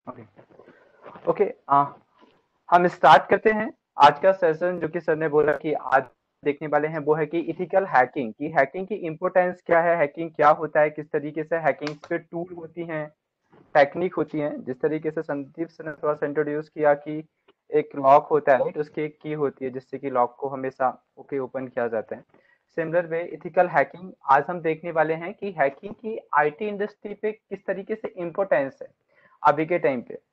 Okay. Okay. हम start करते हैं आज का सेशन। जो कि सर ने बोला कि आज देखने वाले हैं वो है कि इथिकल हैकिंग की इम्पोर्टेंस क्या है, हैकिंग क्या होता है, किस तरीके से हैकिंग पे टूल होती हैं, टेक्निक होती है। जिस तरीके से संदीप सर ने थोड़ा सा इंट्रोड्यूस किया कि एक लॉक होता है, राइट, उसकी एक की होती है जिससे कि लॉक को हमेशा ओके ओपन किया जाता है। सिमिलर वे इथिकल हैकिंग आज हम देखने वाले हैं कि हैकिंग की आईटी इंडस्ट्री पे किस तरीके से इम्पोर्टेंस है अभी के टाइम पे।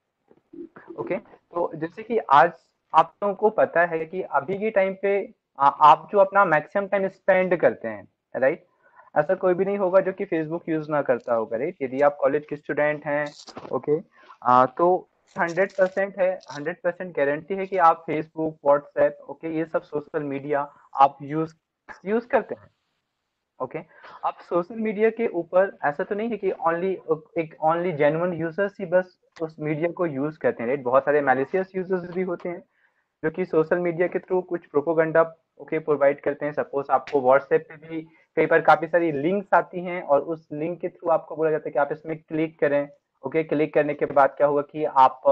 ओके। तो जैसे कि आज आप लोगों को पता है कि अभी के टाइम पे आप जो अपना मैक्सिमम टाइम स्पेंड करते हैं, राइट, ऐसा कोई भी नहीं होगा जो कि फेसबुक यूज ना करता होगा, राइट। यदि आप कॉलेज के स्टूडेंट हैं, ओके, तो 100% है, 100% गारंटी है कि आप फेसबुक, व्हाट्सएप, ओके, ये सब सोशल मीडिया आप यूज यूज करते हैं। ओके। अब सोशल मीडिया के ऊपर ऐसा तो नहीं है कि ओनली जेन्युइन यूजर्स ही बस उस मीडिया को यूज करते हैं, राइट। बहुत सारे मैलिशियस यूजर्स भी होते हैं जो कि सोशल मीडिया के थ्रू कुछ प्रोपोगंडा ओके प्रोवाइड करते हैं। सपोज आपको व्हाट्सएप पे भी कई बार काफी सारी लिंक्स आती हैं और उस लिंक के थ्रू आपको बोला जाता है कि आप इसमें क्लिक करें। ओके, क्लिक करने के बाद क्या होगा कि आप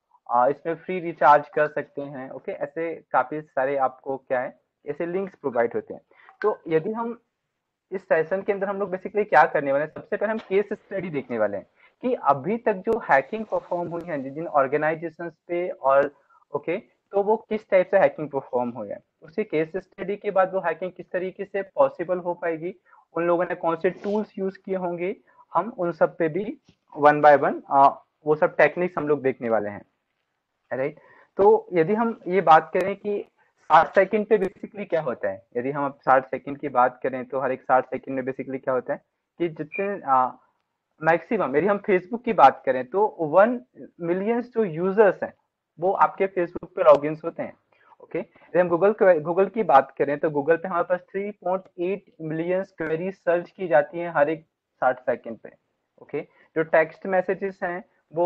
इसमें फ्री रिचार्ज कर सकते हैं। ओके, ऐसे काफी सारे आपको क्या है, ऐसे लिंक्स प्रोवाइड होते हैं। तो यदि हम इस सेशन के अंदर हम लोग बेसिकली क्या करने वाले हैं, सबसे पहले हम केस स्टडी देखने वाले हैं कि अभी तक जो हैकिंग परफॉर्म हुई है जिन ऑर्गेनाइजेशंस पे, और ओके, तो वो किस टाइप से हैकिंग परफॉर्म हुई है। उसी केस स्टडी के बाद वो हैकिंग किस तरीके से पॉसिबल हो पाएगी, उन लोगों ने कौन से टूल्स यूज किए होंगे, हम उन सब पे भी वन बाय वन वो सब टेक्निक्स हम लोग देखने वाले हैं, राइट। तो यदि हम ये बात करें कि 60 सेकंड पे बेसिकली क्या होता है, यदि हम अब 60 सेकंड की बात करें तो हर एक 60 सेकंड में बेसिकली क्या होता है कि जितने मैक्सिमम, यदि हम फेसबुक की बात करें तो 1 मिलियंस जो यूजर्स हैं वो आपके फेसबुक पे लॉग होते हैं। ओके, यदि हम गूगल की बात करें तो गूगल पे हमारे पास 3.8 मिलियंस क्वेरी सर्च की जाती है हर एक 60 सेकंड पे। ओके, जो टेक्स्ट मैसेजेस हैं वो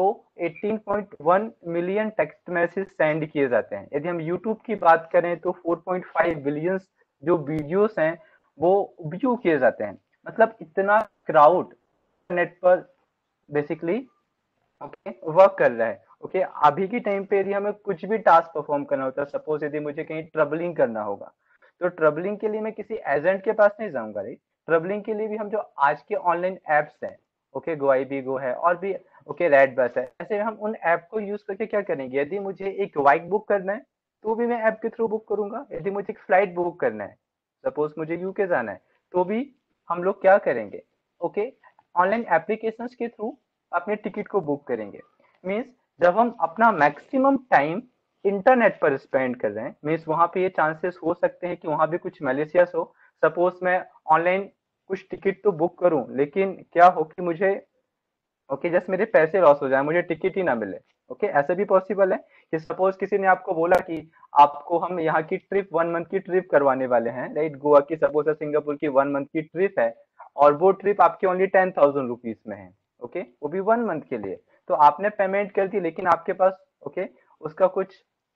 18.1 मिलियन टेक्स्ट मैसेज सेंड किए जाते हैं। यदि हम यूट्यूब की बात करें तो 4.5 बिलियन जो वीडियोस हैं वो व्यू किए जाते हैं। मतलब इतना क्राउड नेट पर बेसिकली ओके वर्क कर रहा है। ओके, अभी की टाइम पे यदि हमें कुछ भी टास्क परफॉर्म करना होता है, सपोज यदि मुझे कहीं ट्रेवलिंग करना होगा, तो ट्रेवलिंग के लिए मैं किसी एजेंट के पास नहीं जाऊंगा, राइट। ट्रेवलिंग के लिए भी हम जो आज के ऑनलाइन एप्स हैं, ओके, गो है और भी, ओके, रेड बस है, ऐसे हम उन ऐप को यूज करके क्या करेंगे, यदि मुझे एक बाइक बुक करना है तो भी मैं ऐप के थ्रू बुक करूंगा। यदि मुझे एक फ्लाइट बुक करना है, सपोज मुझे यूके जाना है, तो भी हम लोग क्या करेंगे, ओके, ऑनलाइन एप्लीकेशन के थ्रू अपने टिकट को बुक करेंगे। मीन्स जब हम अपना मैक्सिमम टाइम इंटरनेट पर स्पेंड कर रहे हैं, मीन्स वहां पे ये चांसेस हो सकते हैं कि वहां भी कुछ मैलिशियस हो। सपोज मैं ऑनलाइन कुछ टिकट तो बुक करूं लेकिन क्या हो कि मुझे ओके जस्ट मेरे पैसे लॉस हो जाए, मुझे टिकट ही ना मिले। ओके, ऐसे भी पॉसिबल है कि सपोज किसी ने आपको बोला कि आपको हम यहाँ की ट्रिप 1 मंथ की ट्रिप करवाने वाले हैं, राइट, गोवा की सपोज सिंगापुर की 1 मंथ की ट्रिप है, और वो ट्रिप आपकी ओनली 10,000 रुपीज में है। ओके, वो भी 1 मंथ के लिए। तो आपने पेमेंट कर दी लेकिन आपके पास ओके उसका कुछ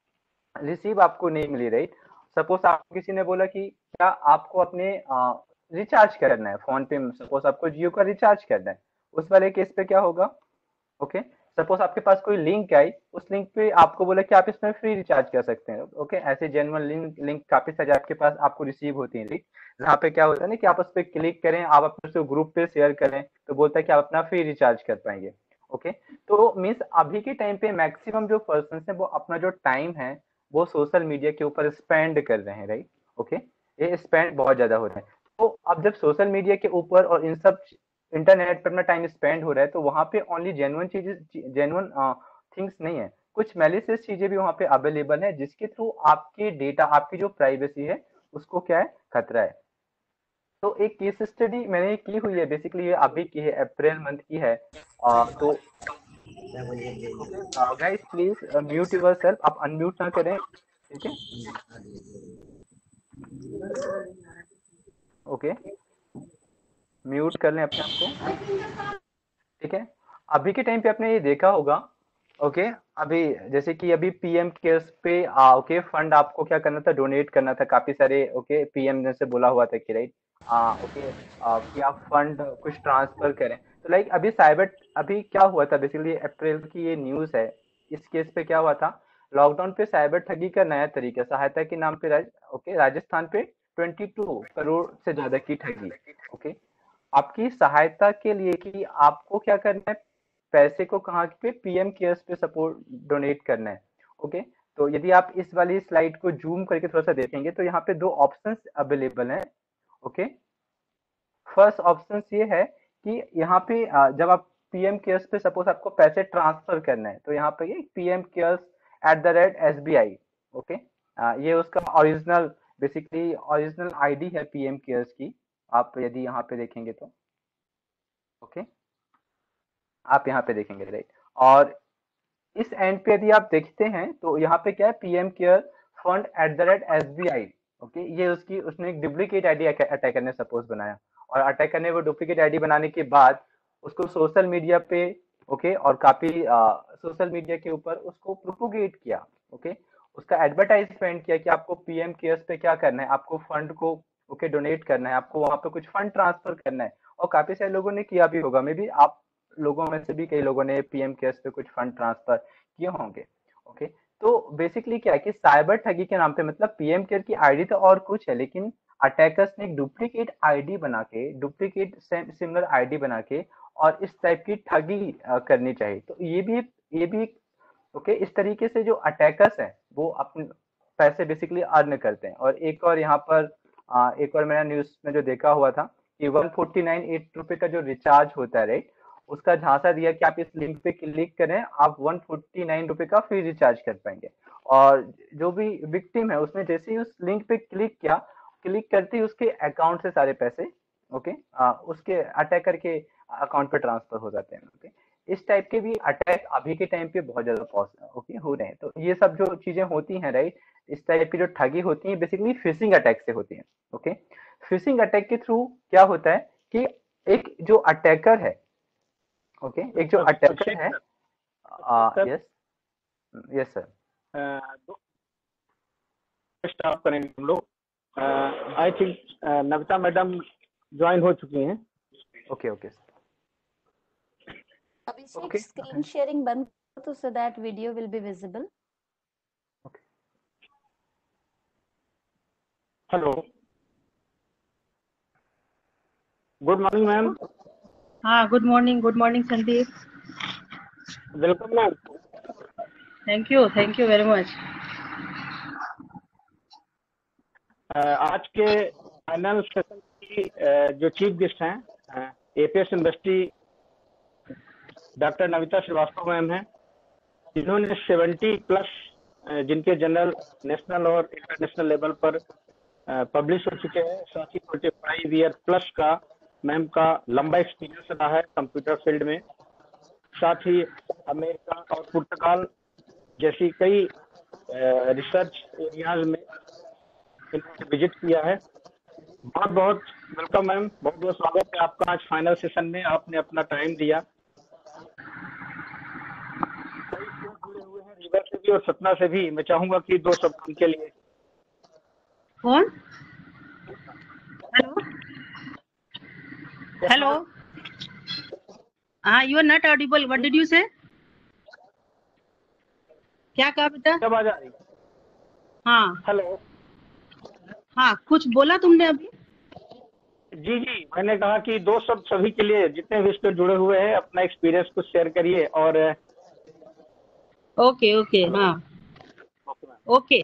रिसीव आपको नहीं मिली, राइट। सपोज आपको किसी ने बोला कि क्या आपको अपने रिचार्ज करना है फोन पे, सपोज आपको जियो का रिचार्ज करना है, उस वाले केस पे क्या होगा, ओके, सपोज आपके पास कोई लिंक आई, उस लिंक पे आपको बोला कि आप इसमें फ्री रिचार्ज कर सकते हैं। ओके, ऐसे जेनुअन लिंक लिंक काफी सारे आपके पास आपको रिसीव होती हैं, जहाँ पे क्या होता है ना कि आप उस पर क्लिक करें, आप अपने उसको ग्रुप पे शेयर करें तो बोलता है कि आप अपना फ्री रिचार्ज कर पाएंगे। ओके, तो मीन्स अभी के टाइम पे मैक्सिमम जो पर्सन है वो अपना जो टाइम है वो सोशल मीडिया के ऊपर स्पेंड कर रहे हैं, राइट। ओके, ये स्पेंड बहुत ज्यादा हो रहा है। तो अब जब सोशल मीडिया के ऊपर और इन सब इंटरनेट पर अपना टाइम स्पेंड हो रहा है तो वहां पे ओनली जेन्युइन चीजें, जेन्युइन थिंग्स नहीं है, कुछ मैलिशियस चीजें भी वहां पे अवेलेबल है जिसके थ्रू आपके डेटा, आपकी जो प्राइवेसी है उसको क्या है, खतरा है। तो एक केस स्टडी मैंने की हुई है, बेसिकली ये अभी की है, अप्रैल मंथ की है। तो okay guys please mute yourself, आप अनम्यूट ना करें, ठीक है। ओके, म्यूट कर लें अपने आप को, ठीक है। अभी के टाइम पे आपने ये देखा होगा, ओके, अभी जैसे कि अभी पीएम केयर्स पे ओके फंड आपको क्या करना था, डोनेट करना था काफी सारे, ओके, पीएम ने से बोला हुआ था कि राइट ओके कि आप फंड कुछ ट्रांसफर करें। तो लाइक अभी क्या हुआ था बेसिकली, अप्रैल की ये न्यूज़ है। इस केस पे क्या हुआ था, लॉकडाउन पे साइबर ठगी का नया तरीका, सहायता के नाम पे राजस्थान पे 22 करोड़ से ज्यादा की ठगी। ओके, आपकी सहायता के लिए कि आपको क्या करना है, पैसे को कहाँ पे, पीएम केयर्स पे सपोर्ट डोनेट करना है। ओके, तो यदि आप इस वाली स्लाइड को जूम करके थोड़ा सा देखेंगे तो यहाँ पे दो ऑप्शंस अवेलेबल हैं। ओके, फर्स्ट ऑप्शन ये है कि यहाँ पे जब आप पीएम केयर्स पे सपोज आपको पैसे ट्रांसफर करना है तो यहाँ पे ये pmcares@SBI। ओके, ये उसका ओरिजिनल बेसिकली ओरिजिनल आईडी है पीएम केयर्स की। आप यदि यहाँ पे देखेंगे तो ओके, आप यहाँ पे देखेंगे राइट। और इस एंड पे यदि आप देखते हैं तो यहाँ पे क्या है, पीएम केयर fund@SBI। ओके, ये उसने एक डुप्लीकेट आईडी अटैकर ने सपोज बनाया, और अटैकर ने वो डुप्लीकेट आईडी बनाने के बाद उसको सोशल मीडिया पे ओके, और काफी सोशल मीडिया के ऊपर उसको प्रोपोगेट किया। ओके, उसका एडवर्टाइजमेंट किया कि आपको पीएम केयर्स पे क्या करना है, आपको फंड को ओके डोनेट करना है, आपको वहां पे कुछ फंड ट्रांसफर करना है। और काफी सारे लोगों ने किया भी होगा, मे बी आप लोगों में से भी कई लोगों ने पीएम केयर्स पे कुछ फंड ट्रांसफर किए होंगे। ओके, तो बेसिकली क्या है कि साइबर ठगी के नाम पे मतलब पीएम केयर की आईडी तो और कुछ है, लेकिन अटैकर्स ने एक डुप्लीकेट आईडी बना के, डुप्लीकेट सिमिलर आईडी बना के और इस टाइप की ठगी करनी चाहिए। तो ये भी ओके, इस तरीके से जो अटैकर्स हैं वो अपने पैसे बेसिकली अर्न करते हैं। और एक और यहाँ पर एक और मैंने न्यूज में जो देखा हुआ था कि 149 रुपए का जो रिचार्ज होता है राइट, उसका झांसा दिया कि आप इस लिंक पे क्लिक करें, आप 149 रुपए का फ्री रिचार्ज कर पाएंगे। और जो भी विक्टिम है उसने जैसे ही उस लिंक पे क्लिक किया, क्लिक करते ही उसके अकाउंट से सारे पैसे ओके उसके अटैकर के अकाउंट पे ट्रांसफर हो जाते हैं। ओके, इस टाइप के भी अटैक अभी के टाइम पे बहुत ज्यादा ओके हो रहे हैं। तो ये सब जो चीजें होती हैं राइट, इस टाइप की जो ठगी होती है बेसिकली फिशिंग अटैक से होती है। ओके, फिशिंग अटैक के थ्रू क्या होता है कि एक जो अटैकर है ओके, एक जो अटैकर है यस यस सर, स्टार्ट करेंगे हम लोग। I think Navita madam join हो चुकी हैं। Okay okay Abhishek, screen sharing बंद तो so that video will be visible. Okay. Hello. Good morning, ma'am. Good morning Sandeep. Welcome, ma'am. Thank you very much. आज के फाइनल सेशन की जो chief guest हैं APS university doctor Navita Srivastava ma'am हैं, जिन्होंने 70+ जिनके जनरल नेशनल और इंटरनेशनल लेवल पर पब्लिश हो चुके हैं, साथ ही 45 ईयर प्लस का मैम का लंबा एक्सपीरियंस रहा है कंप्यूटर फील्ड में। साथ ही अमेरिका और पुर्तगाल जैसी कई रिसर्च एरियाज में इन्होंने विजिट किया है। बहुत बहुत वेलकम मैम, बहुत बहुत स्वागत है आपका आज फाइनल सेशन में, आपने अपना टाइम दिया। जुड़े हुए हैं रीवा से भी और सतना से भी, मैं चाहूंगा कि 2 शब्द उनके लिए। कौन? हेलो हाँ, you are not audible, what did you say? क्या कहा बेटा? आवाज आ रही? हाँ हेलो, हाँ, कुछ बोला तुमने अभी? जी जी, मैंने कहा कि 2 शब्द सभी के लिए, जितने भी इससे जुड़े हुए हैं, अपना एक्सपीरियंस कुछ शेयर करिए। और ओके हाँ okay,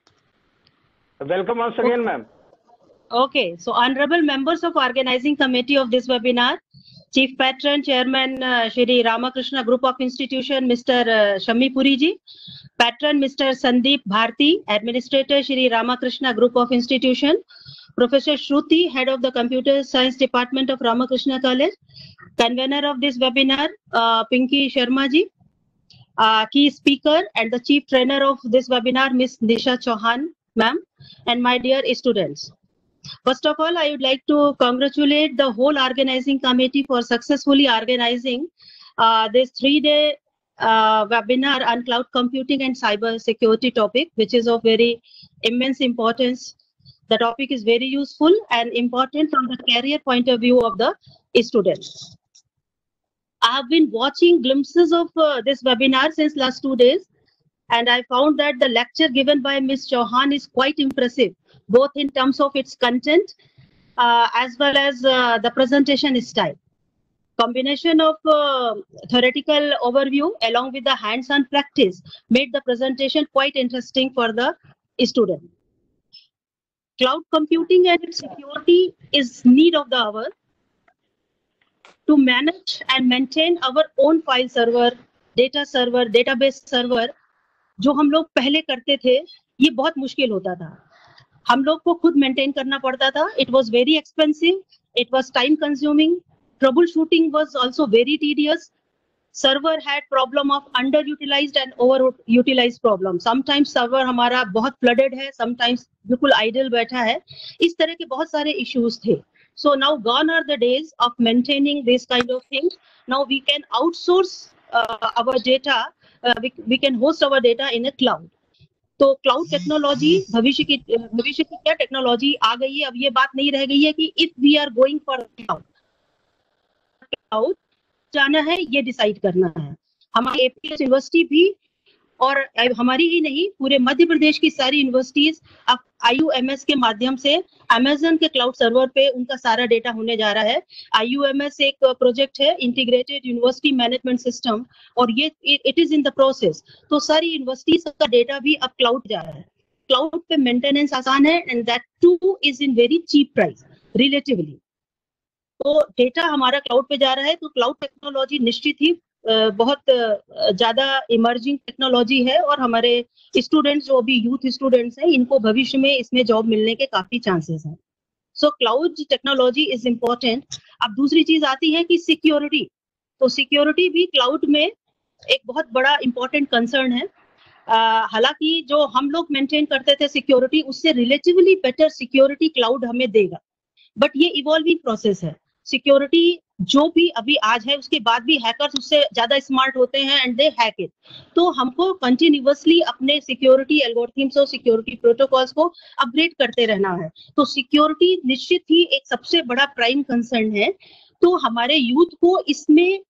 welcome once again ma'am. Okay, so honorable members of organizing committee of this webinar, Chief Patron, Chairman Shri Ramakrishna Group of Institution, Mr. Shammi Puri ji, Patron Mr. Sandeep Bharti, Administrator Shri Ramakrishna Group of Institution, Professor Shruti, Head of the Computer Science Department of Ramakrishna College, Convener of this webinar Pinky Sharma ji, key speaker and the chief trainer of this webinar Miss Nisha Chauhan ma'am, and my dear students. First of all, I would like to congratulate the whole organizing committee for successfully organizing this 3-day webinar on cloud computing and cyber security topic, which is of very immense importance. The topic is very useful and important from the career point of view of the students. I have been watching glimpses of this webinar since last 2 days, and I found that the lecture given by Ms. Chauhan is quite impressive, both in terms of its content as well as the presentation style. Combination of theoretical overview along with the hands-on practice made the presentation quite interesting for the student. Cloud computing and its security is need of the hour. To manage and maintain our own file server, data server, database server, जो हम लोग पहले करते थे, ये बहुत मुश्किल होता था. हम लोग को खुद मेंटेन करना पड़ता था. It was very expensive. It was time consuming. Troubleshooting was also very tedious. Server had problem of underutilized and overutilized problem. Sometimes server हमारा बहुत flooded है, sometimes बिल्कुल idle बैठा है. इस तरह के बहुत सारे issues थे. So now gone are the days of maintaining this kind of things. Now we can outsource our data. We can host our data in a cloud. तो क्लाउड टेक्नोलॉजी भविष्य की क्या टेक्नोलॉजी आ गई है. अब ये बात नहीं रह गई है कि if we are going for cloud जाना है, ये डिसाइड करना है. हमारी एपीएस यूनिवर्सिटी भी और हमारी ही नहीं, पूरे मध्य प्रदेश की सारी यूनिवर्सिटीज अब IUMS के माध्यम से अमेजन के क्लाउड सर्वर पे उनका सारा डेटा होने जा रहा है. IUMS एक प्रोजेक्ट है, इंटीग्रेटेड यूनिवर्सिटी मैनेजमेंट सिस्टम, और ये it is in the process. तो सारी यूनिवर्सिटीज का डेटा भी अब क्लाउड जा रहा है. क्लाउड पे मेंटेनेंस आसान है, and that too is in very cheap price relatively. तो डेटा हमारा क्लाउड पे जा रहा है. तो क्लाउड टेक्नोलॉजी निश्चित ही बहुत ज्यादा इमर्जिंग टेक्नोलॉजी है, और हमारे स्टूडेंट्स जो अभी यूथ स्टूडेंट्स हैं, इनको भविष्य में इसमें जॉब मिलने के काफी चांसेस हैं. So cloud technology is important. अब दूसरी चीज आती है कि सिक्योरिटी. तो सिक्योरिटी भी क्लाउड में एक बहुत बड़ा इंपॉर्टेंट कंसर्न है. हालांकि जो हम लोग मेंटेन करते थे सिक्योरिटी, उससे रिलेटिवली बेटर सिक्योरिटी क्लाउड हमें देगा, बट ये इवॉल्विंग प्रोसेस है. सिक्योरिटी जो भी अभी आज है, उसके बाद भी हैकर्स उससे ज्यादा स्मार्ट होते हैं एंड दे हैक इट. तो हमको कंटिन्यूअसली अपने सिक्योरिटी एल्गोरिथम्स और सिक्योरिटी प्रोटोकॉल्स को अपग्रेड करते रहना है. तो सिक्योरिटी निश्चित ही एक सबसे बड़ा प्राइम कंसर्न है. तो हमारे यूथ को इसमें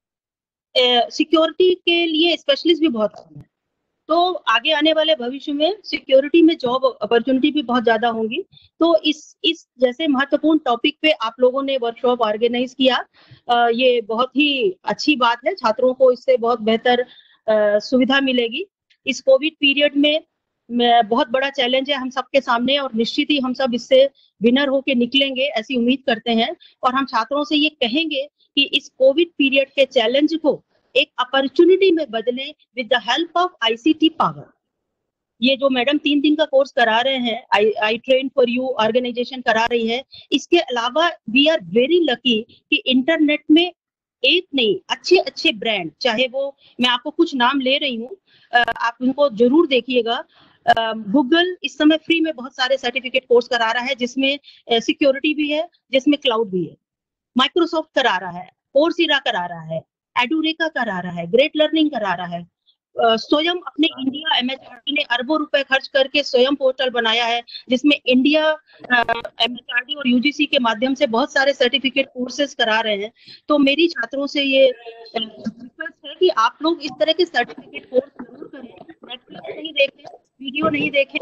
सिक्योरिटी के लिए स्पेशलिस्ट भी बहुत कम है. तो आगे आने वाले भविष्य में सिक्योरिटी में जॉब अपॉर्चुनिटी भी बहुत ज्यादा होंगी. तो इस जैसे महत्वपूर्ण टॉपिक पे आप लोगों ने वर्कशॉप ऑर्गेनाइज किया, ये बहुत ही अच्छी बात है. छात्रों को इससे बहुत बेहतर सुविधा मिलेगी. इस कोविड पीरियड में बहुत बड़ा चैलेंज है हम सबके सामने, और निश्चित ही हम सब इससे विनर होके निकलेंगे ऐसी उम्मीद करते हैं. और हम छात्रों से ये कहेंगे कि इस कोविड पीरियड के चैलेंज को एक अपॉर्चुनिटी में बदले with the help of ICT power. ये जो मैडम 3 दिन का कोर्स करा रहे हैं, I train for you organisation करा रही है. इसके अलावा वी आर वेरी लकी कि इंटरनेट में एक नहीं, अच्छे अच्छे ब्रांड, चाहे वो मैं आपको कुछ नाम ले रही हूँ, आप उनको जरूर देखिएगा. गूगल इस समय फ्री में बहुत सारे सर्टिफिकेट कोर्स करा रहा है, जिसमें सिक्योरिटी भी है, जिसमें क्लाउड भी है. माइक्रोसॉफ्ट करा रहा है, कोर्सेरा करा रहा है, एडुरेका करा रहा है, ग्रेट लर्निंग करा रहा है. स्वयं अपने इंडिया MHRD ने अरबों रुपए खर्च करके स्वयं पोर्टल बनाया है, जिसमें इंडिया MHRD और UGC के माध्यम से बहुत सारे सर्टिफिकेट कोर्सेज करा रहे हैं. तो मेरी छात्रों से ये रिक्वेस्ट है कि आप लोग इस तरह के सर्टिफिकेट कोर्स जरूर करें. नेटफ्लिक्स नहीं देखें, वीडियो नहीं देखें,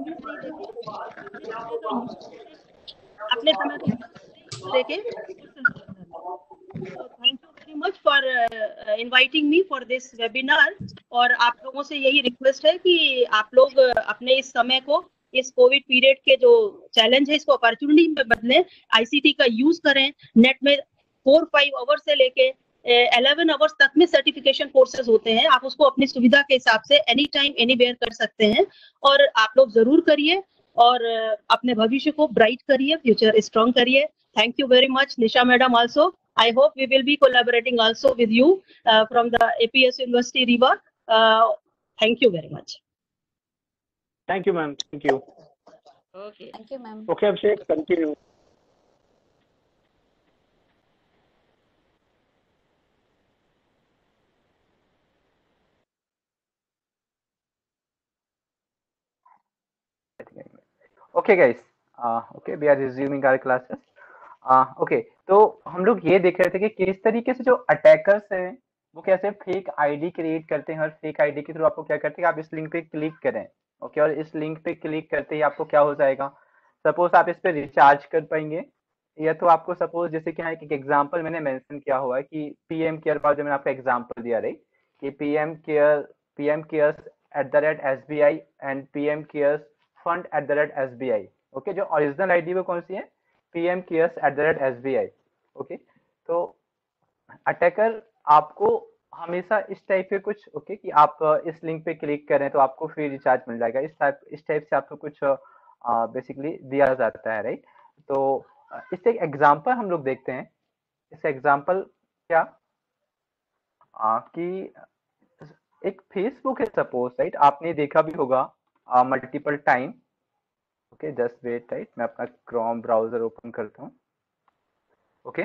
अपने समय को लेके. Thank you very much for inviting me for this webinar. और आप लोगों से यही रिक्वेस्ट है कि आप लोग अपने इस समय को, इस कोविड पीरियड के जो चैलेंज है, इसको अपॉर्चुनिटी में बदलें. ICT का यूज करें. नेट में 4-5 आवर्स से लेके 11 आवर्स तक में सर्टिफिकेशन कोर्सेज होते हैं. आप उसको अपनी सुविधा के हिसाब से एनी टाइम एनीवेयर कर सकते हैं, और आप लोग जरूर करिए और अपने भविष्य को ब्राइट करिए, फ्यूचर स्ट्रॉन्ग करिए. Thank you very much Nisha madam. Also I hope we will be collaborating also with you from the APS University Riva. Thank you very much. Thank you, ma'am. Thank you. Thank you, ma'am. Okay, Abhishek, continue. Okay, guys. Okay, we are resuming our classes. Okay, तो हम लोग ये देख रहे थे कि किस तरीके से जो अटैकर्स हैं वो कैसे फेक आईडी क्रिएट करते हैं, और फेक आईडी के थ्रू आपको क्या करते हैं, आप इस लिंक पे क्लिक करें। ओके, और इस लिंक पे क्लिक करते ही आपको क्या हो जाएगा, सपोज आप इस पे रिचार्ज कर पाएंगे, या तो आपको सपोज जैसे कि यहाँ एक एग्जांपल मैंने मेंशन किया हुआ है कि पीएम केयर का जो मैंने आपको एग्जांपल दिया रही कि PM cares @SBI and PM cares fund @SBI। Okay, जो ओरिजिनल आईडी वो कौन सी है, पीएम केयर्स @SBI। ओके, तो अटैकर आपको हमेशा इस टाइप के कुछ ओके कि आप इस लिंक पे क्लिक करें तो आपको फ्री रिचार्ज मिल जाएगा, इस टाइप से आपको कुछ बेसिकली दिया जाता है, राइट। तो इससे एक एग्जांपल हम लोग देखते हैं। इस एग्जांपल क्या कि एक फेसबुक है सपोज, राइट, आपने देखा भी होगा multiple time. Okay, just wait, right, मैं अपना क्रोम ब्राउजर ओपन करता हूँ। ओके,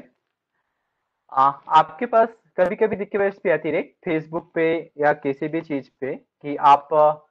आपके पास कभी कभी रिक्वेस्ट भी आती है फेसबुक पे या किसी भी चीज पे कि आप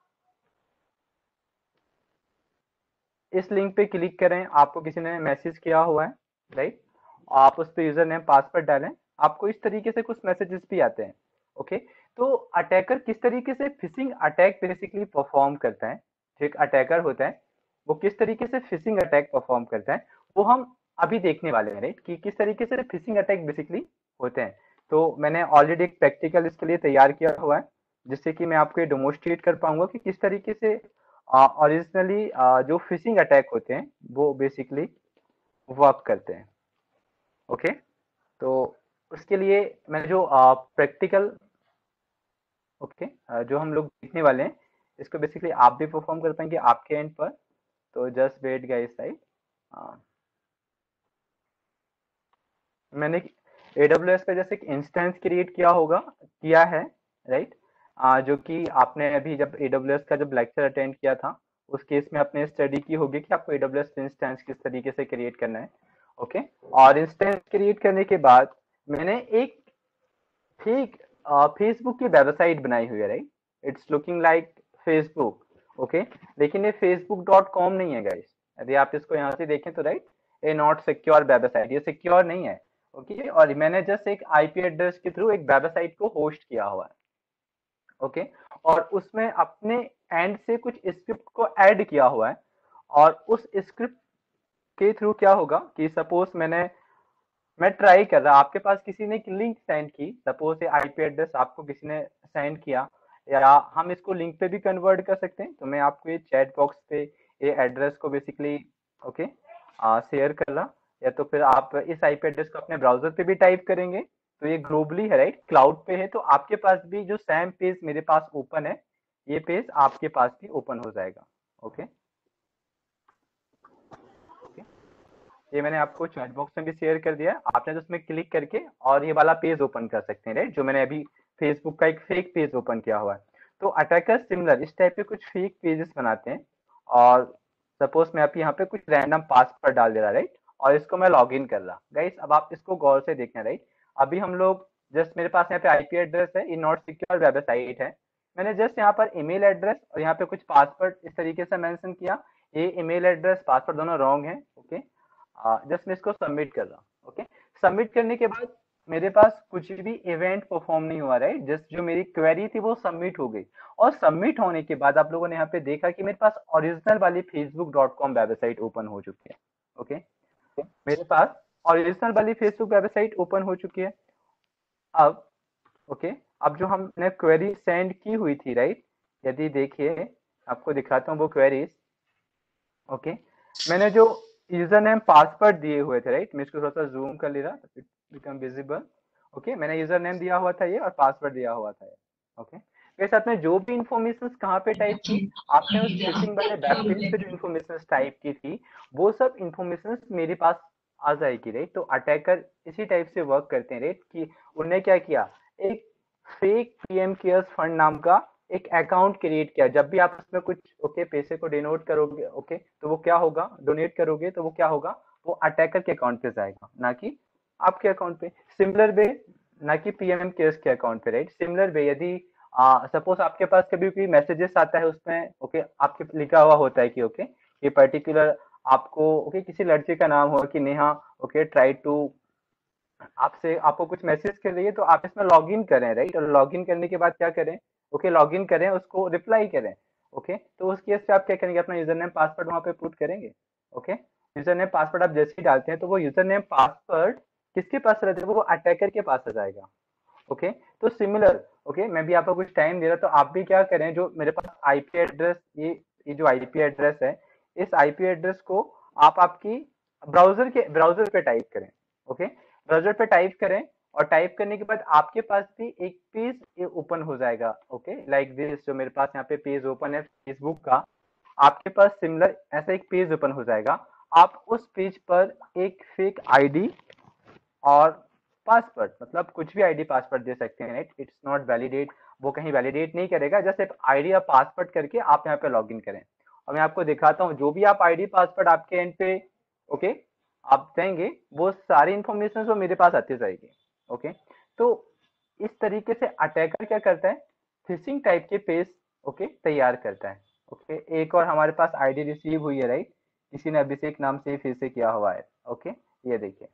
इस लिंक पे क्लिक करें, आपको किसी ने मैसेज किया हुआ है, राइट, आप उस पे यूजर नेम पासवर्ड डालें, आपको इस तरीके से कुछ मैसेजेस भी आते हैं। ओके, तो अटैकर किस तरीके से फिशिंग अटैक बेसिकली परफॉर्म करता है, जो एक अटैकर होता है वो किस तरीके से फिशिंग अटैक परफॉर्म करता है, वो हम अभी देखने वाले हैं, राइट, कि किस तरीके से फिशिंग अटैक बेसिकली होते हैं। तो मैंने ऑलरेडी एक प्रैक्टिकल इसके लिए तैयार किया हुआ है, जिससे कि मैं आपको ये डेमोन्स्ट्रेट कर पाऊंगा कि किस तरीके से ओरिजिनली जो फिशिंग अटैक होते हैं वो बेसिकली वर्क करते हैं। ओके, तो उसके लिए मैं जो प्रैक्टिकल ओके जो हम लोग देखने वाले हैं इसको बेसिकली आप भी परफॉर्म कर पाएंगे आपके एंड पर। तो जस्ट वेट गाइस, साइड मैंने AWS पे जैसे एक इंस्टेंस क्रिएट किया है, राइट, जो कि आपने अभी जब AWS का जब लेक्चर अटेंड किया था उस केस में आपने स्टडी की होगी कि आपको AWS इंस्टेंस किस तरीके से क्रिएट करना है। ओके, और इंस्टेंस क्रिएट करने के बाद मैंने एक ठीक फेसबुक की वेबसाइट बनाई हुई है, right, it's looking like Facebook. Okay, लेकिन ये facebook.com नहीं है गाइस, यदि आप इसको यहाँ से देखें तो, right, a not secure website, ये सिक्योर नहीं है। ओके, और मैंने जस्ट एक आईपी एड्रेस के थ्रू एक वेबसाइट को होस्ट किया हुआ है। ओके, और उसमें अपने एंड से कुछ स्क्रिप्ट को ऐड किया हुआ है, और उस स्क्रिप्ट के थ्रू क्या होगा कि सपोज मैं ट्राई कर रहा, आपके पास किसी ने एक लिंक सेंड की, सपोज ये आईपी एड्रेस आपको किसी ने सेंड किया, या हम इसको लिंक पे भी कन्वर्ट कर सकते हैं, तो मैं आपको ये चैट बॉक्स पे ये एड्रेस को बेसिकली ओके शेयर कर रहा, या तो फिर आप इस आईपी एड्रेस को अपने ब्राउजर पे भी टाइप करेंगे, तो ये ग्लोबली है, राइट, क्लाउड पे है, तो आपके पास भी जो सेम पेज मेरे पास ओपन है ये पेज आपके पास भी ओपन हो जाएगा। ओके, ये मैंने आपको चैट बॉक्स में भी शेयर कर दिया, आपने तो उसमें क्लिक करके और ये वाला पेज ओपन कर सकते हैं, राइट, जो मैंने अभी फेसबुक का एक फेक पेज ओपन किया हुआ है। तो अटैकर सिमिलर इस टाइप के कुछ फेक पेजेस बनाते हैं, और सपोज मैं आप यहाँ पे कुछ रैंडम पासवर्ड डाल दे रहा, राइट, और इसको मैं लॉग इन कर रहा। गाइस अब आप इसको गौर से देखना, राइट, अभी हम लोग जस्ट मेरे पास यहाँ पे आईपी एड्रेस है, ये नॉट सिक्योर वेबसाइट है, मैंने जस्ट यहाँ पर ईमेल एड्रेस और यहाँ पे कुछ पासवर्ड इस तरीके से मेंशन किया, ये ईमेल एड्रेस पासवर्ड दोनों रॉन्ग है। ओके, जस्ट मैं इसको सबमिट कर रहा हूँ। ओके, सबमिट करने के बाद मेरे पास कुछ भी इवेंट परफॉर्म नहीं हुआ, राइट, जस्ट जो मेरी क्वेरी थी वो सबमिट हो गई, और सबमिट होने के बाद आप लोगों ने यहाँ पे देखा कि मेरे पास ओरिजिनल वाली facebook.com वेबसाइट ओपन हो चुकी है। ओके, मेरे पास ओरिजिनल वाली फेसबुक वेबसाइट ओपन हो चुकी है। अब ओके, अब जो हमने क्वेरी सेंड की हुई थी, राइट, यदि देखिए आपको दिखाता हूँ वो क्वेरीज। ओके, मैंने जो यूजर नेम पासवर्ड दिए हुए थे, राइट, मैं इसको थोड़ा सा जूम कर ले रहा, इट बिकम विजिबल। ओके, मैंने यूजर नेम दिया हुआ था ये, और पासवर्ड दिया हुआ था ये। ओके, मेरे साथ में जो भी इंफॉर्मेशन कहाँ पे टाइप की, आपने उस फिशिंग वाले वेब पेज पे जो इंफॉर्मेशन टाइप की थी वो सब इंफॉर्मेशन मेरे पास आ जाएगी, राइट। तो अटैकर इसी टाइप से वर्क करते हैं, राइट, कि उन्होंने क्या किया, एक फेक पीएम केयर्स फंड नाम का एक अकाउंट क्रिएट किया, जब भी आप उसमें कुछ ओके पैसे को डोनेट करोगे, ओके, तो वो क्या होगा, डोनेट करोगे तो वो क्या होगा, वो अटैकर के अकाउंट पे जाएगा, ना कि आपके अकाउंट पे। सिमिलर वे, ना कि पीएम केयर्स के अकाउंट पे, राइट। सिमिलर वे यदि सपोज आपके पास कभी कोई मैसेजेस आता है उसमें ओके आपके लिखा हुआ होता है कि ओके ये पर्टिकुलर आपको ओके किसी लड़के का नाम होगा कि नेहा, ओके ट्राई टू, आपसे आपको कुछ मैसेज कर रही है तो आप इसमें लॉग इन करें, राइट, और लॉग इन करने के बाद क्या करें, ओके लॉग इन करें, उसको रिप्लाई करें, ओके। तो उस केस पे आप क्या करेंगे, अपना यूजर नेम पासवर्ड वहां पे पुट करेंगे, ओके। यूजर नेम पासवर्ड आप जैसे ही डालते हैं तो वो यूजर नेम पासवर्ड किसके पास रहता है, वो अटैकर के पास आ जाएगा, ओके। तो सिमिलर, ओके मैं भी आपको कुछ टाइम दे रहा, तो आप भी क्या करें, जो मेरे पास आईपी एड्रेस, ये जो आईपी एड्रेस है, इस आईपी एड्रेस को आप आपकी ब्राउजर पे टाइप करें, ओके। ब्राउजर पे टाइप करें, और टाइप करने के बाद आपके पास भी एक पेज ओपन हो जाएगा, ओके लाइक दिस, जो मेरे पास यहाँ पे पेज ओपन है फेसबुक का, आपके पास सिमिलर ऐसा एक पेज ओपन हो जाएगा। आप उस पेज पर एक फेक आईडी और पासवर्ड, मतलब कुछ भी आईडी पासवर्ड दे सकते हैं, राइट, इट्स नॉट वैलिडेट, वो कहीं वैलिडेट नहीं करेगा, जस्ट एक आईडी और पासवर्ड करके आप यहाँ पे लॉगिन करें। और मैं आपको दिखाता हूँ, जो भी आप आईडी पासवर्ड आपके एंड पे ओके आप देंगे, वो सारी इंफॉर्मेशन वो मेरे पास आती जाएगी, ओके। तो इस तरीके से अटैकर क्या करता है, फिशिंग टाइप के पेज ओके तैयार करता है, ओके। एक और हमारे पास आईडी रिसीव हुई है, राइट, किसी ने अभिषेक नाम से फिर से किया हुआ है, ओके, ये देखिए,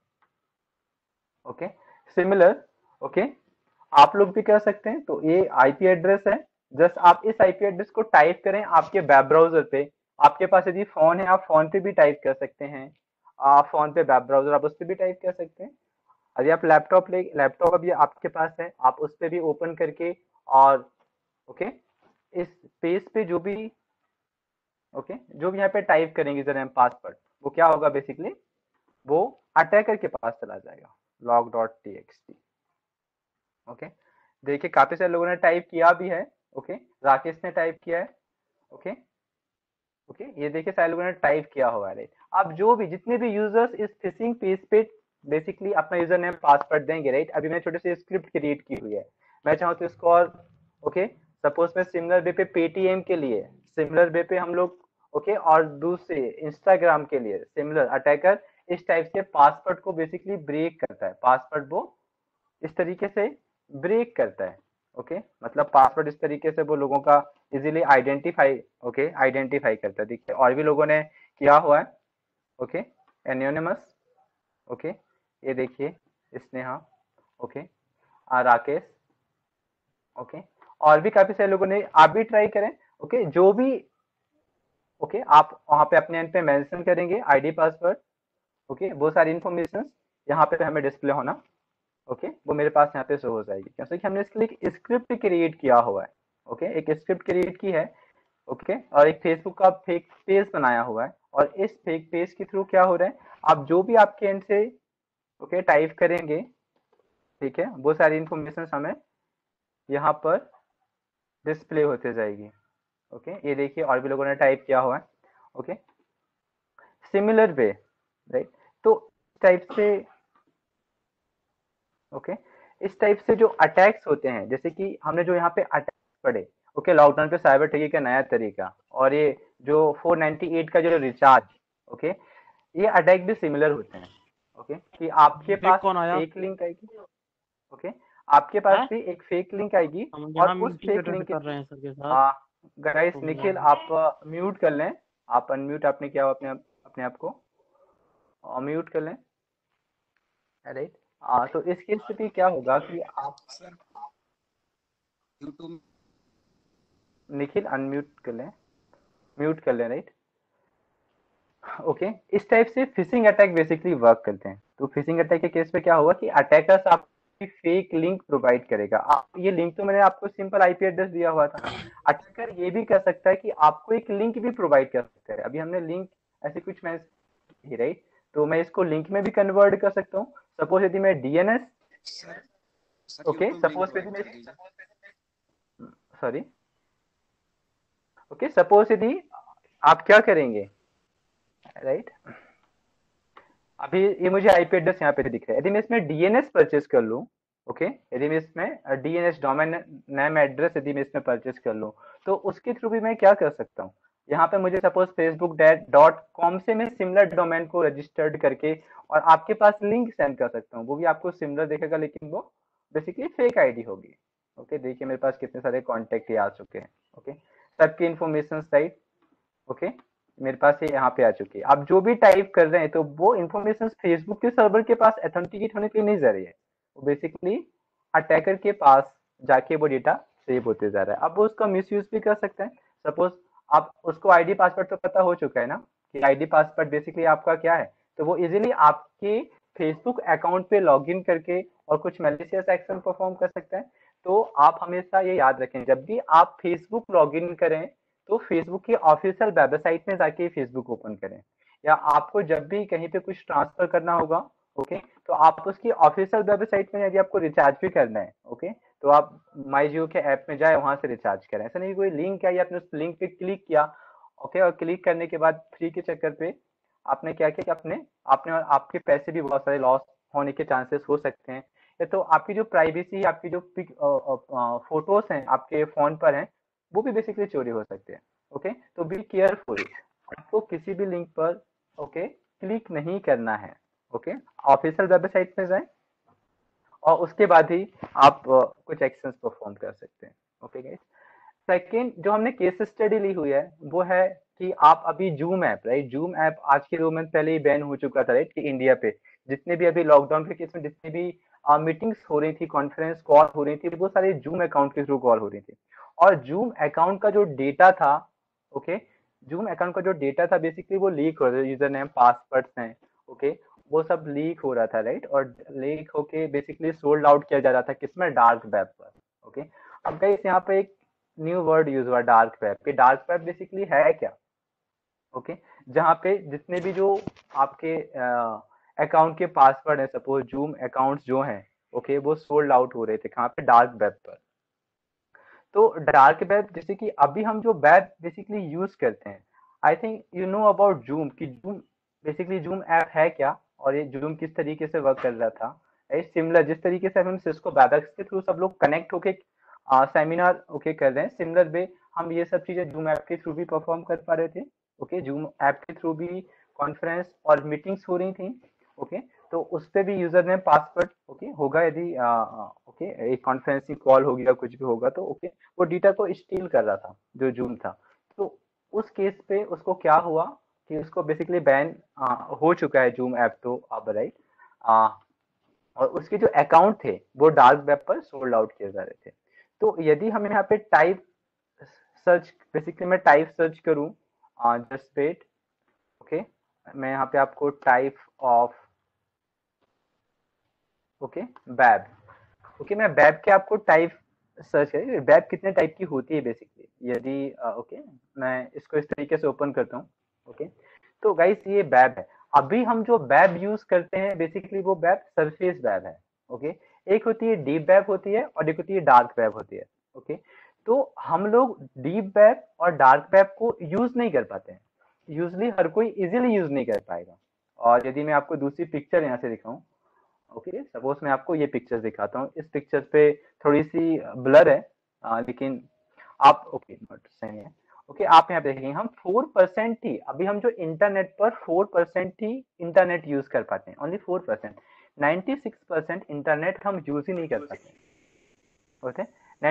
ओके। सिमिलर, ओके आप लोग भी कर सकते हैं। तो ये आईपी एड्रेस है, जस्ट आप इस आईपी एड्रेस को टाइप करें आपके वेब ब्राउजर पे। आपके पास यदि फोन है, आप फोन पे भी टाइप कर सकते हैं, आप फोन पे वेब ब्राउजर आप उस पर भी टाइप कर सकते हैं। यदि आप लैपटॉप अभी आपके पास है, आप उस पर भी ओपन करके, और ओके इस पेज पे जो भी ओके जो भी यहाँ पे टाइप करेंगे यूजर नेम पासवर्ड, वो क्या होगा बेसिकली, वो अटैकर के पास चला जाएगा, log.txt, ओके। देखिए काफी सारे लोगों ने टाइप किया भी है, ओके राकेश ने टाइप किया है, ओके ओके ये देखिए सारे लोगों ने टाइप किया हुआ है, राइट। अब जो भी जितने भी यूजर्स इस फिशिंग पेज पे बेसिकली अपना यूजर नेम पासवर्ड देंगे, राइट, अभी मैंने छोटे से स्क्रिप्ट क्रिएट की हुई है, मैं चाहूँ तो इसको और ओके सपोज मैं सिमिलर वे पे पेटीएम के लिए, सिमिलर वे पे हम लोग ओके, और दूसरे इंस्टाग्राम के लिए सिमिलर अटैकर इस टाइप से पासवर्ड को बेसिकली ब्रेक करता है, पासवर्ड वो इस तरीके से ब्रेक करता है, ओके मतलब पासवर्ड इस तरीके से वो लोगों का इजीली आइडेंटिफाई करता है। देखिए और भी लोगों ने किया हुआ है, ओके एनोनिमस, ओके ये देखिए स्नेहा, ओके राकेश, ओके और भी काफी सारे लोगों ने, आप भी ट्राई करें, ओके जो भी ओके आप वहां पे अपने एंड पे मेंशन करेंगे आईडी पासवर्ड, ओके वो सारी इंफॉर्मेशन यहाँ पे हमें डिस्प्ले होना, ओके वो मेरे पास यहाँ पे शो हो जाएगी, क्योंकि हमने इसके लिए एक स्क्रिप्ट क्रिएट किया हुआ है, ओके एक स्क्रिप्ट क्रिएट की है, ओके और एक फेसबुक का फेक पेज बनाया हुआ है, और इस फेक पेज के थ्रू क्या हो रहा है, आप जो भी आपके एंड से ओके टाइप करेंगे, ठीक है वो सारी इंफॉर्मेशन हमें यहाँ पर डिस्प्ले होते जाएगी, ओके ये देखिए और भी लोगों ने टाइप किया हुआ है, ओके सिमिलर वे, राइट। तो इस टाइप से ओके इस टाइप से जो अटैक्स होते हैं, जैसे कि हमने जो यहाँ पे अटैक पढ़े, ओके लॉकडाउन पे साइबर ठगी का नया तरीका, और ये जो 498 का जो रिचार्ज, ओके ये अटैक भी सिमिलर होते हैं, ओके कि आपके पास फेक लिंक आएगी, ओके आपके पास भी एक फेक लिंक आएगी, और उस फेक लिंक कर रहे हैं सर के साथ। गाइस निखिल आप म्यूट कर लें, आप अनम्यूट आपने किया अपने आप को म्यूट कर लें, राइट। तो इस केस पे भी क्या होगा कि आप निखिल अनम्यूट कर लें, म्यूट कर लें, राइट, ओके इस टाइप से फिशिंग अटैक बेसिकली वर्क करते हैं। तो फिशिंग अटैक के केस पे क्या होगा कि अटैकर्स आपको फेक लिंक प्रोवाइड करेगा, ये लिंक तो मैंने आपको सिंपल आईपी एड्रेस दिया हुआ था, अटैकर ये भी कर सकता है कि आपको एक लिंक भी प्रोवाइड कर सकता है, अभी हमने लिंक ऐसे कुछ मैं राइट, तो मैं इसको लिंक में भी कन्वर्ट कर सकता हूँ। सपोज यदि मैं डीएनएस ओके सपोज यदि मैं सॉरी ओके सपोज यदि आप क्या करेंगे, राइट अभी ये मुझे आईपी एड्रेस यहाँ पे दिख रहा है, यदि मैं इसमें डीएनएस परचेस कर लूँ, ओके यदि मैं इसमें डीएनएस डोमेन नेम एड्रेस यदि मैं इसमें परचेस कर लूँ, तो उसके थ्रू भी मैं क्या कर सकता हूँ, यहाँ पे मुझे सपोज facebook.com से मैं सिमिलर डोमेन को रजिस्टर्ड करके और आपके पास लिंक सेंड कर सकता हूँ, वो भी आपको सिमिलर दिखेगा, लेकिन वो बेसिकली फेक आईडी होगी, ओके देखिए मेरे पास कितने सारे कॉन्टेक्ट आ चुके हैं, ओके सबकी इंफॉर्मेशन राइट, ओके मेरे पास ये यहाँ पे आ चुकी है। आप जो भी टाइप कर रहे हैं तो वो इन्फॉर्मेशन फेसबुक के सर्वर के पास ऑथेंटिकेट होने के लिए नहीं जा रही है, वो बेसिकली अटैकर के पास जाके वो डेटा सेव होते जा रहा है। अब वो उसका मिसयूज भी कर सकते हैं। सपोज आप उसको आईडी पासवर्ड तो पता हो चुका है ना कि आईडी पासवर्ड बेसिकली आपका क्या है, तो वो इजीली आपके फेसबुक अकाउंट पे लॉगिन करके और कुछ मैलिशियस एक्शन परफॉर्म कर सकते हैं। तो आप हमेशा ये याद रखें, जब भी आप फेसबुक लॉगिन करें तो फेसबुक की ऑफिशियल वेबसाइट में जाके फेसबुक ओपन करें, या आपको जब भी कहीं पे कुछ ट्रांसफर करना होगा, ओके, तो आप उसकी ऑफिशियल वेबसाइट में, यदि आपको रिचार्ज भी करना है, ओके, तो आप माई जियो के ऐप में जाए, वहां से रिचार्ज करें। ऐसा नहीं कोई लिंक है, आपने उस लिंक पे क्लिक किया, ओके, और क्लिक करने के बाद फ्री के चक्कर पे आपने क्या किया कि आपने आपने और आपके पैसे भी बहुत सारे लॉस होने के चांसेस हो सकते हैं। या तो आपकी जो प्राइवेसी, आपकी जो फोटोज हैं आपके फोन पर हैं, वो भी बेसिकली चोरी हो सकते हैं। ओके, तो बी केयरफुल, आपको किसी भी लिंक पर ओके क्लिक नहीं करना है। ओके, ऑफिशियल वेबसाइट में जाएं और उसके बाद ही आप कुछ एक्शंस परफॉर्म कर सकते हैं। ओके गाइस, सेकेंड जो हमने केस स्टडी ली हुई है वो है कि आप अभी Zoom app, right, Zoom app आज के 2 मंथ पहले ही बैन हो चुका था, राइट, कि इंडिया पे जितने भी अभी लॉकडाउन के केस में जितनी भी मीटिंग्स हो रही थी, कॉन्फ्रेंस कॉल हो रही थी, वो सारी जूम अकाउंट के थ्रू कॉल हो रही थी। और जूम अकाउंट का जो डेटा था, ओके, जूम अकाउंट का जो डेटा था बेसिकली वो लीक हो रहा था, यूजर नेम पासवर्ड्स हैं, ओके, वो सब लीक हो रहा था, राइट, और लीक होके बेसिकली सोल्ड आउट किया जा रहा था किसमें, डार्क वेब पर। ओके, अब गाइस यहाँ पे एक न्यू वर्ड यूज हुआ, डार्क वेब। कि डार्क वेब बेसिकली है क्या, ओके, जहाँ पे जितने भी जो आपके अकाउंट के पासवर्ड है, सपोज जूम अकाउंट्स जो हैं, ओके, वो सोल्ड आउट हो रहे थे कहाँ पे, डार्क वेब पर। तो डार्क वेब, जैसे कि अभी हम जो वेब बेसिकली यूज करते हैं, I think you know about Zoom, कि जूम बेसिकली जूम ऐप है क्या, और ये जूम किस तरीके से वर्क कर रहा था। सिमिलर जिस तरीके से हम सिस्को वेबएक्स के थ्रू सब लोग कनेक्ट होके सेमिनार ओके कर रहे हैं, सिमिलर वे हम ये सब चीजें जूम ऐप के थ्रू भी परफॉर्म कर पा रहे थे। ओके, जूम ऐप के थ्रू भी कॉन्फ्रेंस और मीटिंग्स हो रही थी। ओके, तो उस पे भी यूजर नेम पासवर्ड ओके होगा, यदि ओके एक कॉन्फ्रेंसिंग कॉल हो गया कुछ भी होगा तो ओके वो डेटा को स्टील कर रहा था जो जूम था। तो उस केस पे उसको क्या हुआ कि उसको बेसिकली बैन हो चुका है जूम ऐप, तो अब राइट, और उसके जो अकाउंट थे वो डार्क वेब पर सोल्ड आउट किए जा रहे थे। तो यदि हम यहाँ पे टाइप सर्च, बेसिकली मैं टाइप सर्च करूँ जस्ट वेट, ओके, मैं यहाँ पे आपको type of okay web, okay, मैं वेब के आपको टाइप सर्च करें, वेब कितने टाइप की होती है बेसिकली, यदि ओके मैं इसको इस तरीके से ओपन करता हूँ। ओके, तो गाइस ये वेब है। अभी हम जो वेब यूज करते हैं बेसिकली वो वेब सरफेस वेब है। ओके, एक होती है डीप वेब होती है और एक होती है डार्क वेब होती है। ओके, तो हम लोग डीप वेब और डार्क वेब को यूज नहीं कर पाते हैं, यूजली हर कोई इजीली यूज नहीं कर पाएगा। और यदि मैं आपको दूसरी पिक्चर यहाँ से दिखाऊं, ओके, सपोज मैं आपको ये पिक्चर दिखाता हूँ, इस पिक्चर पे थोड़ी सी ब्लर है, लेकिन आप ओके नॉट सेम है। ओके, आप यहाँ पे देखेंगे हम 4% ही, अभी हम जो इंटरनेट पर 4% ही इंटरनेट यूज कर पाते हैं, ओनली 4%। 96% इंटरनेट हम यूज ही नहीं कर पाते। ओके,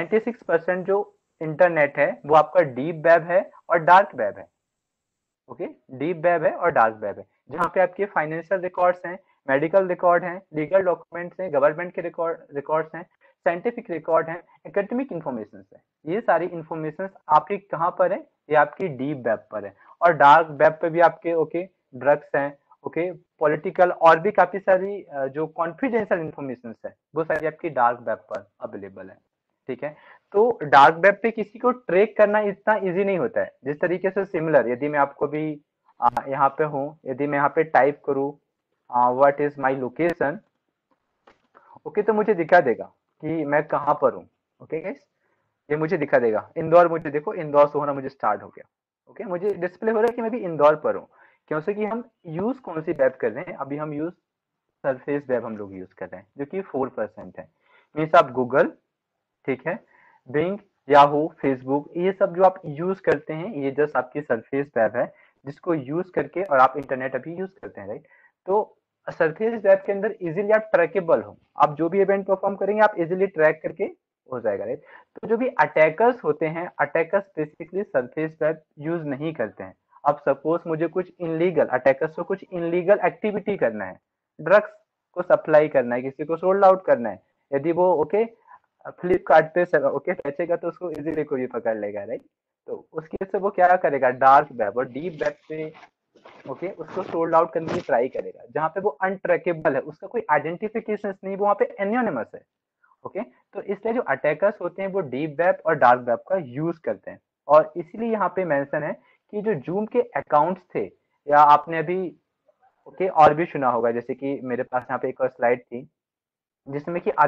96% जो इंटरनेट है वो आपका डीप वेब है और डार्क वेब है। ओके, डीप वेब है और डार्क वेब है, जहाँ पे आपके फाइनेंशियल रिकॉर्ड्स हैं, मेडिकल रिकॉर्ड हैं, लीगल डॉक्यूमेंट्स हैं, गवर्नमेंट के रिकॉर्ड्स हैं, साइंटिफिक रिकॉर्ड हैं, एकेडमिक इंफॉर्मेशन है। ये सारी इंफॉर्मेशन आपकी कहाँ पर है, ये आपकी डीप वेब पर है। और डार्क वेब पे भी आपके ओके ड्रग्स हैं, ओके, पॉलिटिकल और भी काफी सारी जो कॉन्फिडेंशियल इंफॉर्मेशन है वो सारी आपकी डार्क वेब पर अवेलेबल है। ठीक है, तो डार्क वेब पे किसी को ट्रैक करना इतना इजी नहीं होता है, जिस तरीके से सिमिलर यदि मैं आपको भी यहाँ पे हूँ, यदि मैं यहाँ पे टाइप करूँ what is my location, okay, तो मुझे दिखा देगा कि मैं कहाँ पर हूँ। ओके गाइस, ये मुझे दिखा देगा इंदौर, मुझे देखो इंदौर से होना मुझे स्टार्ट हो गया। ओके, मुझे डिस्प्ले हो रहा है कि मैं भी इंदौर पर हूँ, क्योंकि कि हम यूज कौन सी वेब कर रहे हैं, अभी हम यूज सरफेस वेब हम लोग यूज कर रहे हैं जो कि 4% है। मीन्स आप गूगल, ठीक है, बिंग, याहू, फेसबुक, ये सब जो आप यूज करते हैं ये जस्ट आपकी सरफेस वेब है जिसको यूज करके और आप इंटरनेट अभी यूज करते हैं, राइट। तो सरफेस वेब के अंदर इजीली आप ट्रैकेबल हो, आप जो भी इवेंट परफॉर्म करेंगे आप इजीली ट्रैक करके हो जाएगा, राइट। तो जो भी अटैकर्स होते हैं, attackers basically surface web use नहीं करते हैं, अब सपोज मुझे कुछ इनलीगल अटैकर्स को कुछ इनलीगल एक्टिविटी करना है, ड्रग्स को सप्लाई करना है, किसी को सोल्ड आउट करना है, यदि वो ओके फ्लिपकार्ट पे ओके बेचेगा तो उसको इजीली कोई पकड़ लेगा, राइट। तो उस केस से वो क्या करेगा, डार्क वेब और डीप वेब पे ओके उसको सोल्ड आउट करने की ट्राई करेगा, जहां पे वो अनट्रैकेबल है, उसका कोई आइडेंटिफिकेशन नहीं, वो वहां पे एनोनिमस है। ओके तो इसलिए जो अटैकर्स होते हैं वो डीप वेब और डार्क वेब का यूज करते हैं। और इसीलिए यहाँ पे मेंशन है कि जो जूम के अकाउंट्स थे, या आपने अभी ओके और भी सुना होगा, जैसे कि मेरे पास यहाँ पे एक और स्लाइड थी जिसमें कि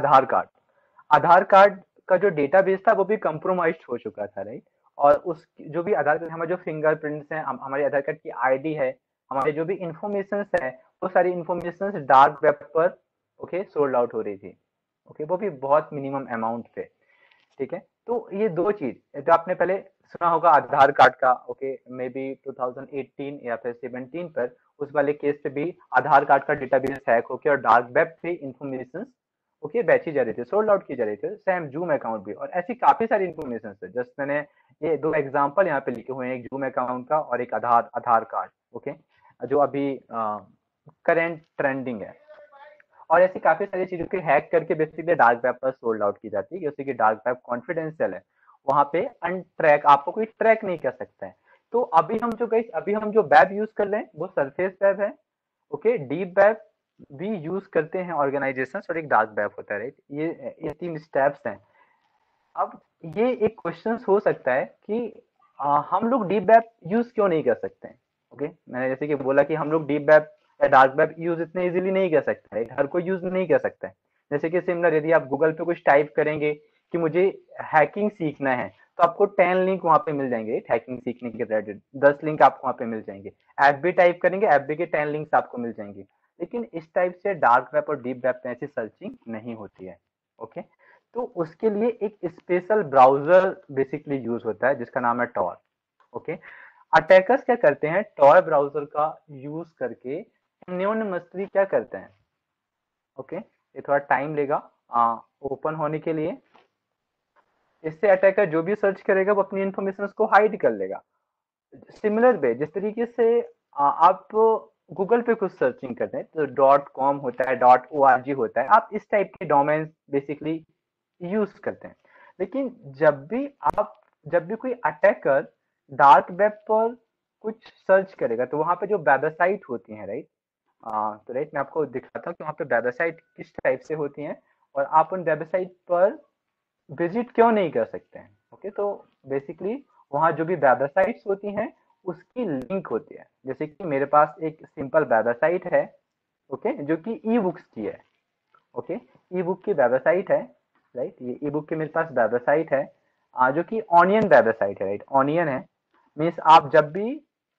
आधार कार्ड का जो डेटाबेस था वो भी कंप्रोमाइज हो चुका था, राइट। और उस जो भी आधार कार्ड हमारे जो फिंगरप्रिंट्स हैं, हमारे आधार कार्ड की आईडी है, हमारे जो भी इंफॉर्मेशन है, वो सारी इंफॉर्मेशन डार्क वेब पर ओके सोल्ड आउट हो रही थी। ओके वो भी बहुत मिनिमम अमाउंट पे, ठीक है। तो ये दो चीज जो आपने पहले सुना होगा आधार कार्ड का, ओके मे बी 2018 या फिर 17 पर उस वाले केस पे भी आधार कार्ड का डेटाबेस हैक होकर और डार्क वेब पे इंफॉर्मेशन ओके बेची जा रही थी, सोल्ड आउट की जा रही थी, सेम जूम अकाउंट भी। और ऐसी काफी सारी इंफॉर्मेशन है, जस्ट मैंने ये दो एग्जांपल यहाँ पे लिखे हुए हैं, एक जूम अकाउंट का और एक आधार कार्ड, ओके जो अभी करेंट ट्रेंडिंग है। और ऐसी काफी सारी चीजों को हैक करके बेसिकली डार्क वेब पर सोल्ड आउट की जाती है, जैसे कि डार्क वेब कॉन्फिडेंशियल है, वहां पे अनट्रैक आपको कोई ट्रैक नहीं कर सकता है। तो अभी हम जो वेब यूज कर रहे हैं वो सरफेस वेब है, ओके डीप वेब भी यूज करते हैं ऑर्गेनाइजेशन, और एक डार्क वेब होता है, राइट। ये तीन स्टेप्स हैं। अब ये एक क्वेश्चन हो सकता है कि हम लोग डीप वेब यूज क्यों नहीं कर सकते हैं। ओके मैंने जैसे कि बोला कि हम लोग डीप वेब या डार्क वेब यूज इतने इजीली नहीं कर सकते, राइट। हर कोई यूज नहीं कर सकता है। जैसे कि सिमिलर यदि आप गूगल पे कुछ टाइप करेंगे कि मुझे हैकिंग सीखना है, तो आपको 10 लिंक वहां पे मिल जाएंगे हैकिंग सीखने के रिलेटेड, 10 लिंक आपको वहां पे मिल जाएंगे। एफबी टाइप करेंगे, एफबी के 10 लिंक्स आपको मिल जाएंगे। लेकिन इस टाइप से डार्क वेब और डीप वेब में ऐसी सर्चिंग नहीं होती है। ओके तो उसके लिए एक स्पेशल ब्राउजर बेसिकली यूज होता है जिसका नाम है टॉर। ओके अटैकर्स क्या करते हैं, टॉर ब्राउजर का यूज करके एनोनिमसली क्या करते हैं, ओके ये थोड़ा टाइम लेगा ओपन होने के लिए। इससे अटैकर जो भी सर्च करेगा वो अपनी इंफॉर्मेशन को हाइड कर लेगा। सिमिलर वे जिस तरीके से आप गूगल पे कुछ सर्चिंग करते हैं तो .com होता है, .org होता है, आप इस टाइप के डोमेन बेसिकली यूज करते हैं। लेकिन जब भी कोई अटैकर डार्क वेब पर कुछ सर्च करेगा तो वहां पे जो वेबसाइट होती है, राइट। तो राइट मैं आपको दिखाता हूँ कि वहाँ पे वेबसाइट किस टाइप से होती हैं और आप उन वेबसाइट पर विजिट क्यों नहीं कर सकते हैं। ओके तो बेसिकली वहाँ जो भी वेबसाइट्स होती हैं उसकी लिंक होती है। जैसे कि मेरे पास एक सिंपल वेबसाइट है, ओके जो कि ई बुक्स की है। ओके ई बुक की वेबसाइट है, राइट। ये ई बुक की मेरे पास वेबसाइट है जो कि ऑनियन वेबसाइट है, राइट। ऑनियन है मीन्स आप जब भी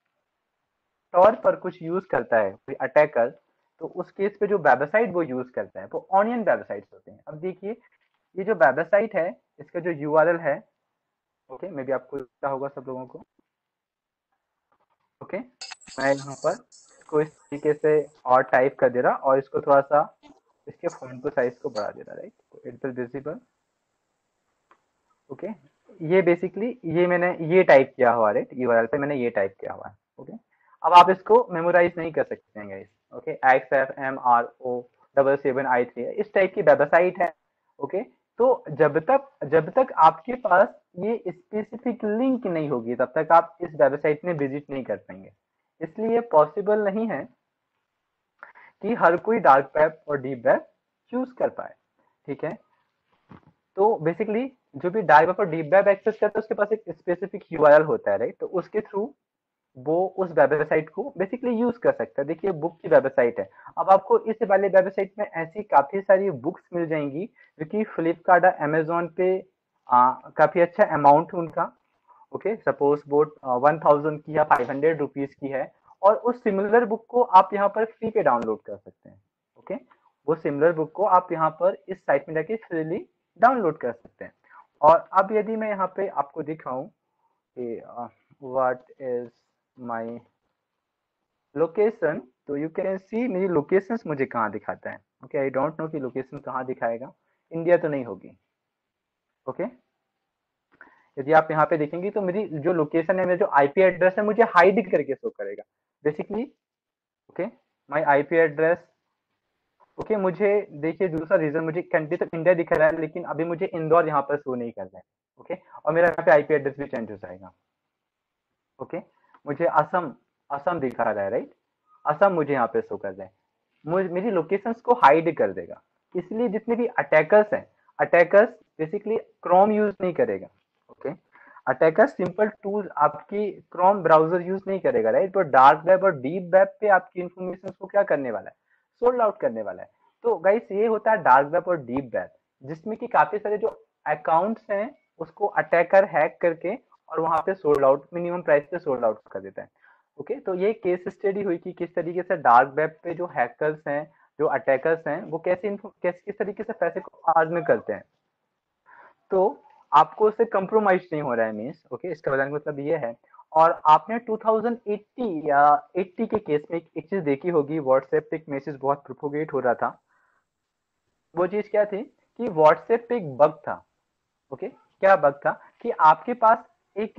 टॉर पर कुछ यूज करता है कोई अटैकर, तो उस केस पे जो वेबसाइट वो यूज करता है वो ऑनियन वेबसाइट्स होते हैं। अब देखिए ये जो वेबसाइट है इसका जो यूआरएल है, ओके मे बी आपको पता होगा सब लोगों को। ओके मैं यहाँ पर इसको इस तरीके से और टाइप कर दे रहा और इसको थोड़ा सा इसके फॉन्ट को साइज को बढ़ा दे रहा, right. It will visible, okay ये बेसिकली ये मैंने ये टाइप किया हुआ, राइट। यूआरएल पे मैंने ये टाइप किया हुआ है। ओके अब आप इसको मेमोराइज नहीं कर सकते हैं गाइस। ओके XFMRO77I3 इस टाइप की वेबसाइट है। ओके तो जब तक आपके पास ये स्पेसिफिक लिंक नहीं होगी तब तक आप इस वेबसाइट में विजिट नहीं कर पाएंगे। इसलिए पॉसिबल नहीं है कि हर कोई डार्क वेब और डीप वेब चूज कर पाए, ठीक है। तो बेसिकली जो भी डार्क वेब और डीप वेब एक्सेस करता है उसके पास एक स्पेसिफिक यूआरएल होता है, राइट। तो उसके थ्रू वो उस वेबसाइट को बेसिकली यूज कर सकता है। देखिए बुक की वेबसाइट है, अब आपको इस वाले वेबसाइट में ऐसी काफी सारी बुक्स मिल जाएंगी जो कि फ्लिपकार्ट और अमेजोन पे काफी अच्छा अमाउंट उनका, ओके सपोज बोट 1000 की या 500 रुपीज की है, और उस सिमिलर बुक को आप यहाँ पर फ्री पे डाउनलोड कर सकते हैं। ओके वो सिमिलर बुक को आप यहाँ पर इस साइट में जाके फ्रीली डाउनलोड कर सकते हैं। और अब यदि मैं यहाँ पे आपको दिखाऊं कि व्हाट इज माय लोकेशन, तो यू कैन सी मेरी लोकेशंस मुझे कहाँ दिखाता है। ओके आई डोंट नो कि लोकेशन कहाँ दिखाएगा, इंडिया तो नहीं होगी। ओके यदि आप यहाँ पे देखेंगे तो मेरी जो लोकेशन है, मेरा जो आईपी एड्रेस है, मुझे हाइड करके शो करेगा basically. Okay, my IP address. Okay, मुझे देखिए दूसरा रीजन, मुझे कंट्री तो इंडिया दिख रहा है, लेकिन अभी मुझे इंदौर यहाँ पर शो नहीं कर रहा है। ओके, और मेरा यहाँ पे आईपी एड्रेस भी चेंज हो जाएगा। ओके, मुझे असम असम दिखा रहा है, राइट, असम मुझे यहाँ पे शो कर रहा है, मेरी लोकेशंस को हाइड कर देगा। इसलिए जितने भी अटैकर्स हैं, अटैकर्स बेसिकली क्रोम यूज नहीं करेगा। ओके, अटैकर सिंपल टूल आपकी क्रोम ब्राउजर यूज नहीं करेगा, राइट, तो डार्क वेब और डीप वेब पे आपकी इंफॉर्मेशन को क्या करने वाला है, सोल्ड आउट करने वाला है। तो गाइस ये होता है डार्क वेब और डीप वेब, जिसमें कि काफी सारे जो अकाउंट्स हैं उसको अटैकर हैक करके और वहां पे सोल्ड आउट, मिनिमम प्राइस पे सोल्ड आउट कर देता है। ओके, तो ये केस स्टडी हुई कि किस तरीके से डार्क वेब पे जो हैकर्स हैं, जो अटैकर्स हैं, वो किस तरीके से पैसे को अर्न करते हैं। तो आपको उससे कंप्रोमाइज नहीं हो रहा है मीन्स। ओके, इसका बताने का मतलब ये है। और आपने 2080 या 80 के केस में एक चीज देखी होगी, व्हाट्सएप पे एक मैसेज बहुत प्रोपोगेट हो रहा था। वो चीज क्या थी कि व्हाट्सएप पे एक बग था। ओके, क्या बग था कि आपके पास एक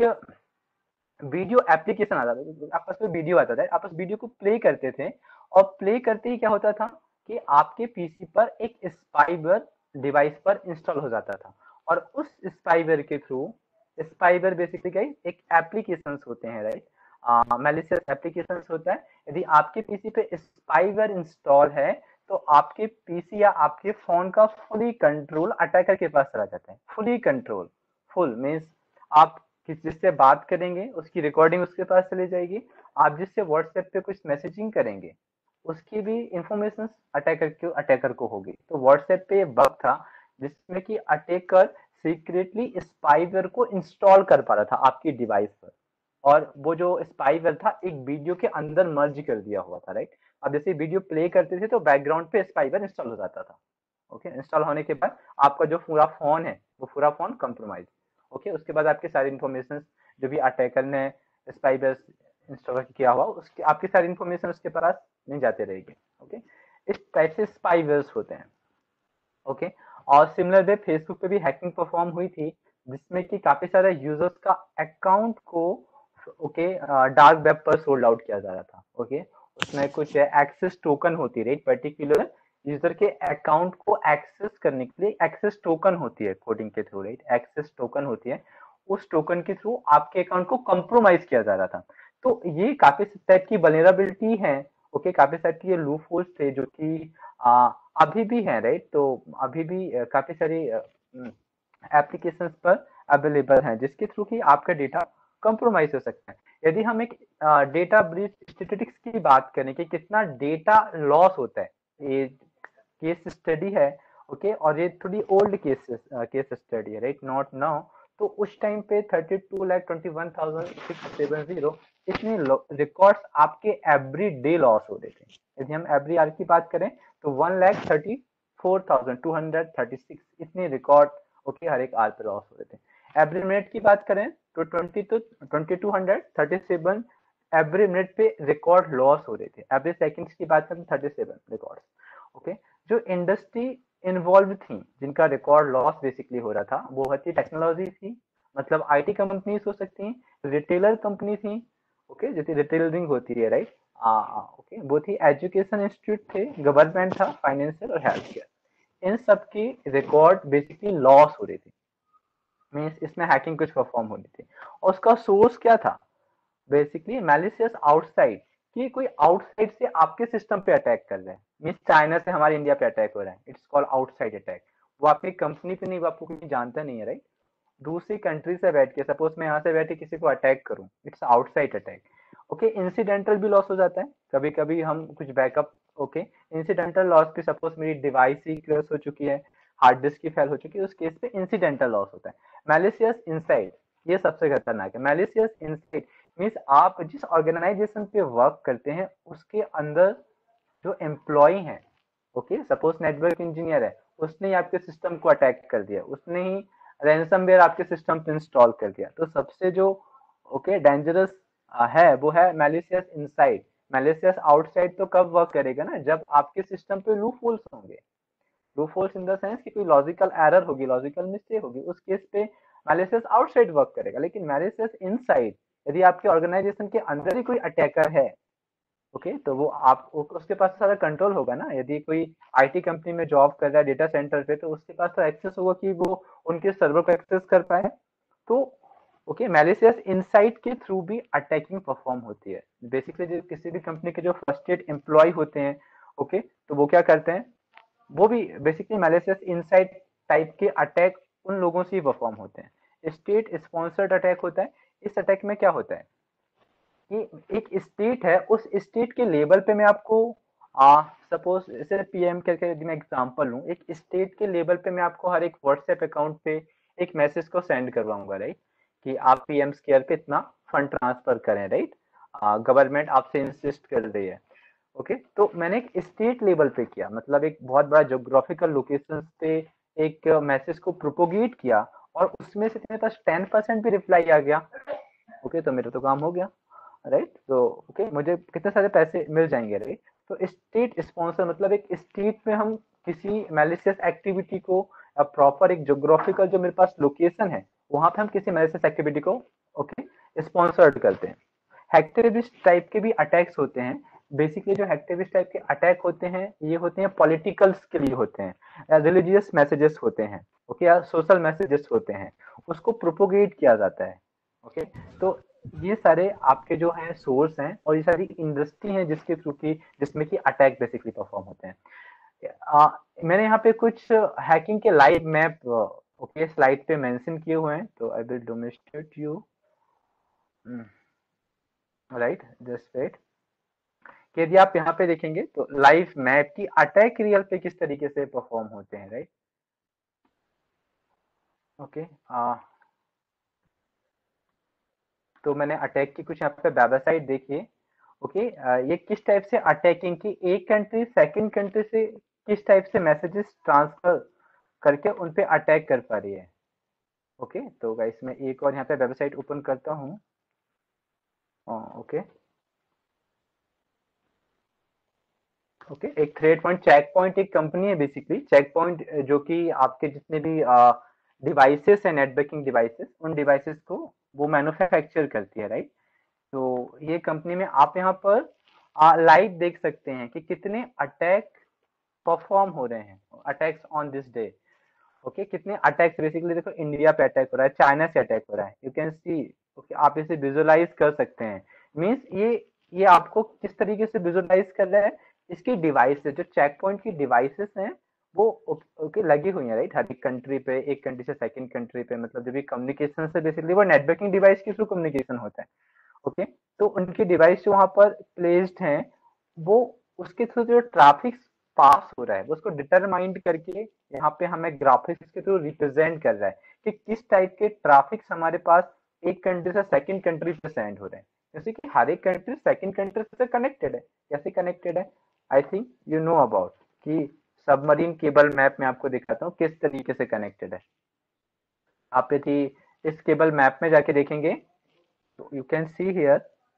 वीडियो एप्लीकेशन आता था, आपके पास वीडियो आता था, आप उस वीडियो को प्ले करते थे, और प्ले करते ही क्या होता था कि आपके पीसी पर एक स्पाईवेयर डिवाइस पर इंस्टॉल हो जाता था। और उस स्पाईवेयर के थ्रू, स्पाईवेयर बेसिकली क्या है, एक एप्लीकेशन होते हैं, राइट, मैलिशियस एप्लीकेशन होता है। यदि आपके पीसी पे स्पाईवेयर इंस्टॉल है तो आपके पीसी या आपके फोन का फुली कंट्रोल अटैकर के पास चला जाता है। फुली कंट्रोल, फुल मीन्स आप जिससे बात करेंगे उसकी रिकॉर्डिंग उसके पास चली जाएगी, आप जिससे व्हाट्सएप पे कुछ मैसेजिंग करेंगे उसकी भी इंफॉर्मेशन अटैकर को होगी। तो व्हाट्सएप पे ये बग था जिसमें कि अटैकर सीक्रेटली स्पाईवेयर को इंस्टॉल कर पा रहा था आपकी डिवाइस पर, और वो जो स्पाईवेयर था एक वीडियो के अंदर मर्ज कर दिया हुआ था, राइट। अब जैसे वीडियो प्ले करते थे तो बैकग्राउंड पे स्पाईवेयर इंस्टॉल हो जाता था। ओके, इंस्टॉल होने के बाद आपका जो पूरा फोन है वो पूरा फोन कंप्रोमाइज। ओके, उसके बाद आपकी सारी इन्फॉर्मेशन जो भी अटैकर ने स्पाईवेयर इंस्टॉल किया हुआ उसकी आपकी सारी इन्फॉर्मेशन उसके पास नहीं जाते रहेगी। ओके, इस टाइप से स्पाईवेयर्स होते हैं। ओके, और सिमिलर वे फेसबुक पे भी हैकिंग परफॉर्म हुई थी, जिसमें कि काफी सारे यूजर्स का अकाउंट को ओके डार्क वेब पर सोल्ड आउट किया जा रहा था। ओके, उसमें कुछ एक्सेस टोकन होती है, पर्टिकुलर यूजर के अकाउंट को एक्सेस करने के लिए एक्सेस टोकन होती है कोडिंग के थ्रू, राइट, एक्सेस टोकन होती है। उस टोकन के थ्रू आपके अकाउंट को कंप्रोमाइज किया जा रहा था। तो ये काफी टाइप की वल्नरेबिलिटी है। ओके, काफी टाइप की ये लूप होल्स थे जो कि अभी भी है, राइट। तो अभी भी काफी सारी एप्लीकेशंस पर अवेलेबल हैं जिसके थ्रू कि आपका डेटा कंप्रोमाइज हो सकता है। यदि हम एक डेटा ब्रीच स्टैटिस्टिक्स की बात करें कि कितना डेटा लॉस होता है, ये केस स्टडी है। ओके, और ये थोड़ी ओल्ड केस स्टडी है, राइट, नॉट नाउ। तो उस टाइम पे 32,21,670 इतने रिकॉर्ड्स आपके एवरी डे लॉस हो रहे थे। यदि हम एवरी आवर की बात करें तो 1,34,236 इतने रिकॉर्ड ओके हर एक आवर पे लॉस हो रहे थे। एवरी मिनट की बात करें तो 2237 एवरी मिनट पे रिकॉर्ड लॉस हो रहे थे। एवरी सेकंड्स की बात करें 37 रिकॉर्ड्स। ओके, जो इंडस्ट्री इन्वॉल्व थी जिनका रिकॉर्ड लॉस बेसिकली हो रहा था वो होती टेक्नोलॉजी थी, मतलब आईटी कंपनीज हो सकती हैं, रिटेलर कंपनी थी। ओके, जैसे रिटेलरिंग होती है, राइट। ओके, वो थी एजुकेशन इंस्टीट्यूट थे, गवर्नमेंट था, फाइनेंशियल और हेल्थ केयर। इन सब की रिकॉर्ड बेसिकली लॉस हो रही थी, मीन्स इसमें हैकिंग कुछ परफॉर्म हो रही थी। और उसका सोर्स क्या था, बेसिकली मैलिशियस आउटसाइड, कि कोई आउटसाइड से आपके सिस्टम पे अटैक कर रहा है, मीन्स चाइना से हमारे इंडिया पे अटैक हो रहा है, इट्स कॉल्ड आउटसाइड अटैक। वो आपकी कंपनी पे नहीं, वो आपको कोई जानता नहीं है, राइट। दूसरी कंट्री से बैठ के, सपोज मैं यहाँ से बैठ के किसी को अटैक करूँ, it's outside attack. Okay, incidental भी लॉस हो जाता है कभी कभी, हम कुछ बैकअप। ओके, इंसिडेंटल लॉस भी, सपोज मेरी डिवाइस ही क्रैश हो चुकी है, हार्ड डिस्क की फेल हो चुकी है, उस केस पे इंसिडेंटल लॉस होता है। मैलिशियस इनसाइड, ये सबसे खतरनाक है। मैलिशियस इनसाइड मीन्स आप जिस ऑर्गेनाइजेशन पे वर्क करते हैं उसके अंदर जो एम्प्लॉय हैं, ओके, सपोज नेटवर्क इंजीनियर है, उसने ही आपके सिस्टम को अटैक कर दिया, उसने ही रैंसमवेयर आपके सिस्टम पे इंस्टॉल कर दिया, तो सबसे जो ओके डेंजरस है वो है मैलिशियस इनसाइड। मैलिशियस आउटसाइड तो कब वर्क करेगा ना, जब आपके सिस्टम पे लूप होल्स होंगे। Loopholes in the sense कि कोई लॉजिकल एरर होगी, लॉजिकल मिस्टेक होगी, उस केस पे मैलिशियस आउटसाइड वर्क करेगा, लेकिन मैलिशियस इनसाइड, यदि आपके ऑर्गेनाइजेशन के अंदर ही कोई अटैकर है, ओके, तो वो आप उसके पास सारा कंट्रोल होगा ना। यदि कोई आईटी कंपनी में जॉब कर रहा है डेटा सेंटर पे, तो उसके पास तो एक्सेस होगा कि वो उनके सर्वर को एक्सेस कर पाए। तो ओके, मैलिशियस इनसाइट के थ्रू भी अटैकिंग परफॉर्म होती है। बेसिकली जो किसी भी कंपनी के जो फ्रस्ट्रेटेड एम्प्लॉय होते हैं, ओके, तो वो क्या करते हैं, वो भी बेसिकली मैलिशियस इनसाइट टाइप के अटैक उन लोगों से ही परफॉर्म होते हैं। स्टेट स्पॉन्सर्ड अटैक होता है। इस अटैक में क्या होता है कि एक स्टेट है, उस स्टेट के लेवल पे मैं आपको सपोज जैसे पीएम करके यदि मैं एग्जांपल लूं, एक स्टेट के लेवल पे मैं आपको हर एक व्हाट्सएप अकाउंट पे एक मैसेज को सेंड करवाऊंगा, राइट, कि आप पीएम केयर पे इतना फंड ट्रांसफर करें, राइट, गवर्नमेंट आपसे इंसिस्ट कर रही है, ओके। तो मैंने एक स्टेट लेवल पे किया, मतलब एक बहुत बड़ा ज्योग्राफिकल लोकेशन पे एक मैसेज को प्रोपोगेट किया, और उसमें से मेरे पास 10% भी रिप्लाई आ गया, ओके, तो मेरा तो काम हो गया, राइट। तो ओके, मुझे कितने सारे पैसे मिल जाएंगे, राइट। तो स्टेट स्पॉन्सर मतलब एक स्टेट में हम किसी मैलिशियस एक्टिविटी को प्रॉपर एक ज्योग्राफिकल जो मेरे पास लोकेशन है, वहां पे हम किसी मैलिशियस एक्टिविटी को ओके स्पॉन्सर्ड करते हैं। हैक्टिविस्ट टाइप के भी अटैक्स होते हैं। बेसिकली जो हैक्टिविस्ट टाइप के अटैक होते हैं, ये होते हैं पॉलिटिकल्स के लिए होते हैं, रिलीजियस मैसेजेस होते हैं, ओके, या सोशल मैसेजेस होते हैं, उसको प्रोपोगेट किया जाता है, ओके। तो ये सारे आपके जो है सोर्स हैं, और ये सारी इंडस्ट्री है जिसके थ्रू की जिसमें कि अटैक बेसिकली परफॉर्म होते हैं। मैंने यहाँ पे कुछ हैकिंग के लाइव मैप ओके स्लाइड पे मेंशन किए हुए हैं, तो I will demonstrate you, right, just wait. कि यदि आप यहाँ पे देखेंगे तो लाइव मैप की अटैक रियल पे किस तरीके से परफॉर्म होते हैं, राइट, ओके। तो मैंने अटैक की कुछ यहाँ पे वेबसाइट देखिए, ओके। ये किस टाइप से अटैकिंग की एक कंट्री सेकंड कंट्री से किस टाइप से मैसेजेस ट्रांसफर करके उन पे अटैक कर पा रही है, ओके। तो गाइस मैं एक और यहाँ पे वेबसाइट ओपन करता हूँ, ओके ओके। एक थ्रेड पॉइंट चेक पॉइंट एक कंपनी है, बेसिकली चेक पॉइंट जो कि आपके जितने भी डिवाइसेस है, नेटवर्किंग डिवाइसेस, उन डिवाइसेस को वो मैन्युफैक्चर करती है, राइट। तो ये कंपनी में आप यहाँ पर लाइव देख सकते हैं कि कितने अटैक परफॉर्म हो रहे हैं, attacks on this day, okay. कितने अटैक्स बेसिकली देखो, इंडिया पे अटैक हो रहा है, चाइना से अटैक हो रहा है, यू कैन सी, ओके, आप इसे विजुअलाइज कर सकते हैं। मींस ये आपको किस तरीके से विजुअलाइज कर रहा है, इसकी डिवाइसेस जो चेक पॉइंट की डिवाइसेस हैं वो ओके लगी हुई है, राइट, हर एक कंट्री पे, एक कंट्री से सेकंड कंट्री पे, मतलब जो भी कम्युनिकेशन से बेसिकली वो नेटवर्किंग डिवाइस के थ्रू कम्युनिकेशन होता है, ओके। तो उनकी डिवाइस जो वहां पर प्लेस्ड हैं, वो उसके थ्रू जो ट्रैफिक पास हो रहा है वो उसको डिटरमाइंड करके यहाँ पे हमें ग्राफिक्स के थ्रू रिप्रेजेंट कर रहा है कि किस टाइप के ट्रैफिक्स हमारे पास एक कंट्री से सेकंड कंट्री पे सेंड हो रहे हैं। जैसे कि हर एक कंट्री सेकंड कंट्री से कनेक्टेड है। कैसे कनेक्टेड है, I think you know about कि सबमरीन केबल मैप में आपको दिखाता हूँ किस तरीके से कनेक्टेड है। आप यदि इस केबल मैप में जाके देखेंगे तो you can see here,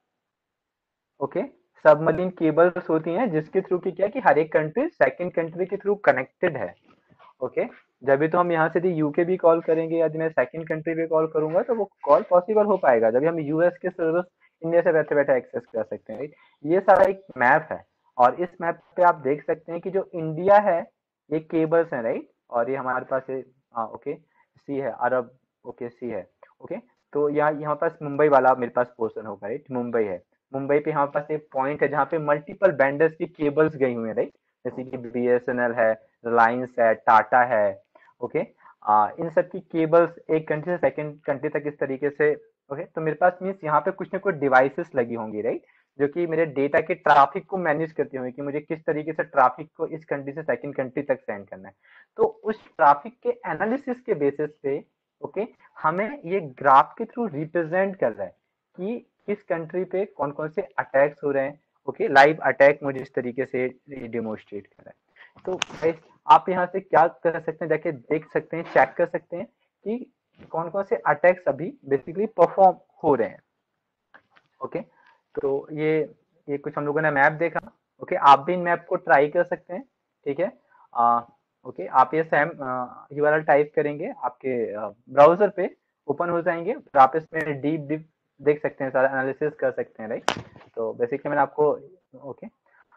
okay, submarine cables होती हैं जिसके थ्रू की क्या कि हर एक कंट्री सेकंड कंट्री के थ्रू कनेक्टेड है, ओके। जब भी तो हम यहाँ से यदि यूके भी कॉल करेंगे, यदि मैं सेकंड कंट्री पे कॉल करूंगा तो वो कॉल पॉसिबल हो पाएगा जब हम यूएस के सर्विस इंडिया से बैठे बैठे एक्सेस कर सकते हैं, राइट। ये सारा एक मैप है, और इस मैप पे आप देख सकते हैं कि जो इंडिया है ये केबल्स है, राइट, और ये हमारे पास है, हाँ ओके, सी है, अरब, ओके, सी है, ओके। तो यहाँ पास मुंबई वाला मेरे पास पोर्शन होगा, राइट, मुंबई है। मुंबई पे यहाँ पास एक पॉइंट है जहाँ पे मल्टीपल बैंडर्स की केबल्स गई हुई है, राइट, जैसे कि बीएसएनएल है, रिलायंस है, टाटा है, ओके। इन सब की केबल्स एक कंट्री से सेकंड कंट्री तक इस तरीके से, ओके। तो मेरे पास मीन्स यहाँ पे कुछ ना कुछ डिवाइसेस लगी होंगी, राइट, जो कि मेरे डेटा के ट्रैफिक को मैनेज करती होंगी कि मुझे किस तरीके से ट्रैफिक को इस कंट्री से सेकंड कंट्री तक सेंड करना है। तो उस ट्रैफिक के एनालिसिस के बेसिस पे, ओके, हमें ये ग्राफ के थ्रू रिप्रेजेंट कर रहा है कि किस कंट्री पे कौन कौन से अटैक्स हो रहे हैं, ओके। लाइव अटैक मुझे इस तरीके से डेमोन्स्ट्रेट कर रहा है। तो गाइस आप यहाँ से क्या कर सकते हैं, जाके देख सकते हैं, चेक कर सकते हैं कि कौन कौन से अटैक्स अभी बेसिकली परफॉर्म हो रहे हैं, ओके। तो ये कुछ हम लोगों ने मैप देखा, ओके। आप भी इन मैप को ट्राई कर सकते हैं, ठीक है। ओके, आप ये सेम यूआरएल टाइप करेंगे आपके ब्राउजर पे, ओपन हो जाएंगे, फिर आप इसमें डीप डीप देख सकते हैं, सारा एनालिसिस कर सकते हैं, राइट। तो बेसिकली मैंने आपको ओके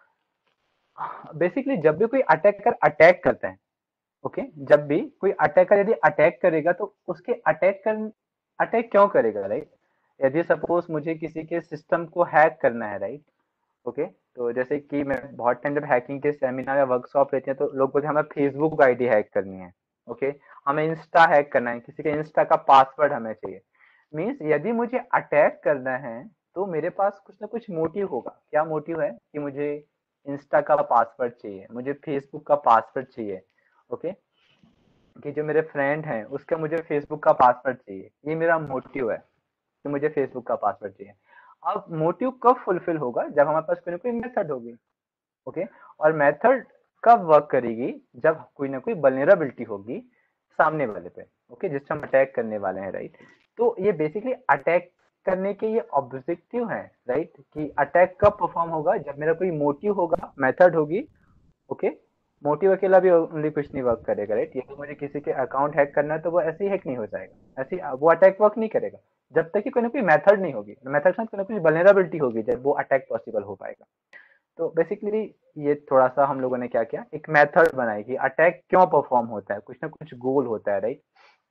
बेसिकली जब भी कोई अटैकर अटैक करता है, ओके जब भी कोई अटैकर यदि अटैक करेगा तो उसके अटैक क्यों करेगा, राइट। यदि सपोज मुझे किसी के सिस्टम को हैक करना है, राइट, ओके तो जैसे कि मैं बहुत टाइम जब हैकिंग के सेमिनार या वर्कशॉप लेते हैं तो लोग बोलते हैं हमें फेसबुक आईडी हैक करनी है, ओके हमें इंस्टा हैक करना है, किसी के इंस्टा का पासवर्ड हमें चाहिए। मीन्स यदि मुझे अटैक करना है तो मेरे पास कुछ ना कुछ मोटिव होगा। क्या मोटिव है कि मुझे इंस्टा का पासवर्ड चाहिए, मुझे फेसबुक का पासवर्ड चाहिए, ओके कि जो मेरे फ्रेंड हैं उसका मुझे फेसबुक का पासवर्ड चाहिए, ये मेरा मोटिव है कि मुझे फेसबुक का पासवर्ड चाहिए। अब मोटिव कब फुलफिल होगा, जब हमारे पास कोई ना कोई मेथड होगी, ओके और मेथड कब वर्क करेगी, जब कोई ना कोई वल्नरेबिलिटी होगी सामने वाले पे, ओके जिससे हम अटैक करने वाले हैं, राइट। तो ये बेसिकली अटैक करने के ये ऑब्जेक्टिव है, राइट, कि अटैक कब परफॉर्म होगा, जब मेरा कोई मोटिव होगा, मेथड होगी, ओके मोटिव अकेला भी ओनली कुछ नहीं वर्क करेगा, राइट। यदि मुझे किसी के अकाउंट हैक करना है तो वो ऐसे ही हैक नहीं हो जाएगा, ऐसे वो अटैक वर्क नहीं करेगा जब तक कि कोई ना कोई मेथड नहीं होगी, मेथड के साथ कोई ना कोई वल्नरेबिलिटी होगी, जब वो अटैक पॉसिबल हो पाएगा। तो बेसिकली ये थोड़ा सा हम लोगों ने क्या किया, एक मेथड बनाई कि अटैक क्यों परफॉर्म होता है, कुछ ना कुछ गोल होता है, राइट।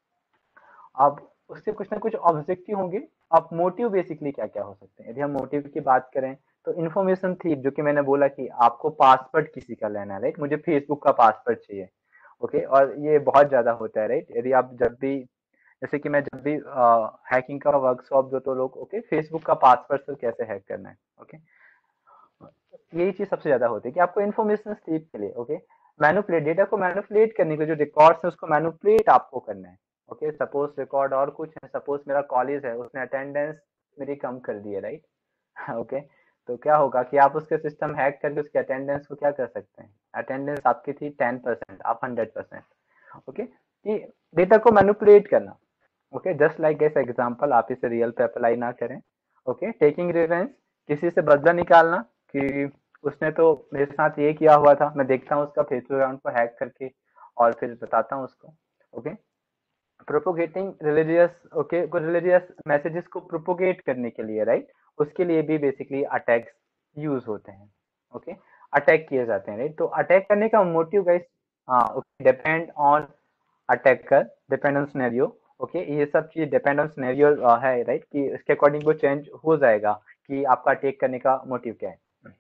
अब उससे कुछ ना कुछ ऑब्जेक्टिव होंगे। अब मोटिव बेसिकली क्या क्या हो सकते हैं, यदि हम मोटिव की बात करें तो इन्फॉर्मेशन थी, जो कि मैंने बोला कि आपको पासवर्ड किसी का लेना है, राइट, मुझे फेसबुक का पासवर्ड चाहिए, ओके और ये बहुत ज्यादा होता है, राइट। यदि आप जब भी जैसे कि मैं जब भी हैकिंग का वर्कशॉप जो तो लोग ओके फेसबुक का पासवर्ड से कैसे हैक करना है, ओके यही चीज सबसे ज्यादा होती है कि आपको इन्फॉर्मेशन स्लीप के लिए ओके मैनुपुलेट डेटा को मैनुपुलेट करने के लिए जो रिकॉर्ड्स है उसको मैनुपुलेट आपको करना है, ओके सपोज रिकॉर्ड और कुछ है, सपोज मेरा कॉलेज है उसने अटेंडेंस मेरी कम कर दी है, राइट ओके तो क्या होगा कि आप उसके सिस्टम हैक करके उसके अटेंडेंस को क्या कर सकते हैं, अटेंडेंस आपकी थी 10%, आप 100%, ओके कि डेटा को मैनुपुलेट करना, ओके जस्ट लाइक ऐसा एग्जांपल, आप इसे रियल पे अप्लाई ना करें, ओके टेकिंग रिवेंज, किसी से बदला निकालना कि उसने तो मेरे साथ ये किया हुआ था, मैं देखता हूँ उसका फेसबुक अकाउंट को हैक करके और फिर बताता हूँ उसको, okay propagating religious, okay religious messages को प्रोपोगेट करने के लिए, राइट उसके लिए भी बेसिकली अटैक्स यूज होते हैं, ओके अटैक किए जाते हैं, राइट। तो अटैक करने का मोटिव गाइस हाँ depend on attacker, depend on scenario, okay ये सब चीज डिपेंड ऑन सिनेरियो है, राइट कि इसके अकॉर्डिंग वो चेंज हो जाएगा कि आपका अटैक करने का मोटिव क्या है।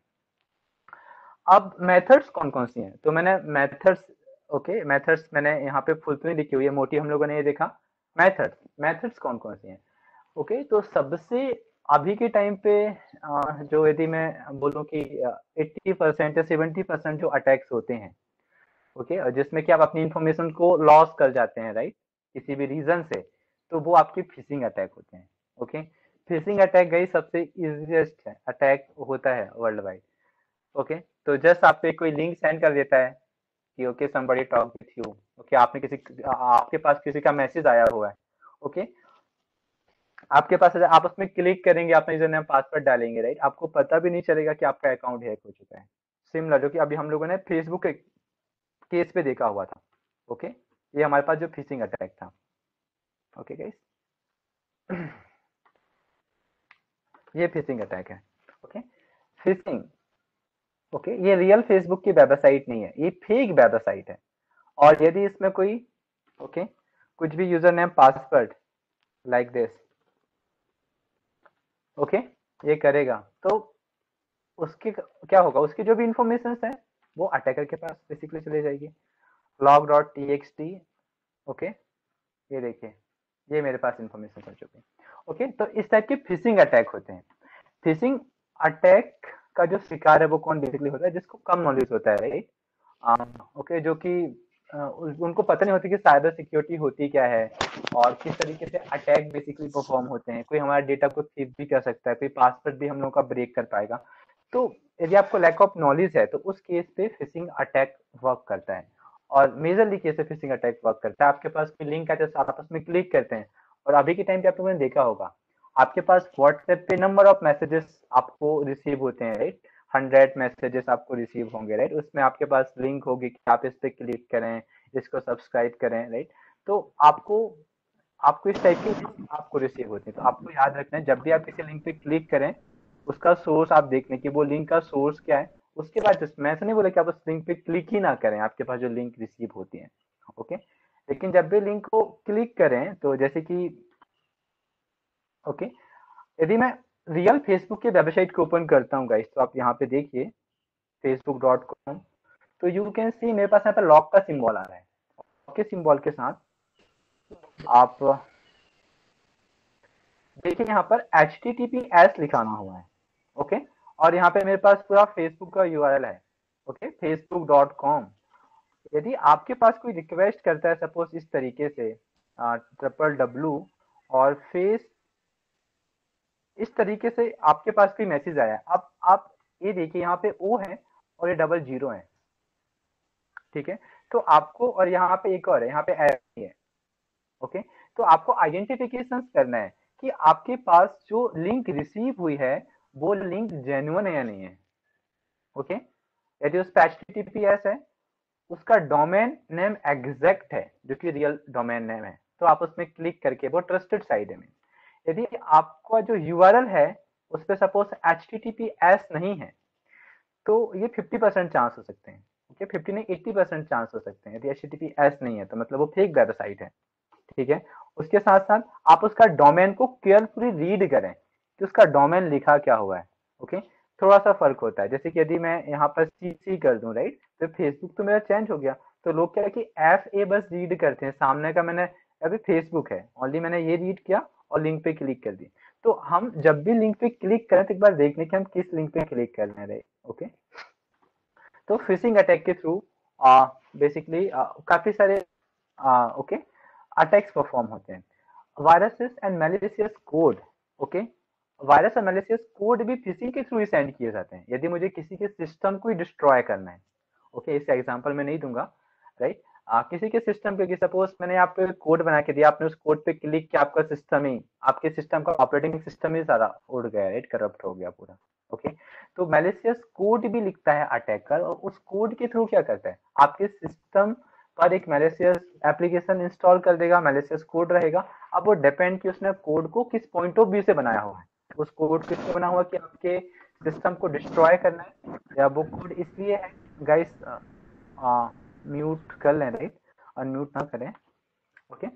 अब मेथड्स कौन कौन सी हैं, तो मैंने मेथड्स ओके मेथड्स मैंने यहाँ पे फुल तो नहीं लिखी हुई है, मोटिव हम लोगों ने ये देखा। मेथड्स कौन कौन सी हैं, ओके तो सबसे अभी के टाइम पे जो यदि मैं बोलूँ कि 80% या 70% जो अटैक्स होते हैं, ओके और जिसमें कि आप अपनी इंफॉर्मेशन को लॉस कर जाते हैं, राइट किसी भी रीजन से, तो वो आपके फिशिंग अटैक होते हैं, ओके फिशिंग अटैक गई सबसे इजीएस्ट है अटैक होता है वर्ल्ड वाइड, ओके तो जस्ट आप पे कोई लिंक सेंड कर देता है कि okay somebody talk with you, okay आपके पास किसी का मैसेज आया हुआ है, ओके आपके पास आप उसमें क्लिक करेंगे, अपना यूजर नेम पासवर्ड डालेंगे, राइट आपको पता भी नहीं चलेगा कि आपका अकाउंट हैक हो चुका है। सिमिलर जो कि अभी हम लोगों ने फेसबुक केस पे देखा हुआ था, ओके ये हमारे पास जो फिशिंग अटैक था, ओके गाइस ये फिशिंग अटैक है, ओके फिशिंग, ओके ये रियल फेसबुक की वेबसाइट नहीं है, ये फेक वेबसाइट है। और यदि इसमें कोई ओके कुछ भी user name password like this okay ये करेगा तो उसके क्या होगा, उसकी जो भी इंफॉर्मेशन है वो अटैकर के पास बेसिकली चले जाएगी। log.txt ओके ये देखिए ये मेरे पास इंफॉर्मेशन हो चुकी है, ओके तो इस टाइप के फिशिंग अटैक होते हैं। फिशिंग अटैक का जो शिकार है वो कौन बेसिकली होता है, जिसको कम नॉलेज होता है, राइट ओके जो कि उनको पता नहीं होती कि साइबर सिक्योरिटी होती क्या है और किस तरीके से अटैक बेसिकली परफॉर्म होते हैं, कोई हमारा डेटा को थिप भी कर सकता है, कोई पासवर्ड भी हम लोग का ब्रेक कर पाएगा। तो यदि आपको लैक ऑफ नॉलेज है तो उस केस पे फिशिंग अटैक वर्क करता है और मेजरली केस पे फिशिंग अटैक वर्क करता है। आपके पास कोई लिंक आता है, आप उसमें क्लिक करते हैं और अभी के टाइम पे आप लोगों ने देखा होगा आपके पास व्हाट्सएप पे नंबर ऑफ मैसेजेस आपको रिसीव होते हैं, राइट 100 मैसेजेस आपको रिसीव होंगे, राइट उसमें आपके पास लिंक होगी कि आप इस पे क्लिक करें, इसको सब्सक्राइब करें, राइट तो आपको आपको इस टाइप की आपको रिसीव होती है। तो आपको याद रखना है जब भी आप किसी लिंक पे क्लिक करें, उसका सोर्स आप देख लें कि वो लिंक का सोर्स क्या है। उसके बाद जस्ट मैं ऐसा नहीं बोला कि आप उस लिंक पे क्लिक ही ना करें आपके पास जो लिंक रिसीव होती है, ओके। लेकिन जब भी लिंक को क्लिक करें तो जैसे कि ओके, यदि मैं रियल फेसबुक के वेबसाइट को ओपन करता हूँ गाइस, तो आप यहाँ पे देखिए facebook.com, तो यू कैन सी मेरे पास यहाँ पे लॉक का सिंबल आ रहा है। लॉक के सिंबल के साथ आप देखिए यहाँ पर HTTPS लिखाना हुआ है, ओके। और यहाँ पे मेरे पास पूरा फेसबुक का URL है, ओके, facebook.com। यदि आपके पास कोई रिक्वेस्ट करता है सपोज इस तरीके से www और फेस, इस तरीके से आपके पास कोई मैसेज आया, अब आप ये देखिए यहाँ पे O है और ये डबल जीरो है, ठीक है। तो आपको, और यहाँ पे एक और है, यहाँ पे एफ है, ओके। तो आपको आइडेंटिफिकेशन करना है कि आपके पास जो लिंक रिसीव हुई है वो लिंक जेन्युइन है या नहीं है, ओके। यदि उस पर HTTPS है, उसका डोमेन नेम एग्जैक्ट है जो कि रियल डोमेन नेम है, तो आप उसमें क्लिक करके, वो ट्रस्टेड साइट है। यदि आपका जो URL है उस पर सपोज HTTPS नहीं है, तो ये 50% चांस हो सकते हैं, ओके। 50 नहीं 80% चांस हो सकते हैं। यदि HTTPS नहीं है तो मतलब वो फेक वेबसाइट है, ठीक है। उसके साथ साथ आप उसका डोमेन को केयरफुली रीड करें कि उसका डोमेन लिखा क्या हुआ है, ओके। थोड़ा सा फर्क होता है, जैसे कि यदि मैं यहाँ पर CC कर दूं, राइट, तो फेसबुक तो मेरा चेंज हो गया। तो लोग क्या है कि FA बस रीड करते हैं, सामने का मैंने अभी फेसबुक है ओनली, मैंने ये रीड किया और लिंक पे क्लिक कर दी। तो हम जब भी लिंक पे क्लिक करें तो एक बार देखने की हम किस लिंक पे क्लिक कर रहे हैं, राइट, ओके। तो फिशिंग अटैक के थ्रू बेसिकली काफी सारे ओके अटैक्स परफॉर्म होते हैं। Viruses and malicious code, okay. Virus और मैलिशियस कोड भी फिशिंग के थ्रू ही सेंड किए जाते हैं यदि मुझे किसी के सिस्टम को ही डिस्ट्रॉय करना है, ओके। इसका एग्जांपल मैं नहीं दूंगा, राइट। किसी के सिस्टम पे, सपोज मैंने आपको कोड बना के दिया, आपने उस कोड पे क्लिक किया, आपका सिस्टम ही, आपके सिस्टम का ऑपरेटिंग सिस्टम ही सारा उड़ गया, राइट, करप्ट हो गया पूरा, ओके। तो मैलिशियस कोड भी लिखता है अटैकर, और उस कोड के थ्रू क्या करता है, आपके सिस्टम पर एक मैलिशियस एप्लीकेशन इंस्टॉल कर देगा, मैलिशियस कोड रहेगा। अब वो डिपेंड कि उसने कोड को किस पॉइंट ऑफ व्यू से बनाया हुआ है। उस कोड किससे बना हुआ कि आपके सिस्टम को डिस्ट्रॉय करना है, या वो कोड इसलिए है, गाइस म्यूट कर लें, राइट, अनम्यूट ना करें, ओके।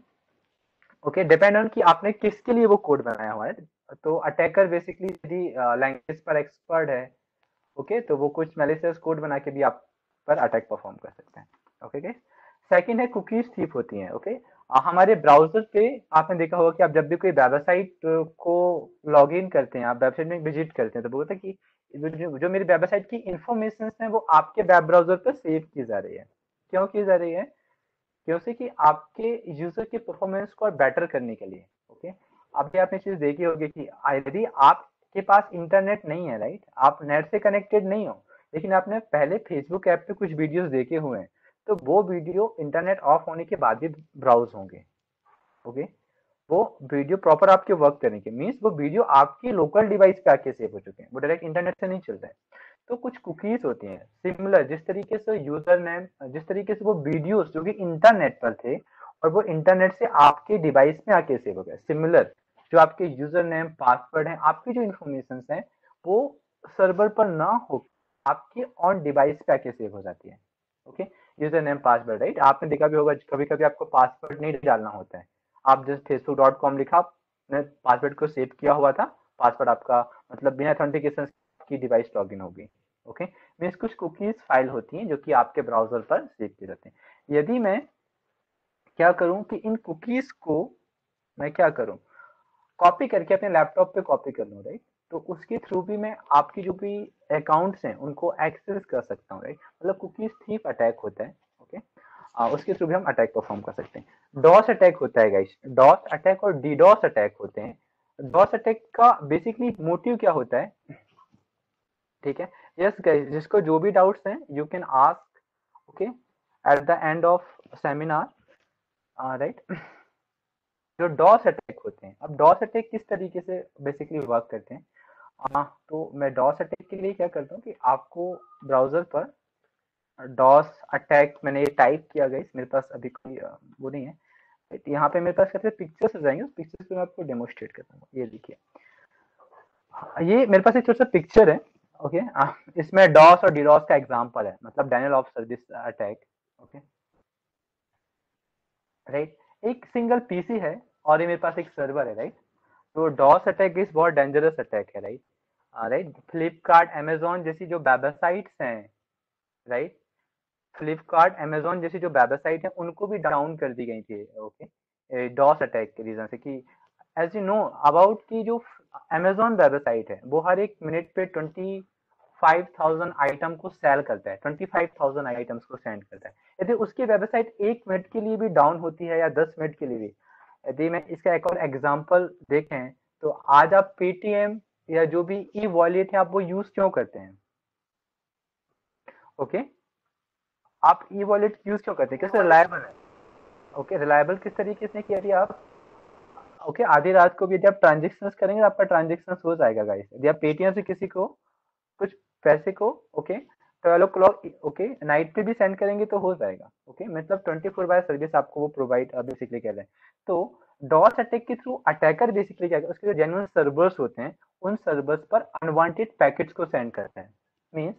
ओके, डिपेंड ऑन कि आपने किसके लिए वो कोड बनाया हुआ है। तो अटैकर बेसिकली यदि लैंग्वेज पर एक्सपर्ट है, ओके, तो वो कुछ मैलिशियस कोड बना के भी आप पर अटैक परफॉर्म कर सकते हैं, ओके गाइस। सेकंड है कुकीज थीफ होती हैं, ओके। हमारे ब्राउजर पे आपने देखा होगा कि आप जब भी कोई वेबसाइट को लॉग इन करते हैं, आप वेबसाइट में विजिट करते हैं, तो बोलता है कि जो मेरी वेबसाइट की इंफॉर्मेशन है वो आपके वेब ब्राउजर पर सेव की जा रही है। क्यों की जा रही है? क्योंकि कि आपके यूजर के परफॉर्मेंस को बेटर करने के लिए, ओके। अभी आपने चीज देखी होगी कि यदि आपके पास इंटरनेट नहीं है, राइट, आप नेट से कनेक्टेड नहीं हो, लेकिन आपने पहले फेसबुक ऐप पे कुछ वीडियोस देखे हुए हैं, तो वो वीडियो इंटरनेट ऑफ होने के बाद भी ब्राउज होंगे, ओके। वो वीडियो प्रॉपर आपके वर्क करने के मीन्स वो वीडियो आपकी लोकल डिवाइस पे आके सेव हो चुके हैं, वो डायरेक्ट इंटरनेट से नहीं चल रहे हैं। तो कुछ कुकीज होती हैं सिमिलर, जिस तरीके से यूजर नेम, जिस तरीके से वो वीडियोस जो कि इंटरनेट पर थे और वो इंटरनेट से आपके डिवाइस में आके सेव हो गए, सिमिलर जो आपके यूजर नेम पासवर्ड है, आपकी जो इन्फॉर्मेशन है वो सर्वर पर ना हो, आपके ऑन डिवाइस पे आके सेव हो जाती है, okay. User name password, right, आपने देखा भी होगा कभी कभी आपको पासवर्ड नहीं डालना होता है, आप जस्ट facebook.com लिखा, आपने पासवर्ड को सेव किया हुआ था, पासवर्ड आपका मतलब बिना ऑथेंटिकेशन की डिवाइस लॉगिन होगी, ओके। मीन्स कुछ कुकीज फाइल होती हैं जो कि आपके ब्राउजर पर सेव किए जाते हैं। यदि मैं क्या करूं कि इन कुकीज को मैं क्या करूं, कॉपी करके अपने लैपटॉप पे कॉपी कर लूं, राइट, तो उसके थ्रू भी मैं आपकी जो भी अकाउंट्स हैं उनको एक्सेस कर सकता हूँ, राइट, मतलब कुकीज थीफ अटैक होता है, ओके। उसके थ्रू भी हम अटैक परफॉर्म कर सकते हैं। डॉस अटैक होता है गाइस, डॉस अटैक और डीडॉस अटैक होते हैं। डॉस अटैक का बेसिकली मोटिव क्या होता है, ठीक है, यस गाइस, जिसको जो भी डाउट्स हैं you can ask, okay, at the end of seminar, right. जो डॉस अटैक होते हैं, अब डॉस अटैक किस तरीके से बेसिकली वर्क करते हैं, तो मैं डॉस अटैक के लिए क्या करता हूँ कि आपको ब्राउजर पर डॉस अटैक मैंने ये टाइप किया, गाइस, मेरे पास अभी कोई वो नहीं है, राइट। यहाँ पे मेरे पास कैसे पिक्चर्स आ जाएंगे, उस पिक्चर्स को मैं आपको डेमोस्ट्रेट करूंगा। ये देखिए, ये मेरे पास एक छोटा सा पिक्चर है। ओके, इसमें डॉस और डीडॉस का एग्जांपल है, मतलब denial of service attack. Okay, right. एक सिंगल पीसी है और ये मेरे पास एक सर्वर है, राइट। तो डॉस अटैक इज बहुत डेंजरस अटैक है, राइट। राइट, फ्लिपकार्ट अमेजोन जैसी जो वेबसाइट्स हैं, राइट, फ्लिपकार्ट अमेजोन जैसी जो वेबसाइट है उनको भी डाउन कर दी गई थी। ओके, डॉस अटैक के रीजन से, कि एज यू नो अबाउट की जो अमेजोन वेबसाइट है वो हर एक मिनट पे 25,000 आइटम को सेल करता है, 25,000 आइटम्स को सेंड करता है। यदि उसकी वेबसाइट 1 मिनट के लिए भी डाउन होती है या 10 मिनट के लिए भी, यदि मैं इसका एक और एग्जांपल देखें, तो आज आप पेटीएम या जो भी ई वॉलेट है आप वो यूज क्यों करते हैं? ओके, आप ई वॉलेट यूज क्यों करते हैं? कैसे रिलायबल है। ओके, रिलायबल किस तरीके से किया? यदि आप ओके आधी रात को भी यदि आप ट्रांजेक्शन करेंगे तो आपका ट्रांजेक्शन हो जाएगा गाइस। यदि आप पेटीएम से किसी को कुछ पैसे को ओके 12 o'clock ओके नाइट पे भी सेंड करेंगे तो हो जाएगा। ओके, मतलब 24/7 सर्विस आपको वो प्रोवाइड बेसिकली कर रहे हैं। तो डॉस अटैक के थ्रू अटैकर बेसिकली क्या उसके जो जेन्युइन सर्वर्स होते हैं उन सर्वर्स पर अनवांटेड पैकेट्स को सेंड करते हैं। मींस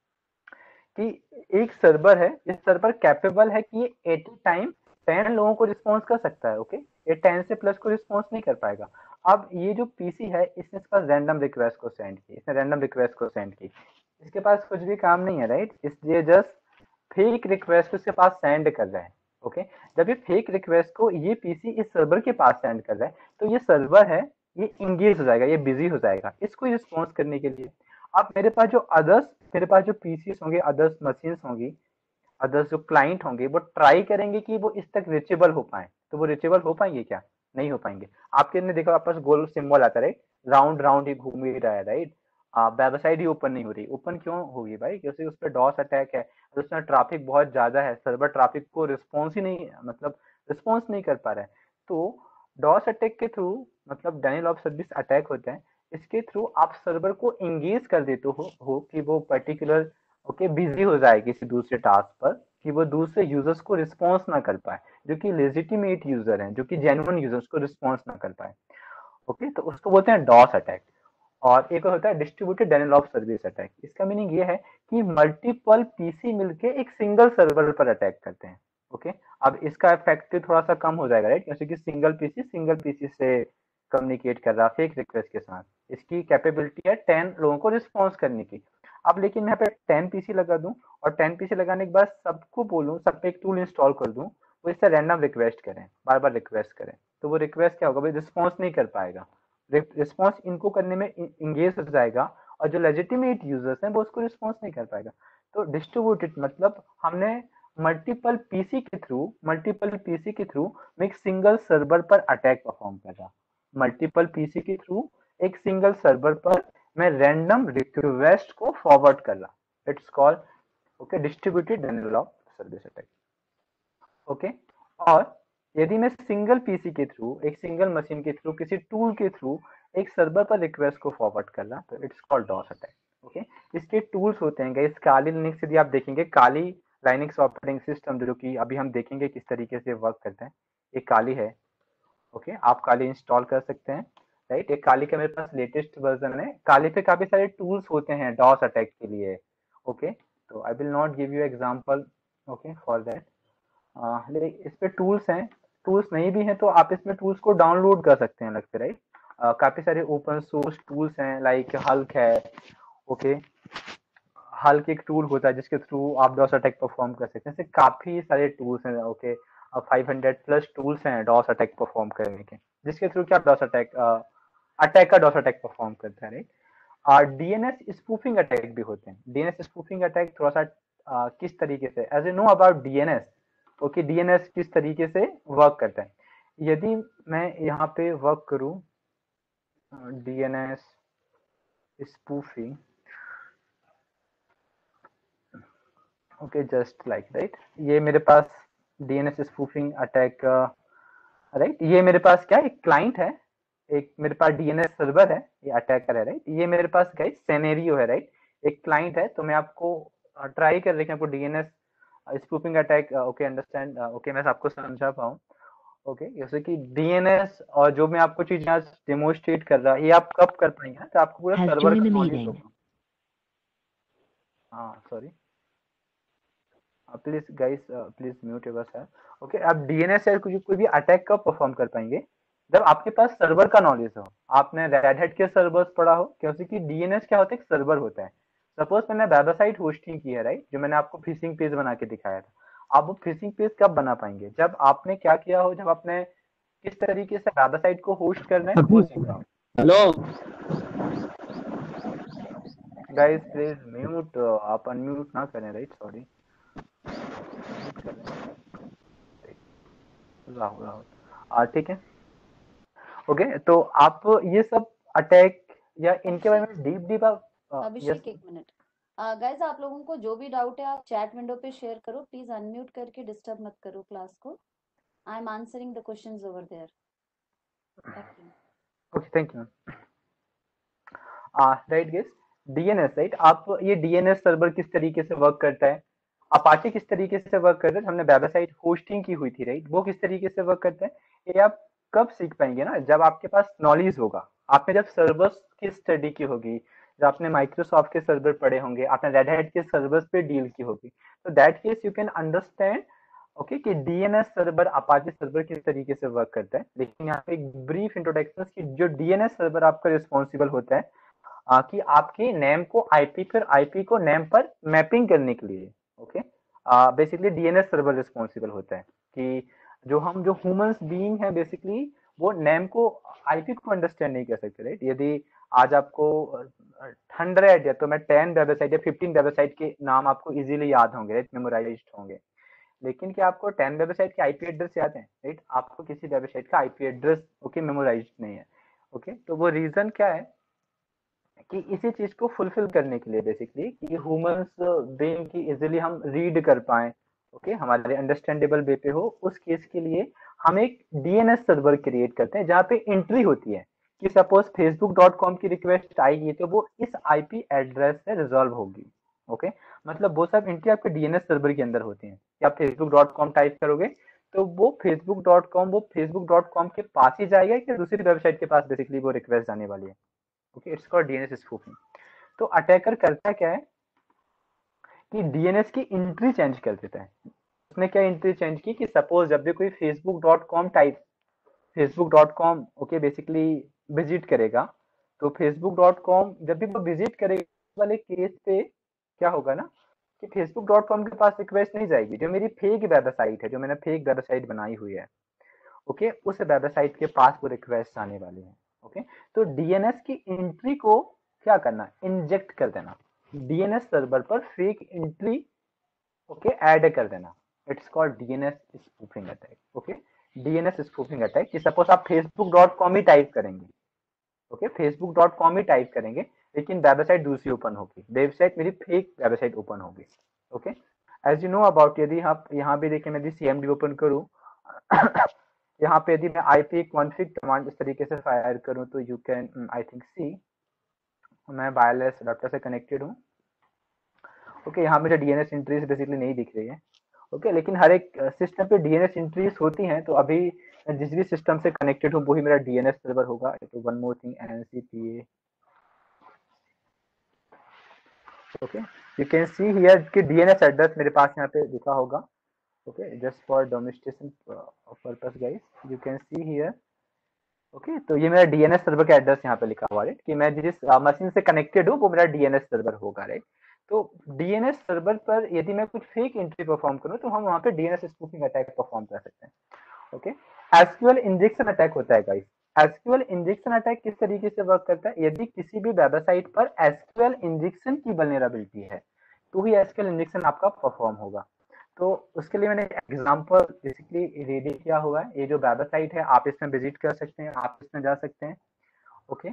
कि एक सर्वर है, इस सर्वर कैपेबल है कि ये एट टाइम 10 लोगों को रिस्पॉन्स कर सकता है। ओके, ये 10 से प्लस को रिस्पॉन्स नहीं कर पाएगा। अब ये जो पीसी है इसने इसके पास रैंडम रिक्वेस्ट को सेंड की, इसने रैंडम रिक्वेस्ट को सेंड की, इसके पास कुछ भी काम नहीं है, राइट। इसलिए जस्ट फेक रिक्वेस्ट उसके पास सेंड कर रहा है। ओके, जब ये फेक रिक्वेस्ट को ये पीसी इस सर्वर के पास सेंड कर रहा है तो ये सर्वर है ये इंगेज हो जाएगा, ये बिजी हो जाएगा इसको रिस्पॉन्स करने के लिए। अब मेरे पास जो अदर्स मेरे पास जो पीसीस होंगे, अदर्स मशीन्स होंगी, अदर्स जो क्लाइंट होंगे वो ट्राई करेंगे कि वो इस तक रीचेबल हो पाए। तो वो रीचेबल हो पाएंगे क्या? नहीं हो पाएंगे। आपके ने देखा आपके पास गोल सिंबल आता है, राइट, राउंड राउंड ही घूम ही रहा है, राइट। वेबसाइट ही ओपन नहीं हो रही। ओपन क्यों होगी भाई? क्योंकि उस पर डॉस अटैक है, उसमें ट्रैफिक बहुत ज्यादा है, सर्वर ट्रैफिक को रिस्पॉन्स ही नहीं, मतलब रिस्पॉन्स नहीं कर पा रहा है। तो डॉस अटैक के थ्रू मतलब डायनियल ऑफ सर्विस अटैक होता है, इसके थ्रू आप सर्वर को एंगेज कर देते हो कि वो पर्टिकुलर ओके बिजी हो जाए किसी दूसरे टास्क पर, कि वो दूसरे यूजर्स को रिस्पॉन्स ना कर पाए, जो कि लेजिटिमेट यूजर हैं, जो कि जेन्युइन यूजर्स को रिस्पॉन्स ना कर पाए। ओके, तो उसको बोलते हैं डॉस अटैक। और एक होता है distributed denial of service attack. इसका मीनिंग ये है कि मल्टीपल पीसी मिलके एक सिंगल सर्वर पर अटैक करते हैं। ओके, अब इसका इफेक्ट थोड़ा सा कम हो जाएगा, राइट, जैसे कि सिंगल पीसी से कम्युनिकेट कर रहा फेक रिक्वेस्ट के साथ, इसकी कैपेबिलिटी है 10 लोगों को रिस्पॉन्स करने की। अब लेकिन मैं यहाँ पे 10 पीसी लगा दूं और 10 पीसी लगाने के बाद सबको बोलूं, सब पे एक टूल इंस्टॉल कर दूं, वो इससे रैंडम रिक्वेस्ट करें, बार बार रिक्वेस्ट करें, तो वो रिक्वेस्ट क्या होगा भाई? रिस्पॉन्स नहीं कर पाएगा। रिस्पॉन्स इनको करने में इंगेज हो जाएगा और जो लेजिटिमेट यूजर्स हैं वो उसको रिस्पॉन्स नहीं कर पाएगा। तो डिस्ट्रीब्यूटेड मतलब हमने मल्टीपल पीसी के थ्रू मैं एक सिंगल सर्वर पर अटैक परफॉर्म कर रहा, मल्टीपल पीसी के थ्रू एक सिंगल सर्वर पर मैं रैंडम रिक्वेस्ट को फॉरवर्ड कर रहा। It's called okay distributed denial of service attack. Okay, और यदि मैं सिंगल पीसी के थ्रू एक सिंगल मशीन के थ्रू किसी टूल के थ्रू एक सर्वर पर रिक्वेस्ट को फॉरवर्ड कर रहा तो it's called DoS attack. Okay, इसके टूल्स होते हैं गाइस, काली लिनक्स यदि आप देखेंगे, काली लाइनक्स ऑपरेटिंग सिस्टम जो कि अभी हम देखेंगे किस तरीके से वर्क करते हैं, ये काली है। ओके, आप काली इंस्टॉल कर सकते हैं, राइट। एक काली का मेरे पास लेटेस्ट वर्जन है। काली पे काफी सारे टूल्स होते हैं डॉस अटैक के लिए। ओके, तो I will not give you example okay for that. लेकिन इस पे टूल्स हैं, टूल्स नहीं भी हैं तो आप इसमें टूल्स को डाउनलोड कर सकते हैं अलग से, राइट। काफी सारे ओपन सोर्स टूल्स हैं, लाइक हल्क है। ओके, हल्क एक टूल होता है जिसके थ्रू आप डॉस अटैक परफॉर्म कर सकते हैं। ऐसे काफी सारे टूल्स हैं। ओके, 500 प्लस टूल्स हैं डॉस अटैक परफॉर्म करने के, जिसके थ्रू क्या डॉस अटैक अटैक का डॉस अटैक परफॉर्म करता है, राइट। और डीएनएस स्पूफिंग अटैक भी होते हैं। डीएनएस स्पूफिंग अटैक थोड़ा सा किस तरीके से, as you know about DNS, okay, DNS किस तरीके से वर्क करता है। यदि मैं यहाँ पे वर्क करूँ DNS spoofing, okay just like right, ये मेरे पास डीएनएस स्पूफिंग अटैक, राइट, ये मेरे पास क्या एक क्लाइंट है, एक मेरे पास डीएनएस सर्वर है, ये अटैकर है, राइट। ये मेरे पास गाइस सिनेरियो है, राइट, एक क्लाइंट है। तो मैं आपको ट्राई कर रही हूँ आपको DNS spoofing attack okay understand okay मैं आपको समझा पाऊँ। ओके, जैसे कि डीएनएस और जो मैं आपको चीज आज डेमोन्स्ट्रेट कर रहा, ये आप कब कर पाएंगे ना, तो आपको पूरा Has सर्वर joined का the नॉलेज meeting. होगा। हाँ sorry, please guys, please mute yourself. Okay, आप डीएनएस या कोई भी अटैक कब परफॉर्म कर पाएंगे, जब आपके पास सर्वर का नॉलेज हो, आपने रेड हैट के सर्वर्स पढ़ा हो, क्योंकि डीएनएस क्या होता है, एक सर्वर होता है। सपोज मैंने वेबसाइट होस्टिंग की है, राइट, जो मैंने आपको फिशिंग पेज बना के दिखाया था, आप वो फिशिंग पेज कब बना पाएंगे, जब आपने क्या किया हो, जब आपने किस तरीके से वेबसाइट को होस्ट करना है वो सीखा हो। हेलो, गाइस प्लीज म्यूट, आप अनम्यूट ना करें, राइट, सॉरी, म्यूट कर रहे हैं राहुल, ठीक है। ओके, तो आप ये सब अटैक या इनके बारे में डीप डीप आप यस अभिषेक एक मिनट। गाइस आप लोगों को जो भी डाउट है आप चैट विंडो पे शेयर करो, प्लीज अनम्यूट करके डिस्टर्ब मत करो क्लास को। I am answering the questions over there. Okay, thank you. Right guys, DNS, right, आप ये डीएनएस सर्वर किस तरीके से वर्क करता है, अपाचे किस तरीके से वर्क करता है, हमने वेबसाइट होस्टिंग की हुई थी, राइट, वो किस तरीके से वर्क करता है, ये आप कब सीख पाएंगे ना, जब आपके पास नॉलेज होगा, आपने जब सर्वर्स की स्टडी की होगी, जब आपने माइक्रोसॉफ्ट के सर्वर पढ़े होंगे, आपने रेड हैट के सर्वर्स पे डील की होगी, तो that case you can understand okay कि डीएनएस सर्वर अपाचे सर्वर किस तरीके से वर्क करता है। लेकिन यहाँ पे एक ब्रीफ इंट्रोडक्शन की जो डीएनएस सर्वर आपका रिस्पॉन्सिबल होता है कि आपके नेम को आईपी पर आईपी को नेम पर मैपिंग करने के लिए, okay, basically DNS server responsible होता है कि जो ह्यूमंस बीइंग है बेसिकली वो नेम को आईपी को अंडरस्टैंड नहीं कर सकते, राइट। यदि आज आपको 100 या तो मैं 10 वेबसाइट या 15 वेबसाइट के नाम आपको इजीली याद होंगे, राइट, मेमोराइज्ड होंगे, लेकिन क्या आपको 10 वेबसाइट के आईपी एड्रेस याद है, राइट, आपको किसी वेबसाइट का आईपी एड्रेस ओके मेमोराइज्ड नहीं है। ओके, तो वो रीजन क्या है कि इसी चीज को फुलफिल करने के लिए बेसिकली कि ह्यूमंस बीइंग की इजीली हम रीड कर पाए, ओके, हमारे अंडरस्टैंडेबल वे पे हो, उस केस के लिए हम एक डीएनएस सर्वर क्रिएट करते हैं जहाँ पे एंट्री होती है कि सपोज facebook.com की रिक्वेस्ट आएगी तो वो इस आईपी एड्रेस से रिजॉल्व होगी। ओके, मतलब वो सब एंट्री आपके डीएनएस सर्वर के अंदर होती हैं कि आप facebook.com टाइप करोगे तो वो facebook.com के पास ही जाएगा कि दूसरी वेबसाइट के पास बेसिकली वो रिक्वेस्ट जाने वाली है। Okay, it's called DNS spoofing. तो अटैकर करता क्या है कि डीएनएस की एंट्री चेंज कर देता है। उसने क्या एंट्री चेंज की कि सपोज जब भी कोई facebook.com ओके बेसिकली विजिट करेगा तो facebook.com जब भी वो विजिट करेगा वाले केस पे क्या होगा ना कि facebook.com के पास रिक्वेस्ट नहीं जाएगी, जो मेरी फेक वेबसाइट है, जो मैंने फेक वेबसाइट बनाई हुई है, ओके, उस वेबसाइट के पास वो रिक्वेस्ट आने वाली है। ओके, तो डीएनएस की एंट्री को क्या करना, इंजेक्ट कर देना, डीएनएस सर्वर पर फेक एंट्री ओके ऐड कर देना। It's called DNS spoofing attack. Okay, DNS spoofing attack कि सपोज आप facebook.com ही टाइप करेंगे, ओके, facebook.com ही टाइप करेंगे लेकिन वेबसाइट दूसरी ओपन होगी, वेबसाइट मेरी फेक वेबसाइट ओपन होगी। Okay, as you know about, यदि आप यहाँ भी देखिए मैं सीएमडी ओपन करूँ यहाँ पे यदि मैं आईपी कॉन्फिग कमांड इस तरीके से फायर करूं तो you can I think see मैं वायरलेस अडॉप्टर से कनेक्टेड हूँ। ओके, यहाँ मुझे डीएनएस एंट्रीज बेसिकली नहीं दिख रही है। ओके, लेकिन हर एक सिस्टम पे डीएनएस एंट्रीज होती हैं, तो अभी जिस भी सिस्टम से कनेक्टेड हूँ वही मेरा डीएनएस सर्वर होगा। तो one more thing NCPA, okay, you can see here कि डीएनएस एड्रेस मेरे पास यहाँ पे लिखा होगा। Okay, just for domestication purpose guys, you can see here. Okay, तो ये मेरा डीएनएस सर्वर का एड्रेस यहाँ पे लिखा हुआ है कि मैं जिस मशीन से कनेक्टेड हूँ वो मेरा डीएनएस सर्वर होगा, राइट। तो डीएनएस सर्वर पर यदि मैं कुछ फेक एंट्री परफॉर्म करूँ तो हम वहाँ पे डीएनएस स्पूफिंग अटैक परफॉर्म कर सकते हैं। ओके, एसक्यूएल इंजेक्शन अटैक होता है गाइस। एसक्यूएल इंजेक्शन अटैक किस तरीके से वर्क करता है, यदि किसी भी वेबसाइट पर एसक्यूएल इंजेक्शन की वल्नरेबिलिटी है तो ही एसक्यूएल इंजेक्शन आपका परफॉर्म होगा। तो उसके लिए मैंने एग्जांपल बेसिकली रेडी किया हुआ है। ये जो वेबसाइट है आप इसमें विजिट कर सकते हैं, आप इसमें जा सकते हैं। Okay,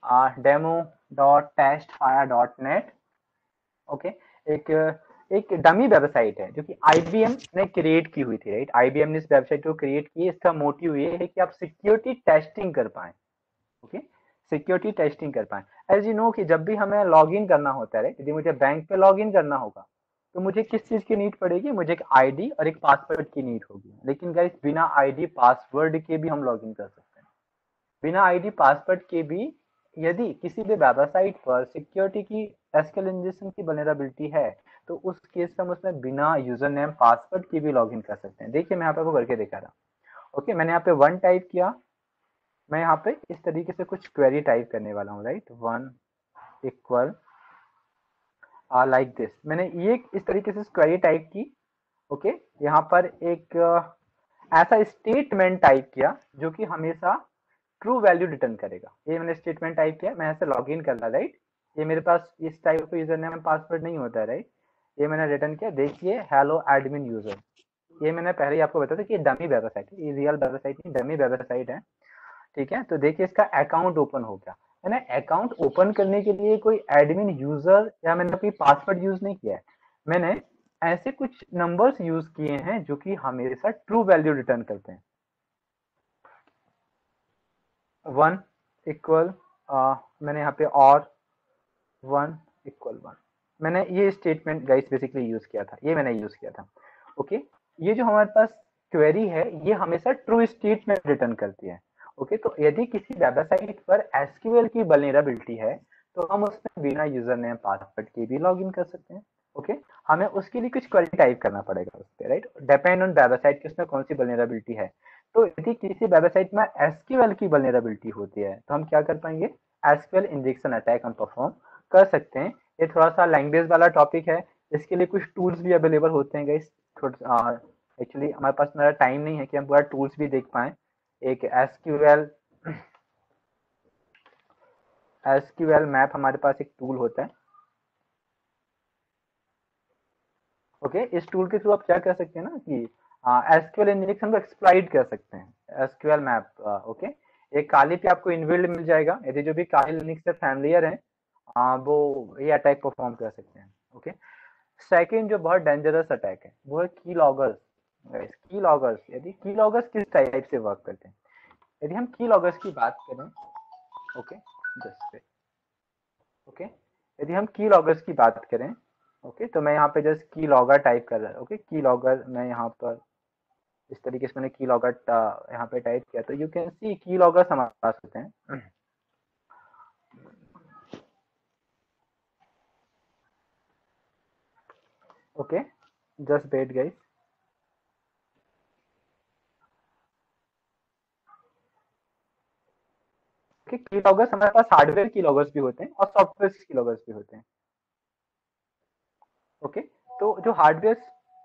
demo.testfire.net। ओके, एक डमी वेबसाइट है जो कि आईबीएम ने क्रिएट की हुई थी, राइट। आईबीएम ने इस वेबसाइट को क्रिएट की, इसका मोटिव ये है कि आप सिक्योरिटी टेस्टिंग कर पाए। ओके, सिक्योरिटी टेस्टिंग कर पाए। एज यू नो कि जब भी हमें लॉग इन करना होता है, राइट, यदि मुझे बैंक पे लॉग इन करना होगा तो मुझे किस चीज की नीड पड़ेगी, मुझे एक आईडी और एक पासवर्ड की नीड होगी। लेकिन गाइस बिना आईडी पासवर्ड के भी हम लॉगिन कर सकते हैं। बिना आईडी पासवर्ड के भी यदि किसी भी वेबसाइट पर सिक्योरिटी की एसक्यूएल इंजेक्शन की वल्नरेबिलिटी है तो उस केस में हम उसमें बिना यूजर नेम पासवर्ड के भी लॉगिन कर सकते हैं। देखिए मैं यहाँ पे आपको करके दिखा रहा। ओके, मैंने यहाँ पे 1 टाइप किया, मैं यहाँ पे इस तरीके से कुछ क्वेरी टाइप करने वाला हूँ, राइट। 1 इक्वल लाइक दिस, मैंने ये इस तरीके से क्वेरी टाइप की। ओके, यहाँ पर एक ऐसा स्टेटमेंट टाइप किया जो कि हमेशा ट्रू वैल्यू रिटर्न करेगा। ये मैंने स्टेटमेंट टाइप किया, मैं ऐसे लॉग इन कर रहा, राइट। ये मेरे पास इस टाइप का यूजर नेम पासवर्ड नहीं होता है, राइट। ये मैंने रिटर्न किया, देखिए हेलो एडमिन यूजर। ये मैंने पहले ही आपको बताया था कि डमी वेबसाइट है, ये रियल वेबसाइट नहीं, डमी वेबसाइट है, ठीक है। तो देखिए इसका अकाउंट ओपन हो गया। मैंने अकाउंट ओपन करने के लिए कोई एडमिन यूजर या मैंने कोई पासवर्ड यूज नहीं किया है, मैंने ऐसे कुछ नंबर्स यूज किए हैं जो कि हमेशा ट्रू वैल्यू रिटर्न करते हैं। 1 इक्वल मैंने यहाँ पे और 1 इक्वल 1, मैंने ये स्टेटमेंट गाइस बेसिकली यूज किया था, ये मैंने यूज किया था। ओके, ये जो हमारे पास क्वेरी है ये हमेशा ट्रू स्टेटमेंट रिटर्न करती है। ओके, तो यदि किसी वेबसाइट पर एसक्यूएल की वल्नरेबिलिटी है तो हम उसमें बिना यूजर नेम पासवर्ड के भी लॉगिन कर सकते हैं। ओके, हमें उसके लिए कुछ क्वेरी टाइप करना पड़ेगा उस पर, राइट, डिपेंड ऑन वेबसाइट की उसमें कौन सी वल्नरेबिलिटी है। तो यदि किसी वेबसाइट में एसक्यूएल की वल्नरेबिलिटी होती है तो हम क्या कर पाएंगे, एसक्यूएल इंजेक्शन अटैक हम परफॉर्म कर सकते हैं। ये थोड़ा सा लैंग्वेज वाला टॉपिक है, इसके लिए कुछ टूल्स भी अवेलेबल होते हैं गाइस। एक्चुअली हमारे पास मेरा टाइम नहीं है कि हम पूरा टूल्स भी देख पाए। एक एसक्यूएल मैप हमारे पास एक टूल होता है। ओके, इस टूल के थ्रू आप क्या कर सकते हैं ना कि एसक्यूएल इंजेक्शन को एक्सप्लॉइट कर सकते हैं। एसक्यूएल मैप, ओके, एक काली पे आपको इनबिल्ड मिल जाएगा, यदि जो भी काली लिनक्स से फैमिलियर है वो ये अटैक परफॉर्म कर सकते हैं। ओके, सेकंड जो बहुत डेंजरस अटैक है वो है की लॉगर्स। की लॉगर्स, यदि की लॉगर्स किस टाइप से वर्क करते हैं, यदि हम की लॉगर्स की बात करें, ओके जस्ट ओके, यदि हम की लॉगर्स की बात करें, ओके, तो मैं यहाँ पे जस्ट की लॉगर टाइप कर रहा हूँ। ओके, की लॉगर मैं यहाँ पर इस तरीके से मैंने की लॉगर यहाँ पे टाइप किया, तो यू कैन सी की लॉगर्स हमारे पास होते हैं। Okay, just wait guys. की लॉगर्स हमारे पास हार्डवेयर की लॉगर्स भी होते हैं और सॉफ्टवेयर की लॉगर्स भी होते हैं। ओके, तो जो हार्डवेयर,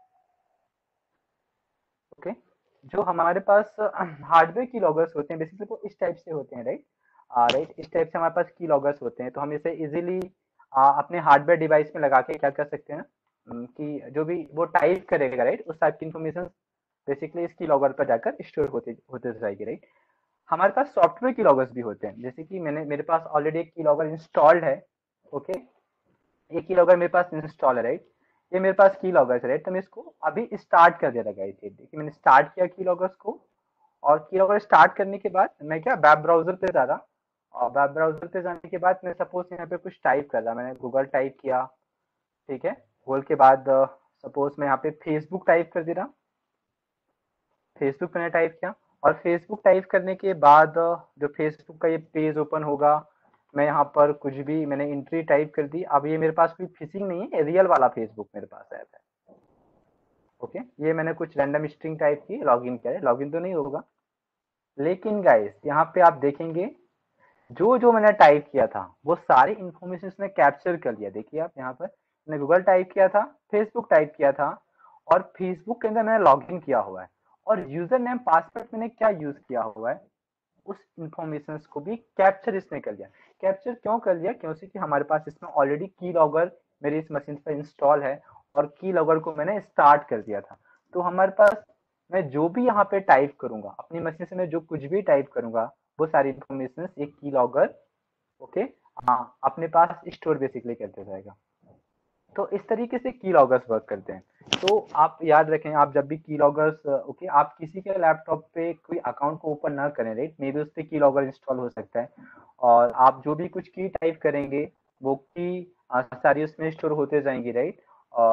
ओके, जो हमारे पास हार्डवेयर की लॉगर्स होते हैं बेसिकली वो इस टाइप से होते हैं, राइट। राइट, इस टाइप से हमारे पास की लॉगर्स होते हैं, तो हम इसे इजीली अपने हार्डवेयर डिवाइस में लगा के क्या कर सकते हैं कि जो भी वो टाइप करेगा, राइट, उस टाइप की इंफॉर्मेशन बेसिकली इस की लॉगर पर जाकर स्टोर होते होते जाएगी, राइट। हमारे पास सॉफ्टवेयर की लॉगर्स भी होते हैं, जैसे कि मेरे पास ऑलरेडी एक की लॉगर इंस्टॉल्ड है। ओके, एक की लॉगर मेरे पास इंस्टॉल है, राइट। ये मेरे पास की लॉगर्स है, राइट, तो मैं इसको अभी स्टार्ट कर दे रहा है। देखिए मैंने स्टार्ट किया की लॉगर्स को, और की लॉगर स्टार्ट करने के बाद मैं क्या वेब ब्राउजर पे जा रहा, और वेब ब्राउजर पे जाने के बाद मैं सपोज यहाँ पे कुछ टाइप कर रहा, मैंने गूगल टाइप किया, ठीक है। गूगल के बाद सपोज मैं यहाँ पे फेसबुक टाइप कर दे रहा, फेसबुक मैंने टाइप किया, और फेसबुक टाइप करने के बाद जो फेसबुक का ये पेज ओपन होगा, मैं यहाँ पर कुछ भी मैंने एंट्री टाइप कर दी। अब ये मेरे पास कोई फिशिंग नहीं है, रियल वाला फेसबुक मेरे पास ऐप है। ओके, ये मैंने कुछ रैंडम स्ट्रिंग टाइप की, लॉगिन किया है, लॉगिन तो नहीं होगा। लेकिन गाइस यहाँ पे आप देखेंगे जो जो मैंने टाइप किया था वो सारी इंफॉर्मेशन इसने कैप्चर कर लिया। देखिए आप यहाँ पर मैंने गूगल टाइप किया था, फेसबुक टाइप किया था, और फेसबुक के अंदर मैंने लॉगिन किया हुआ है, और यूजर नेम पासवर्ड मैंने क्या यूज किया हुआ है उस इंफॉर्मेशन को भी कैप्चर इसने कर लिया। कैप्चर क्यों कर लिया, क्योंकि हमारे पास इसमें ऑलरेडी की लॉगर मेरी इस मशीन पर इंस्टॉल है, और की लॉगर को मैंने स्टार्ट कर दिया था। तो हमारे पास मैं जो भी यहाँ पे टाइप करूंगा अपनी मशीन से, मैं जो कुछ भी टाइप करूंगा वो सारी इंफॉर्मेशन एक की लॉगर, ओके, हाँ, अपने पास स्टोर बेसिकली करते जाएगा। तो इस तरीके से की लॉगर्स वर्क करते हैं। तो आप याद रखें, आप जब भी की लॉगर्स, ओके, आप किसी के लैपटॉप पे कोई अकाउंट को ओपन ना करें, राइट, मे बी उस पर की लॉगर इंस्टॉल हो सकता है, और आप जो भी कुछ की टाइप करेंगे वो की सारी उसमें स्टोर होते जाएंगी, राइट, और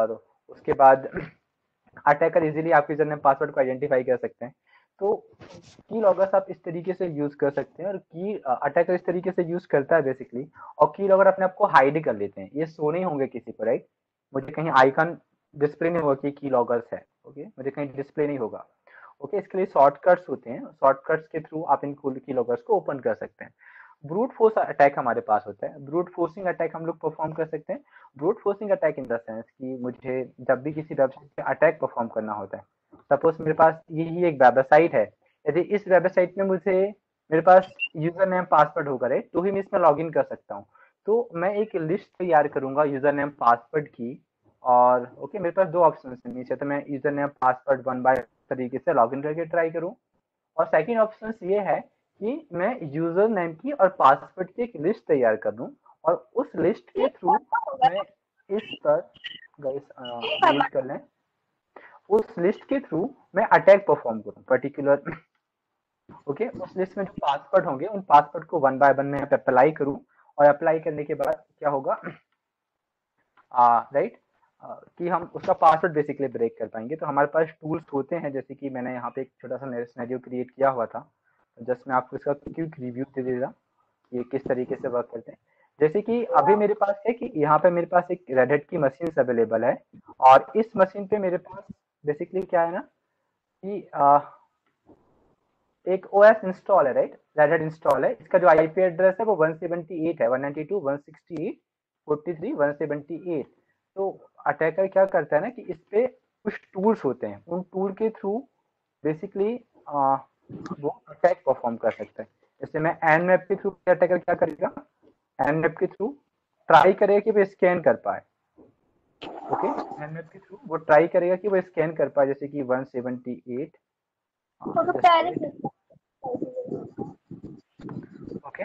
उसके बाद अटैकर इजीली आपके यूजरनेम पासवर्ड को आइडेंटिफाई कर सकते हैं। तो की लॉगर्स आप इस तरीके से यूज कर सकते हैं, और की अटैकर इस तरीके से यूज करता है बेसिकली। और की लॉगर अपने आप को हाइड कर लेते हैं, ये शो नहीं होंगे किसी को, राइट। मुझे कहीं आइकन डिस्प्ले नहीं होगा कि की लॉगर्स है, ओके, मुझे कहीं डिस्प्ले नहीं होगा। ओके, इसके लिए शॉर्टकट्स होते हैं, शॉर्टकट्स के थ्रू आप इन की लॉगर्स को ओपन कर सकते हैं। ब्रूट फोर्स अटैक हमारे पास होता है, ब्रूट फोर्सिंग अटैक हम लोग परफॉर्म कर सकते हैं। Brute forcing attack in the sense कि मुझे जब भी किसी वेबसाइट पे अटैक परफॉर्म करना होता है, सपोज मेरे पास यही एक वेबसाइट है, यदि इस वेबसाइट में मेरे पास यूजर नेम पासवर्ड होगा, राइट, तो ही मैं इसमें लॉग इन कर सकता हूँ। तो मैं एक लिस्ट तैयार करूंगा यूजर नेम पासवर्ड की, और ओके मेरे पास दो ऑप्शन है नीचे, तो मैं user name password one by तरीके से लॉग इन करके ट्राई करूँ। और सेकंड ऑप्शन ये है कि मैं यूजर नेम की और पासवर्ड की एक लिस्ट तैयार कर दूं, और उस लिस्ट के थ्रू मैं इस पर गाइस म्यूट कर लें, उस लिस्ट के थ्रू मैं अटैक परफॉर्म करूं पर्टिकुलर। ओके, उस लिस्ट में जो पासवर्ड होंगे उन पासवर्ड को वन बाय वन में अप्लाई करूं, और अप्लाई करने के बाद क्या होगा, राइट, कि हम उसका पासवर्ड बेसिकली ब्रेक कर पाएंगे। तो हमारे पास टूल्स होते हैं, जैसे कि मैंने यहाँ पे एक छोटा सा सिनेरियो क्रिएट किया हुआ था, जस्ट मैं आपको इसका क्विक रिव्यू दे देगा ये किस तरीके से वर्क करते हैं। जैसे कि अभी मेरे पास है कि यहाँ पे मेरे पास एक रेड हैट की मशीन अवेलेबल है, और इस मशीन पे मेरे पास बेसिकली क्या है ना कि एक ओएस इंस्टॉल है, राइट, रेड हैट इंस्टॉल है। इसका जो आईपी एड्रेस है वो 178 है, 192.168.43.178। तो अटैकर क्या करता है ना कि इस पे कुछ टूल्स होते हैं, उन टूल के थ्रू बेसिकली वो अटैक परफॉर्म कर सकता है। जैसे मैं एनमैप के थ्रू अटैकर क्या करेगा, एनमैप के थ्रू ट्राई करेगा कि वो स्कैन कर पाए। ओके, एनमैप के थ्रू वो ट्राई करेगा कि वो स्कैन कर पाए, जैसे कि 178। ओके,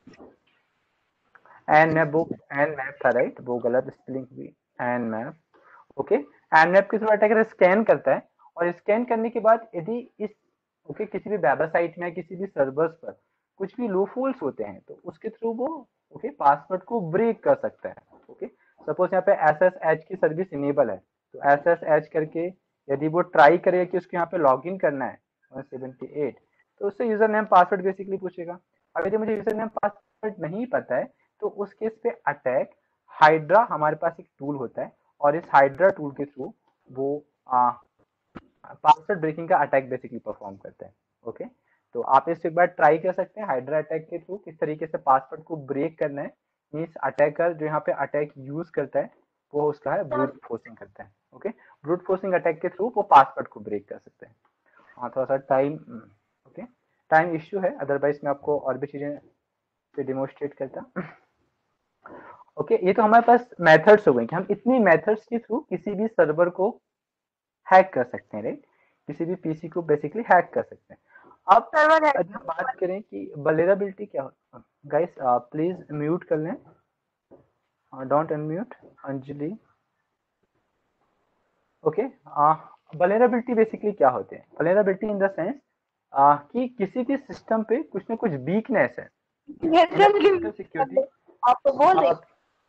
एनमैप था, राइट, वो गलत स्पेलिंग हुई, एनमैप। ओके, एनमैप के थ्रू अटैकर स्कैन करता है, और स्कैन करने के बाद यदि इस ओके किसी भी वेबसाइट में किसी भी सर्वर्स पर कुछ भी लूपहोल्स होते हैं, तो उसके थ्रू वो ओके पासवर्ड को ब्रेक कर सकता है। ओके, सपोज यहाँ पे SSH की सर्विस इनेबल है, तो SSH करके यदि वो ट्राई करेगा कि उसको यहाँ पे लॉग इन करना है 178, तो उससे यूजर नेम पासवर्ड बेसिकली पूछेगा। अब यदि मुझे यूजर नेम पासवर्ड नहीं पता है, तो उस केस पे अटैक हाइड्रा हमारे पास एक टूल होता है, और इस हाइड्रा टूल के थ्रू वो पासवर्ड ब्रेकिंग का अटैक बेसिकली परफॉर्म करते हैं। ओके, तो आप इस एक बार ट्राई कर सकते हैं हाइड्रा अटैक के थ्रू किस तरीके से पासवर्ड को ब्रेक करना है। मींस अटैकर जो यहाँ पे अटैक यूज करता है वो उसका है ब्रूट फोर्सिंग करता है। ओके, ब्रूट फोर्सिंग अटैक के थ्रू वो पासवर्ड को ब्रेक कर सकते हैं। हाँ, थोड़ा सा टाइम ओके टाइम इश्यू है, अदरवाइज मैं आपको और भी चीजें से डिमोन्स्ट्रेट करता। ओके, ये तो हमारे पास मेथड्स हो गए कि हम इतनी मेथड्स के थ्रू किसी भी सर्वर को हैक कर सकते हैं, राइट, किसी भी पीसी को बेसिकली हैक कर सकते हैं। अब यदि हम बात करें कि वल्नरेबिलिटी क्या होता है, गाइस प्लीज म्यूट कर लें, don't unmute Anjali. Okay, vulnerability basically क्या होते हैं, वल्नरेबिलिटी इन द सेंस कि किसी भी सिस्टम पे कुछ ना कुछ वीकनेस है। सिक्योरिटी आपको बोल रहे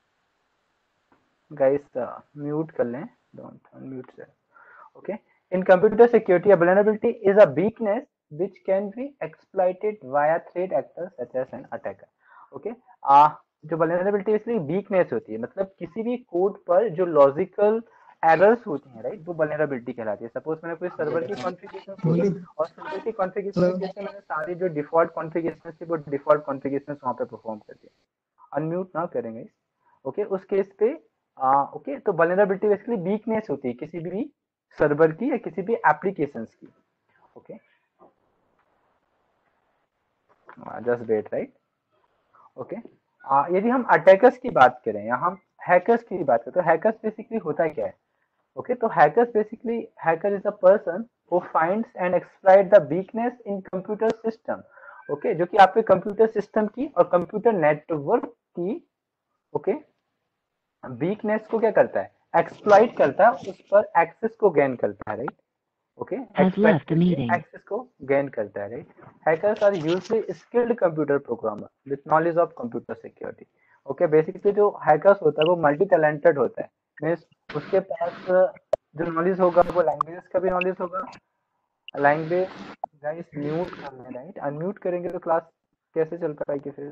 गाइस म्यूट कर लें, don't unmute sir. Okay, in computer security, a vulnerability is a weakness which can be exploited via threat actors such as an attacker. Okay, जो vulnerability इसलिए weakness होती है, मतलब किसी भी कोड पर जो लॉजिकल एरर्स होती हैं, राइट, वो vulnerability कहलाती है। सपोज मैंने कोई सर्वर की कॉन्फ़िगरेशन और सर्वर की कॉन्फ़िगरेशन जैसे मैंने सारी जो डिफॉल्ट कॉन्फ़िगरेशन थी वो डिफॉल्ट कॉन्फ़िगरेशन वहां पे परफॉर्म कर दिया, अनम्यूट ना करेंगे। ओके, उस केस पे ओके, तो vulnerability बेसिकली वीकनेस होती है किसी भी सर्वर की या किसी भी एप्लीकेशंस की। Okay, just wait, right. Okay, यदि हम अटैकर्स की बात करें या हम हैकर्स की बात करें, तो हैकर्स बेसिकली होता क्या है। ओके, तो hackers basically hacker is a person who finds and exploit the weakness in computer system. Okay, जो कि आपके कंप्यूटर सिस्टम की और कंप्यूटर नेटवर्क की ओके वीकनेस को क्या करता है, एक्सप्लॉइट करता है, उस पर एक्सेस को गेन करता है, राइट। ओके, एक्सेस को गेन करता है, right. Hackers are usually skilled computer programmer with knowledge of computer security. Okay, basically जो हैकर्स होता है वो मल्टी टैलेंटेड होता है, मीन्स उसके पास जो नॉलेज होगा वो लैंग्वेजेस का भी नॉलेज होगा। लैंग्वेज गाइस म्यूट करना है, राइट? अनम्यूट करेंगे तो क्लास कैसे चल पाएगी फिर,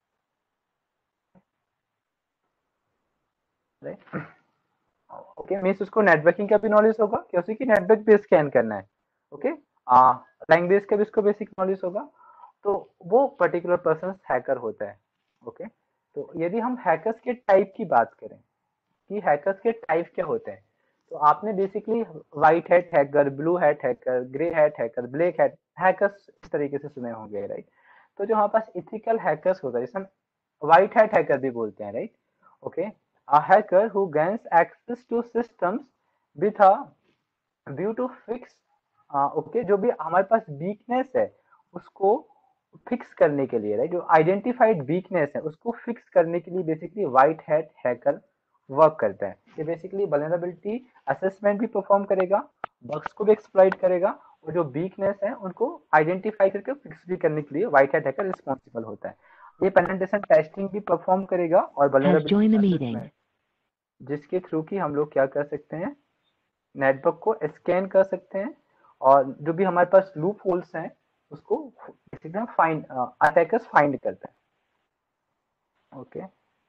राइट? ओके, मीन्स उसको नेटवर्किंग का भी नॉलेज होगा कि उसी की नेटवर्क पे स्कैन करना है। ओके, लैंग्वेज का भी उसको बेसिक नॉलेज होगा, तो वो पर्टिकुलर पर्सन हैकर होता है। ओके, तो यदि हम हैकर्स के टाइप की बात करें कि हैकर्स के टाइप क्या होते हैं, तो आपने basically white hat hacker, blue hat hacker, grey hat hacker, black hat hackers इस तरीके से सुने होंगे, राइट? तो जो हमारे पास इथिकल हैकर्स होता है, जिसे हम व्हाइट हैट हैकर भी बोलते हैं, right? Okay, a hacker who gains access to systems with a view to fix okay जो भी हमारे पास वीकनेस है उसको फिक्स करने के लिए, राइट? जो आइडेंटिफाइड वीकनेस है उसको फिक्स करने के लिए basically white hat hacker work करता है। ये बेसिकली वल्नरेबिलिटी असेसमेंट भी परफॉर्म करेगा, बग्स को भी एक्सप्लॉइट करेगा, और जो वीकनेस है उनको आइडेंटिफाई करके फिक्स भी करने के लिए व्हाइट हैट हैकर रिस्पॉन्सिबल होता है। ये पेनिट्रेशन टेस्टिंग भी परफॉर्म करेगा और वल्नरेबिलिटी असेसमेंट, जिसके थ्रू की हम लोग क्या कर सकते हैं, नेटवर्क को स्कैन कर सकते हैं और जो भी हमारे पास लूप होल्स हैं उसको फाइंड अटैकर्स फाइंड करते हैं। Okay,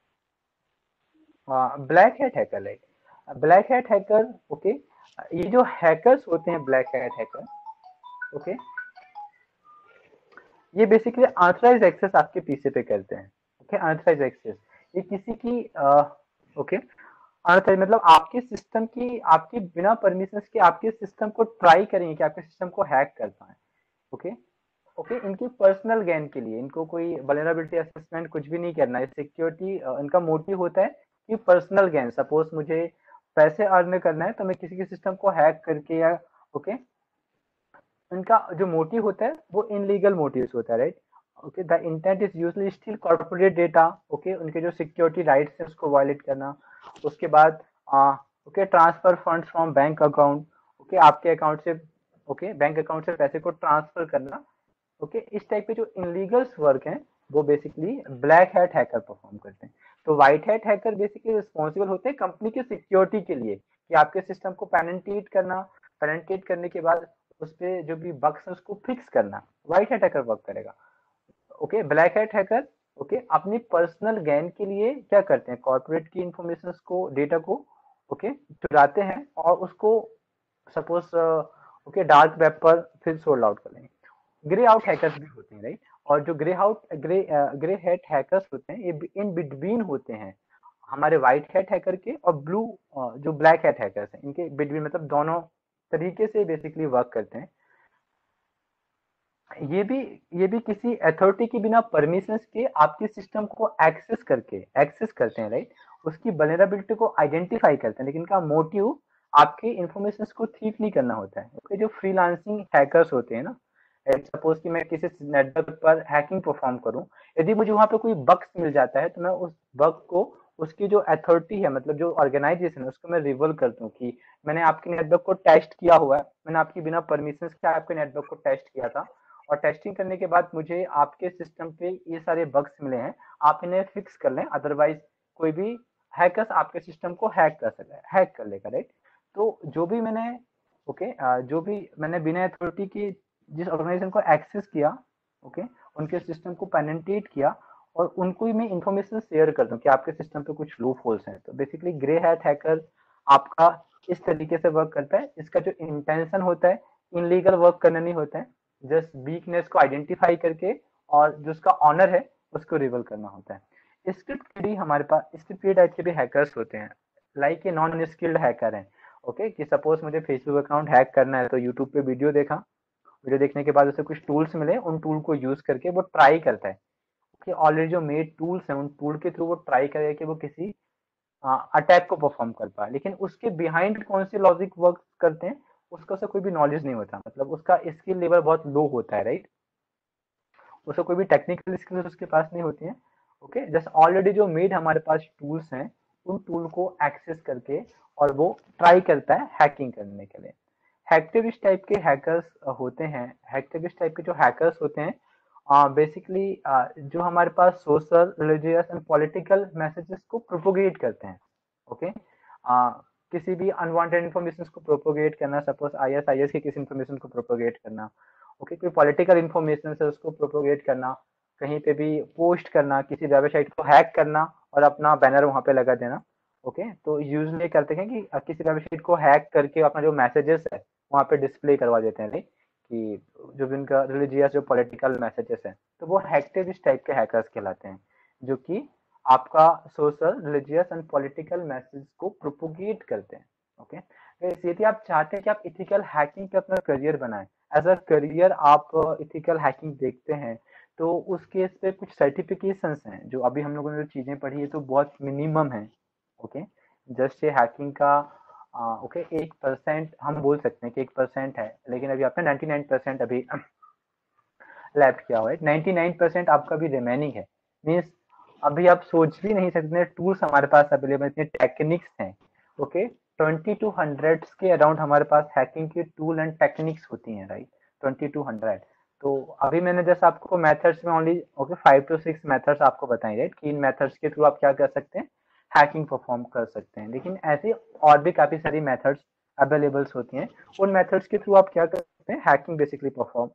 black hat hacker, right? Black hat hacker, okay, ये जो हैकर्स होते हैं ब्लैक हैट हैकर, ओके, ये बेसिकली अनऑथराइज्ड एक्सेस आपके पीसी पे करते हैं। ओके, अनऑथराइज्ड एक्सेस ये किसी की ओके, अनऑथराइज्ड मतलब आपके सिस्टम की, आपके बिना परमिशन के आपके सिस्टम को ट्राई करेंगे कि आपके सिस्टम को हैक कर पाए। ओके, ओके, इनकी पर्सनल गेन के लिए, इनको कोई वल्नरेबिलिटी असेसमेंट कुछ भी नहीं करना है। सिक्योरिटी इनका मोटिव होता है कि पर्सनल गेन, सपोज मुझे पैसे अर्न करना है तो मैं किसी के सिस्टम को हैक करके या ओके, इनका जो मोटिव होता है वो इनलीगल मोटिव्स होता है, right? Okay, the intent is usually still corporate data, okay, उनके जो सिक्योरिटी राइट्स है उसको वायलेट करना। उसके बाद okay, transfer funds from bank account, okay, आपके अकाउंट से, ओके, बैंक अकाउंट से पैसे को ट्रांसफर करना। ओके, इस टाइप के जो इनलीगल्स वर्क हैं वो basically black hat hacker perform करते हैं। तो white hat hacker basically responsible होते हैं कंपनी की सिक्योरिटी के लिए कि आपके सिस्टम को पेनिट्रेट करना, पेनिट्रेट करने के बाद उस पे जो भी बग्स है उसको फिक्स करना, व्हाइट हैट हैकर वर्क करेगा। Okay, black hat hacker okay अपनी पर्सनल गेन के लिए क्या करते हैं, कॉर्पोरेट की इंफॉर्मेशन को, डेटा को ओके चुराते हैं और उसको सपोज ओके डार्क वेब पर फिर सोल्ड आउट कर लेंगे। ग्रे आउट हैकर्स भी होते हैं, राइट? और जो ग्रे हैट हैकर्स होते हैं ये इन बिटवीन होते हैं हमारे व्हाइट हैट हैकर के और ब्लू जो ब्लैक हैट हैकर्स हैं, इनके बिटवीन, मतलब दोनों तरीके से बेसिकली वर्क करते हैं। ये भी किसी अथॉरिटी के बिना परमिशन के आपके सिस्टम को एक्सेस करते हैं, राइट? उसकी वल्नरेबिलिटी को आइडेंटिफाई करते हैं, लेकिन इनका मोटिव आपके इंफॉर्मेशन को थीफ नहीं करना होता है। ओके, जो फ्रीलांसिंग हैकर्स होते हैं ना, सपोज कि मैं किसी नेटवर्क पर हैकिंग परफॉर्म करूं, यदि मुझे वहां पे कोई बग्स मिल जाता है तो मैं उस बग को, उसकी जो अथॉरिटी है, मतलब जो ऑर्गेनाइजेशन है, उसको मैं रिवल करता हूँ कि मैंने आपके नेटवर्क को टेस्ट किया हुआ है, मैंने आपकी बिना परमिशन के आपके नेटवर्क को टेस्ट किया था और टेस्टिंग करने के बाद मुझे आपके सिस्टम पे ये सारे बग्स मिले हैं, आप इन्हें फिक्स कर लें, अदरवाइज कोई भी हैकर्स आपके सिस्टम को हैक कर लेगा, राइट? तो जो भी मैंने ओके जो भी मैंने बिना अथॉरिटी की जिस ऑर्गेनाइजेशन को एक्सेस किया, ओके, उनके सिस्टम को पेनिट्रेट किया और उनको ही मैं इंफॉर्मेशन शेयर करता हूँ कि आपके सिस्टम पे कुछ लूप होल्स हैं। तो बेसिकली ग्रे हैट हैकर आपका इस तरीके से वर्क करता है। इसका जो इंटेंशन होता है इनलीगल वर्क करना नहीं होता है, जस्ट वीकनेस को आइडेंटिफाई करके और जो उसका ऑनर है उसको रिवल करना होता है। स्क्रिप्ट भी हमारे पास, स्क्रिप्ट टाइप के भी हैकर्स होते हैं, लाइक ये नॉन स्किल्ड हैकर हैं। ओके, कि सपोज मुझे फेसबुक अकाउंट हैक करना है तो यूट्यूब पे वीडियो देखा, वीडियो देखने के बाद उसे कुछ टूल्स मिले, उन टूल को यूज करके वो ट्राई करता है कि ऑलरेडी जो मेड टूल्स हैं उन टूल के थ्रू वो ट्राई करेगा कि वो किसी अटैक को परफॉर्म कर पाए, लेकिन उसके बिहाइंड कौन से लॉजिक वर्क करते हैं उसका उसे कोई भी नॉलेज नहीं होता, मतलब उसका स्किल लेवल बहुत लो होता है, राइट? उसे कोई भी टेक्निकल स्किल्स उसके पास नहीं होती है। ओके, जस्ट ऑलरेडी जो मेड हमारे पास टूल्स हैं उन टूल को एक्सेस करके और वो ट्राई करता है हैकिंग करने के लिए। हैकटिविस्ट टाइप के हैकर्स होते हैं, हैकटिविस्ट टाइप के जो हैकर्स होते हैं बेसिकली जो हमारे पास social, religious and political messages को प्रोपोगेट करते हैं। ओके, किसी भी अनवांटेड इन्फॉर्मेशन को प्रोपोगेट करना, सपोज IS की किसी इन्फॉर्मेशन को प्रोपोगेट करना, ओके, कोई पॉलिटिकल इन्फॉर्मेशन है उसको प्रोपोगेट करना, कहीं पे भी पोस्ट करना, किसी वेबसाइट को हैक करना और अपना बैनर वहां पे लगा देना। ओके, तो यूजली करते हैं कि किसी वेबसाइट को हैक करके अपना जो मैसेजेस है वहां पे डिस्प्ले करवा देते हैं, राइट, कि जो भी उनका रिलीजियस जो पॉलिटिकल मैसेजेस है, तो वो हैकटिव इस टाइप के हैकर्स कहलाते हैं, जो कि आपका social, religious and political message को प्रोपोगेट करते हैं। ओके, यदि आप चाहते हैं कि आप इथिकल हैकिंग पे अपना करियर बनाएं, एज अ करियर आप इथिकल हैकिंग देखते हैं, तो उस केस पे कुछ सर्टिफिकेशंस हैं जो अभी हम लोगों ने जो चीजें पढ़ी है तो बहुत मिनिमम है। ओके, जस्ट ये हैकिंग का ओके 1% हम बोल सकते हैं कि 1% है, लेकिन अभी आपने 99% अभी लैप्ट किया हुआ है, 99% आपका भी रिमेनिंग है। मीन्स अभी आप सोच भी नहीं सकते, टूल्स हमारे पास अवेलेबल, इतने टेक्निक्स हैं। ओके, 2200 के अराउंड हमारे पास हैकिंग के टूल एंड टेक्निक्स होती हैं, राइट, 2200। तो अभी मैंने जैसे आपको मेथड्स में ओनली ओके 5 to 6 मेथड्स आपको बताए, राइट, कि इन मेथड्स के थ्रू आप क्या कर सकते हैं, हैकिंग परफॉर्म कर सकते हैं। लेकिन ऐसे और भी काफी सारी मेथड्स अवेलेबल्स होती हैं, उन मेथड्स के थ्रू आप क्या कर सकते हैं, हैकिंग बेसिकली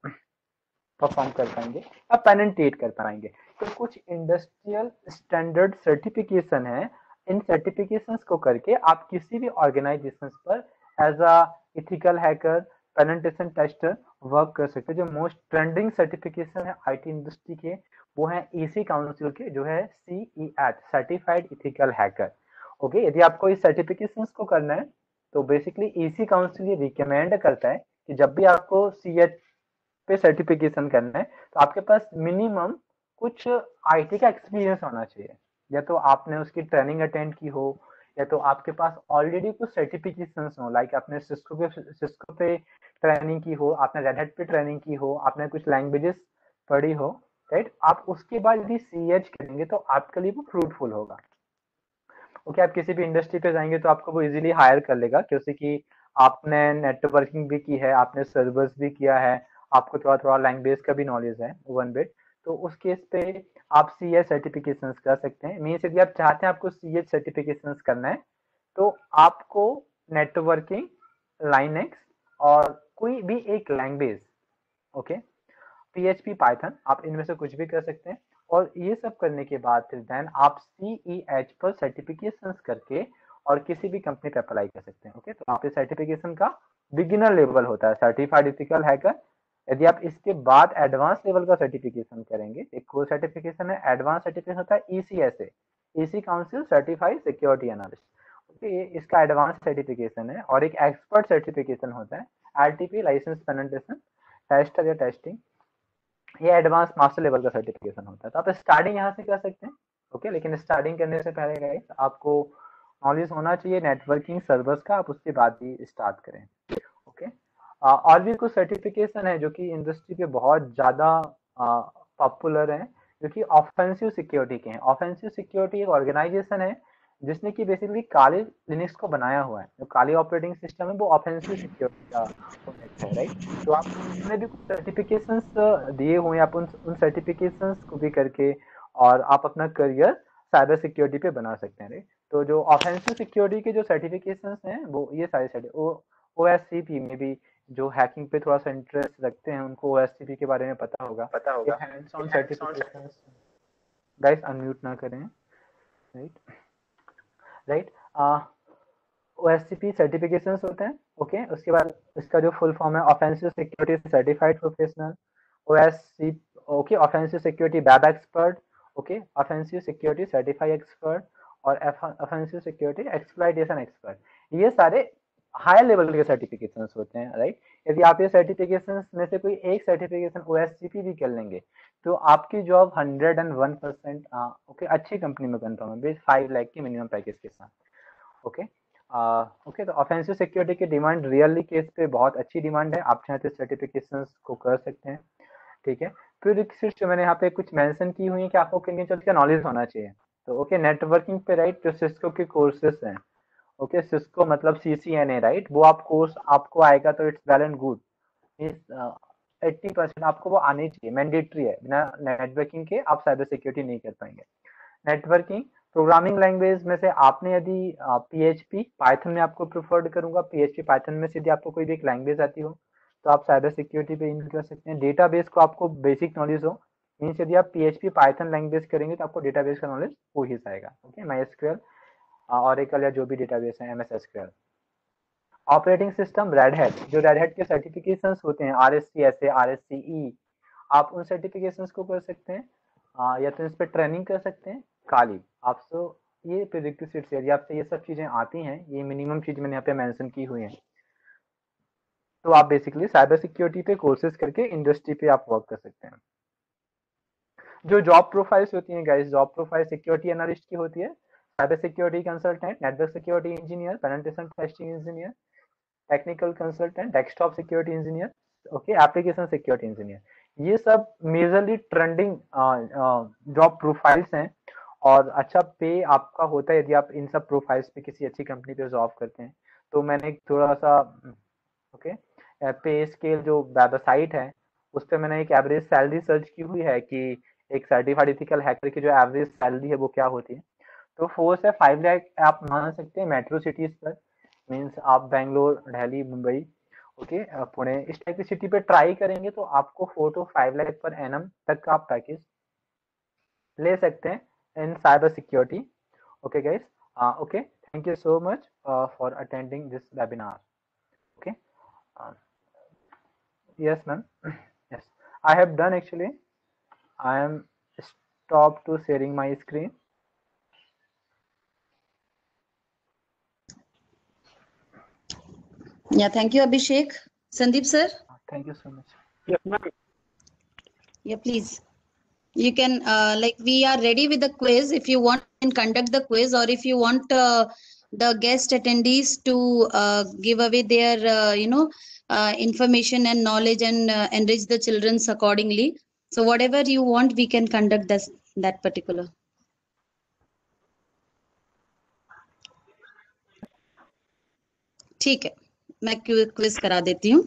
परफॉर्म कर पाएंगे या पेनिट्रेट कर पाएंगे। तो कुछ इंडस्ट्रियल स्टैंडर्ड सर्टिफिकेशन है, इन सर्टिफिकेशंस को करके आप किसी भी ऑर्गेनाइजेशन पर as a ethical hacker, penetration tester work कर सकते हैं। जो मोस्ट ट्रेंडिंग सर्टिफिकेशन है आईटी इंडस्ट्री के, वो है ईसी काउंसिल के, जो है CEH, certified ethical hacker. Okay, यदि आपको इस सर्टिफिकेशंस को करना है तो बेसिकली ईसी काउंसिल ये रिकमेंड करता है कि जब भी आपको CEH पे सर्टिफिकेशन करना है तो आपके पास मिनिमम कुछ आईटी का एक्सपीरियंस होना चाहिए, या तो आपने उसकी ट्रेनिंग अटेंड की हो, या तो आपके पास ऑलरेडी कुछ सर्टिफिकेशंस हो, लाइक आपने सिस्को पे ट्रेनिंग की हो, आपने रेड हैट पे ट्रेनिंग की हो, आपने कुछ लैंग्वेजेस पढ़ी हो, राइट। आप उसके बाद यदि CH करेंगे तो आपके लिए वो फ्रूटफुल होगा। ओके, आप किसी भी इंडस्ट्री पे जाएंगे तो आपको वो इजीली हायर कर लेगा, क्योंकि आपने नेटवर्किंग भी की है, आपने सर्वर्स भी किया है, आपको थोड़ा थोड़ा लैंग्वेज का भी नॉलेज है 1 बिट, तो उस केस पे आप CH सर्टिफिकेशंस कर सकते हैं। मीन्स यदि आप चाहते हैं आपको CH सर्टिफिकेशंस करना है तो आपको नेटवर्किंग, लाइनेक्स और कोई भी एक लैंग्वेज, ओके, PHP, पाइथन, आप इनमें से कुछ भी कर सकते हैं। और ये सब करने के बाद फिर देन आप CEH पर सर्टिफिकेशंस करके और किसी भी कंपनी पे अप्लाई कर सकते हैं। ओके, तो यहाँ पे सर्टिफिकेशन का बिगिनर लेवल होता है, सर्टिफाइड इथिकल हैकर। यदि आप इसके बाद एडवांस लेवल का सर्टिफिकेशन करेंगे, एक कोर सर्टिफिकेशन है, एडवांस सर्टिफिकेशन होता है ECSA, EC council certified security analyst. Okay, ये इसका एडवांस सर्टिफिकेशन है। और एक एक्सपर्ट सर्टिफिकेशन होता है RTP, लाइसेंस पेनिट्रेशन टेस्टर या टेस्टिंग, ये एडवांस मास्टर लेवल का सर्टिफिकेशन होता है। तो आप स्टार्टिंग यहाँ से कर सकते हैं। ओके, लेकिन स्टार्टिंग करने से पहले गाइस आपको नॉलेज होना चाहिए नेटवर्किंग सर्वर्स का, आप उसके बाद ही स्टार्ट करें। ओके, और भी कुछ सर्टिफिकेशन है जो कि इंडस्ट्री पे बहुत ज्यादा पॉपुलर है, जो कि ऑफेंसिव सिक्योरिटी के हैं। ऑफेंसिव सिक्योरिटी एक ऑर्गेनाइजेशन है जिसने कि बेसिकली काली लिनक्स को बनाया हुआ है। जो काली ऑपरेटिंग सिस्टम है वो ऑफेंसिव सिक्योरिटी का प्रोजेक्ट है, राइट। तो आप उसमें भी कुछ सर्टिफिकेशंस दिए हुए हैं, आप उन सर्टिफिकेशंस को भी करके और आप अपना करियर साइबर सिक्योरिटी पे बना सकते हैं, राइट। तो जो ऑफेंसिव सिक्योरिटी के जो सर्टिफिकेशंस हैं वो ये सारे OSCP में भी जो हैकिंग पे थोड़ा सा इंटरेस्ट रखते हैं उनको OSCP के बारे में पता होगा। ये hands on certifications, guys unmute ना करें, राइट। OSCP सर्टिफिकेशंस होते हैं। ओके, उसके बाद इसका जो फुल फॉर्म है offensive security certified professional, OSCP, okay, offensive security web expert, okay, offensive security certified expert और ऑफेंसिव सिक्योरिटी एक्सप्लॉइटेशन एक्सपर्ट। ये सारे हायर लेवल के सर्टिफिकेशंस होते हैं, राइट। यदि आप ये सर्टिफिकेशंस में से कोई एक सर्टिफिकेशन OSCP भी कर लेंगे तो आपकी जॉब 101% ओके अच्छी कंपनी में कंफर्म है, 5 लाख की मिनिमम पैकेज के साथ। ओके, ओके, तो ऑफेंसिव सिक्योरिटी की डिमांड रियली केस पे बहुत अच्छी डिमांड है, आप चाहे तो सर्टिफिकेशंस को कर सकते हैं, ठीक है। फिर जो मैंने यहाँ पे कुछ मेंशन की हुई है कि आपको किन चीज का नॉलेज होना चाहिए। तो ओके, नेटवर्किंग पे, राइट, जो सिस्को के कोर्सेस हैं, ओके, सिस्को मतलब CCNA, राइट, वो आप कोर्स आपको आएगा तो इट्स वेल एंड गुड। 80% आपको वो आनी चाहिए, मैंडेटरी है, बिना नेटवर्किंग के आप साइबर सिक्योरिटी नहीं कर पाएंगे। नेटवर्किंग प्रोग्रामिंग लैंग्वेज में से आपने यदि PHP पाइथन में आपको प्रिफर्ड करूंगा, PHP पाइथन में से यदि आपको कोई भी एक लैंग्वेज आती हो तो आप साइबर सिक्योरिटी पे यूज कर सकते हैं। डेटाबेस को आपको बेसिक नॉलेज हो, मीन्स यदि आप PHP पाइथन लैंग्वेज करेंगे तो आपको डेटाबेस का नॉलेज हो ही जाएगा। ओके, MySQL, ऑरेकल या जो भी डेटाबेस है, MS SQL। Operating system Red Hat, जो रेड हैट के सर्टिफिकेशंस होते हैं RSC, RSCE, आप उन सर्टिफिकेशंस को कर सकते हैं, या तो इस पर ट्रेनिंग कर सकते हैं। काली, आपसे ये प्रीरिक्विजिट्स, यदि आपसे ये सब चीजें आती हैं, ये मिनिमम चीज मैंने यहाँ पे मेंशन की हुई हैं, तो आप बेसिकली साइबर सिक्योरिटी पे कोर्सेज करके इंडस्ट्री पे आप वर्क कर सकते हैं। जो जॉब प्रोफाइल्स होती हैं guys, job profile security analyst की होती है, cyber security consultant, network security engineer, penetration testing engineer, technical consultant, desktop security engineer, okay, application security engineer. ये सब मेजरली ट्रेंडिंग जॉब प्रोफाइल्स हैं और अच्छा पे आपका होता है यदि आप इन सब प्रोफाइल्स पे किसी अच्छी कंपनी पे जॉब करते हैं। तो मैंने थोड़ा सा ओके, पे स्केल जो वेबसाइट है उस पर मैंने एक एवरेज सैलरी सर्च की हुई है कि एक सर्टिफाइड इथिकल हैकर की जो एवरेज सैलरी है वो क्या होती है। तो 4 से 5 लाख आप मान सकते हैं मेट्रो सिटीज पर, मीन्स आप बेंगलोर, दिल्ली, मुंबई, ओके, पुणे, इस टाइप की सिटी पे ट्राई करेंगे तो आपको 4 to 5 लाख पर एनम तक का आप पैकेज ले सकते हैं in cyber security. Okay guys, okay, thank you so much for attending this webinar. Okay, yes ma'am, yes, I have done actually. I am stopped to sharing my screen. Yeah, thank you, Abhishek. Sandeep sir? Thank you so much. Yes, ma'am. Yeah, please. You can, like, we are ready with the quiz. If you want, you can conduct the quiz, or if you want the guest attendees to give away their, information and knowledge and enrich the children's accordingly. So whatever you want, we can conduct that particular. ठीक है, मैं quiz करा देती हूँ।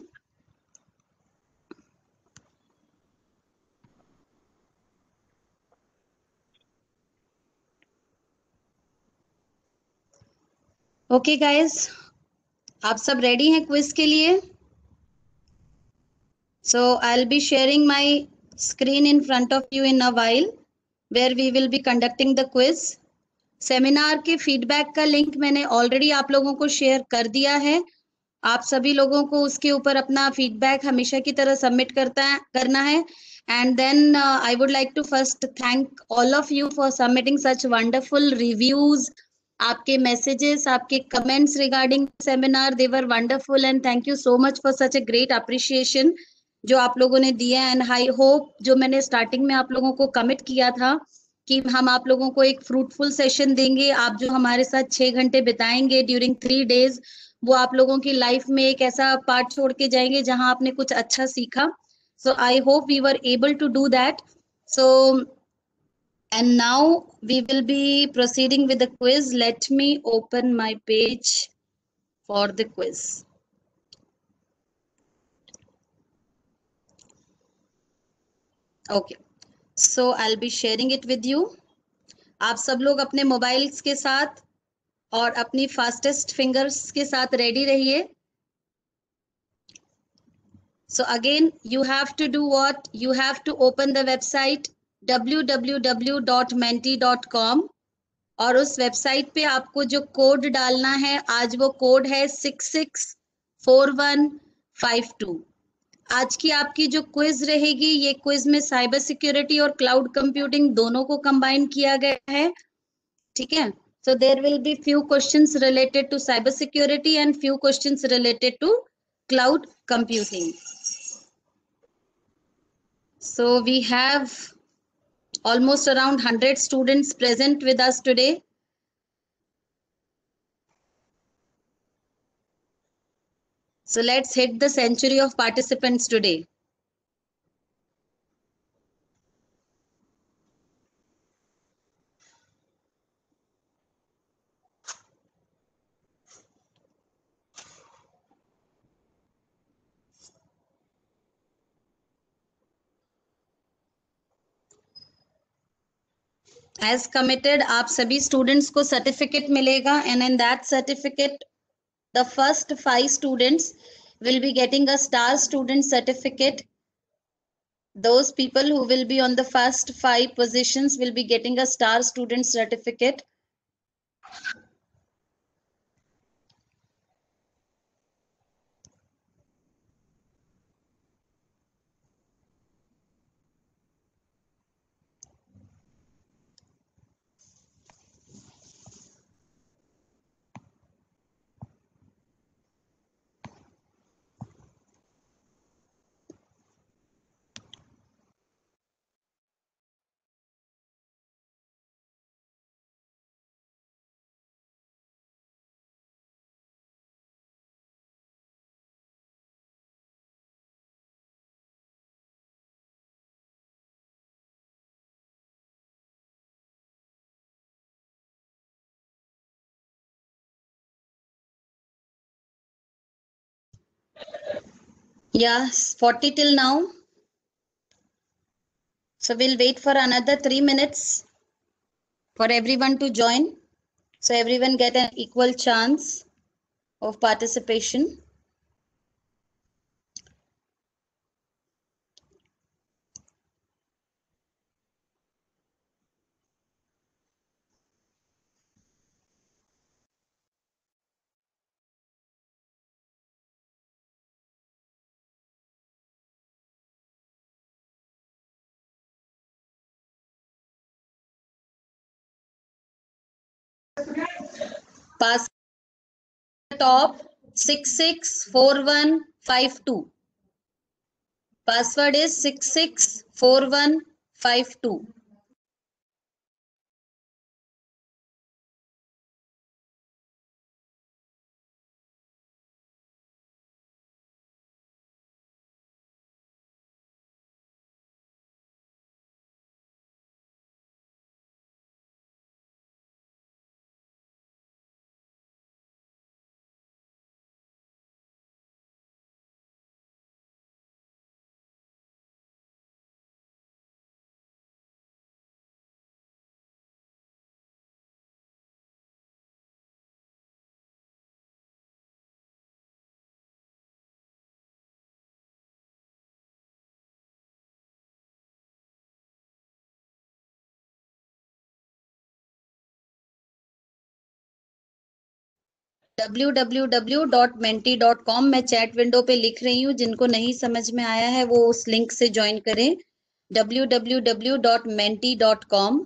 Okay guys, आप सब ready हैं quiz के लिए? So I'll be sharing my screen in front of you in a while, where we will be conducting the quiz. Seminar के फीडबैक का लिंक मैंने ऑलरेडी आप लोगों को शेयर कर दिया है। आप सभी लोगों को उसके ऊपर अपना फीडबैक हमेशा की तरह सबमिट करना है। And then I would like to first thank all of you for submitting such wonderful reviews. आपके मैसेजेस, आपके comments regarding seminar, they were wonderful and thank you so much for such a great appreciation जो आप लोगों ने दिया। And I hope, जो मैंने starting में आप लोगों को कमिट किया था कि हम आप लोगों को एक फ्रूटफुल सेशन देंगे, आप जो हमारे साथ 6 घंटे बिताएंगे ड्यूरिंग 3 डेज, वो आप लोगों की लाइफ में एक ऐसा पार्ट छोड़ के जाएंगे जहां आपने कुछ अच्छा सीखा। So I hope we were able to do that. So and now we will be proceeding with the quiz. Let me open my page for the quiz. Okay, so I will be sharing it with you. आप सब लोग अपने mobiles के साथ और अपनी fastest fingers के साथ रेडी रहिए। So again, you have to do what? You have to open the website www.menti.com और उस वेबसाइट पे आपको जो कोड डालना है, आज वो कोड है 664152। आज की आपकी जो क्विज रहेगी, ये क्विज में साइबर सिक्योरिटी और क्लाउड कंप्यूटिंग दोनों को कंबाइन किया गया है, ठीक है? So there will be few questions related to cyber security and few questions related to cloud computing. So we have almost around 100 students present with us today. So let's hit the century of participants today. As committed आप सभी students को certificate मिलेगा, and in that certificate the first 5 students will be getting a star student certificate. Those people who will be on the first 5 positions will be getting a star student certificate. Yes, 40 till now. So we'll wait for another 3 minutes for everyone to join. So everyone get an equal chance of participation. Pass top 664152. Password is 664152. www.menti.com मैं chat window पे लिख रही हूँ, जिनको नहीं समझ में आया है वो उस लिंक से ज्वाइन करें, www.menti.com।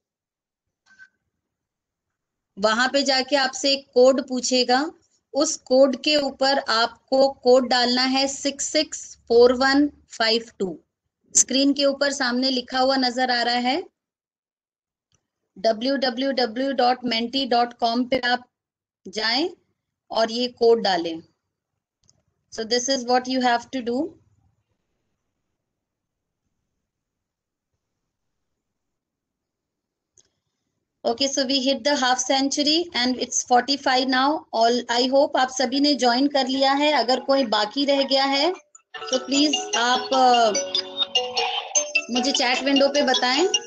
वहां पे जाके आपसे एक कोड पूछेगा, उस कोड के ऊपर आपको कोड डालना है 664152। स्क्रीन के ऊपर सामने लिखा हुआ नजर आ रहा है, www.menti.com पे आप जाएं और ये कोड डालें। So this is what you have to do. Okay, so we hit the half century and it's 45 now. All I hope आप सभी ने ज्वाइन कर लिया है। अगर कोई बाकी रह गया है तो प्लीज आप मुझे चैट विंडो पे बताएं।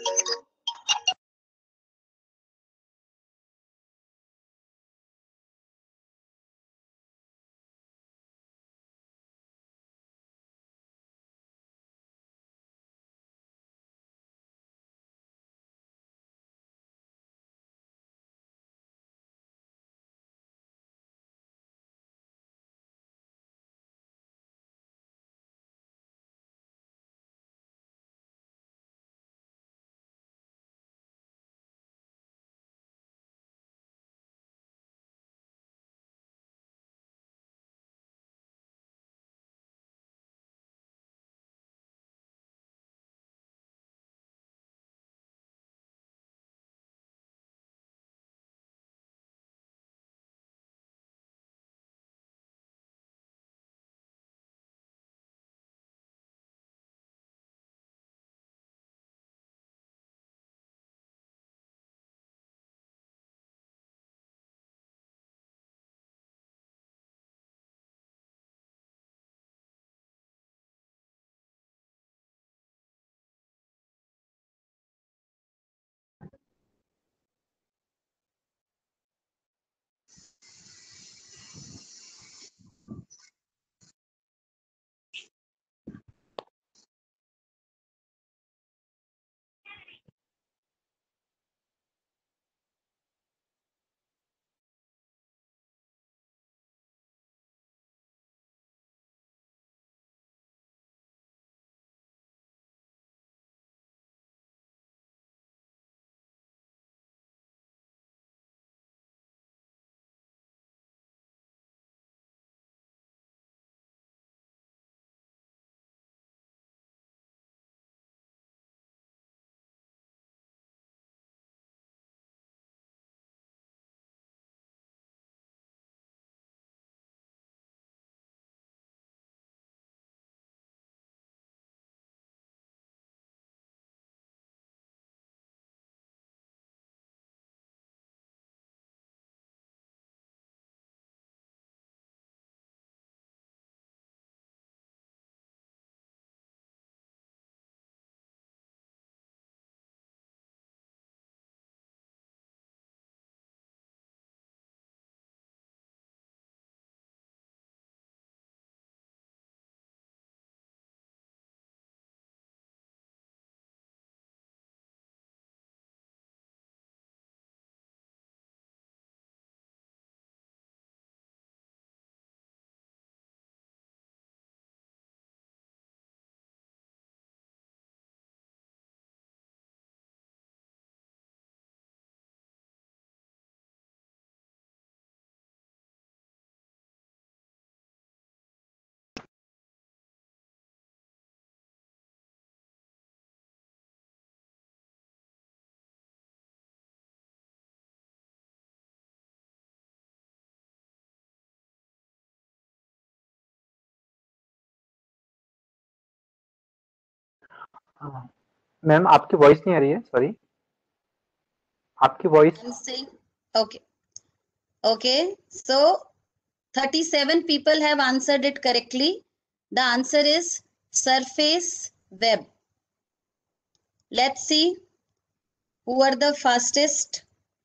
मैम आपकी वॉइस नहीं आ रही है, सॉरी, आपकी voice. I'm saying, okay, okay. So 37 people have answered it correctly. The answer is surface web. Let's see who are the fastest.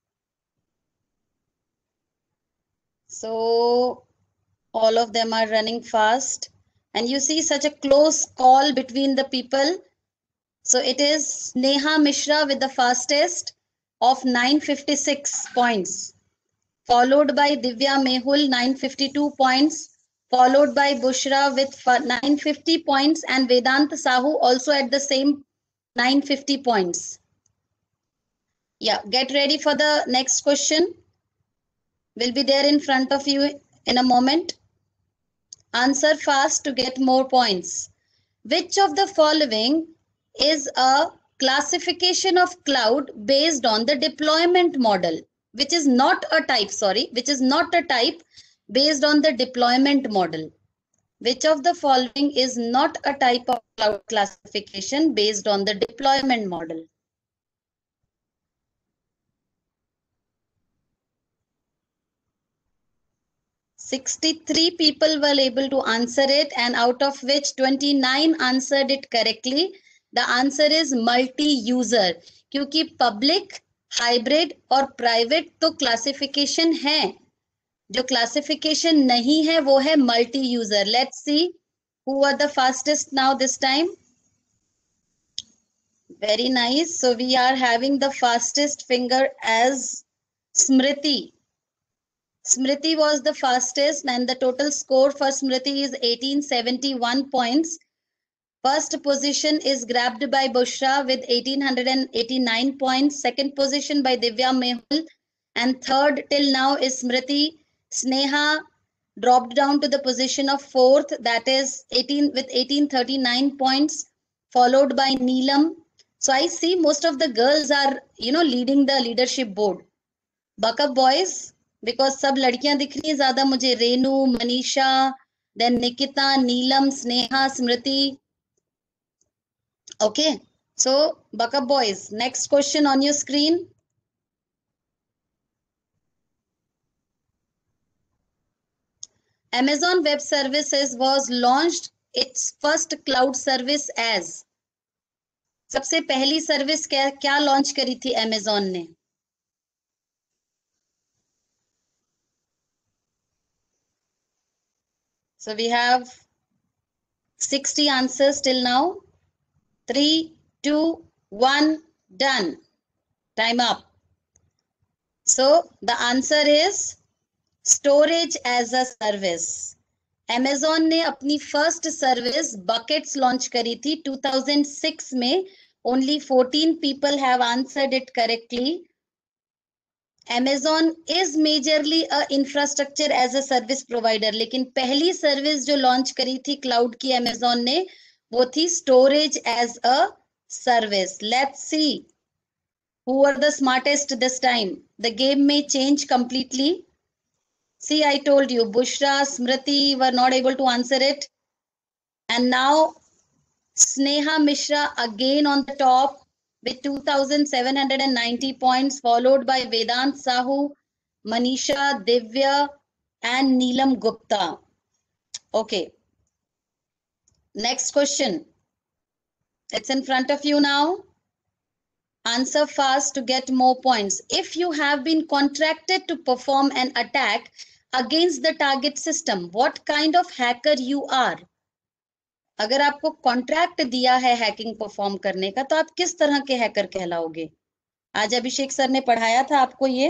So all of them are running fast, and you see such a close call between the people. So it is Neha Mishra with the fastest of 956 points, followed by Divya Mehul 952 points, followed by Bushra with 950 points, and Vedant Sahu also at the same 950 points. Yeah, get ready for the next question. Will be there in front of you in a moment. Answer fast to get more points. Which of the following is a classification of cloud based on the deployment model? Which is not a type, which is not a type based on the deployment model. Which of the following is not a type of cloud classification based on the deployment model? "63 people were able to answer it, and out of which 29 answered it correctly. The answer is multi-user, क्योंकि public, hybrid और private तो classification है, जो classification नहीं है वो है multi-user. Let's see who are the fastest now this time. Very nice. So we are having the fastest finger as Smriti. Smriti was the fastest, and the total score for Smriti is 1871 points. First position is grabbed by Bushra with 1889 points. Second position by Divya Mehul, and third till now is Smriti. Sneha dropped down to the position of fourth, that is 1839 points, followed by Neelam. So I see most of the girls are, leading the leadership board. Buck-up boys, because सब लड़कियां दिख रही हैं ज्यादा मुझे, Renu, Manisha, then Nikita, Neelam, Sneha, Smriti. Okay, so buck-up boys, next question on your screen. Amazon Web Services was launched its first cloud service as. सबसे पहली service क्या लॉन्च करी थी Amazon ने? So we have 60 answers till now. 3, 2, 1, done. Time up. So the answer is storage as a service. Amazon ने अपनी first service buckets launch करी थी 2006 में. Only 14 people have answered it correctly. Amazon is majorly a infrastructure as a service provider, लेकिन पहली service जो launch करी थी क्लाउड की Amazon ने वो थी storage as a service. Let's see who are the smartest this time. The game may change completely. See, I told you, Bushra, Smriti were not able to answer it. And now Sneha Mishra again on the top with 2,790 points, followed by Vedant Sahu, Manisha, Divya, and Neelam Gupta. Okay. Next question. It's in front of you now. Answer fast to get more points. If you have been contracted to perform an attack against the target system, what kind of hacker you are? अगर आपको contract दिया है hacking perform करने का तो आप किस तरह के हैकर कहलाओगे? आज अभिषेक सर ने पढ़ाया था आपको ये.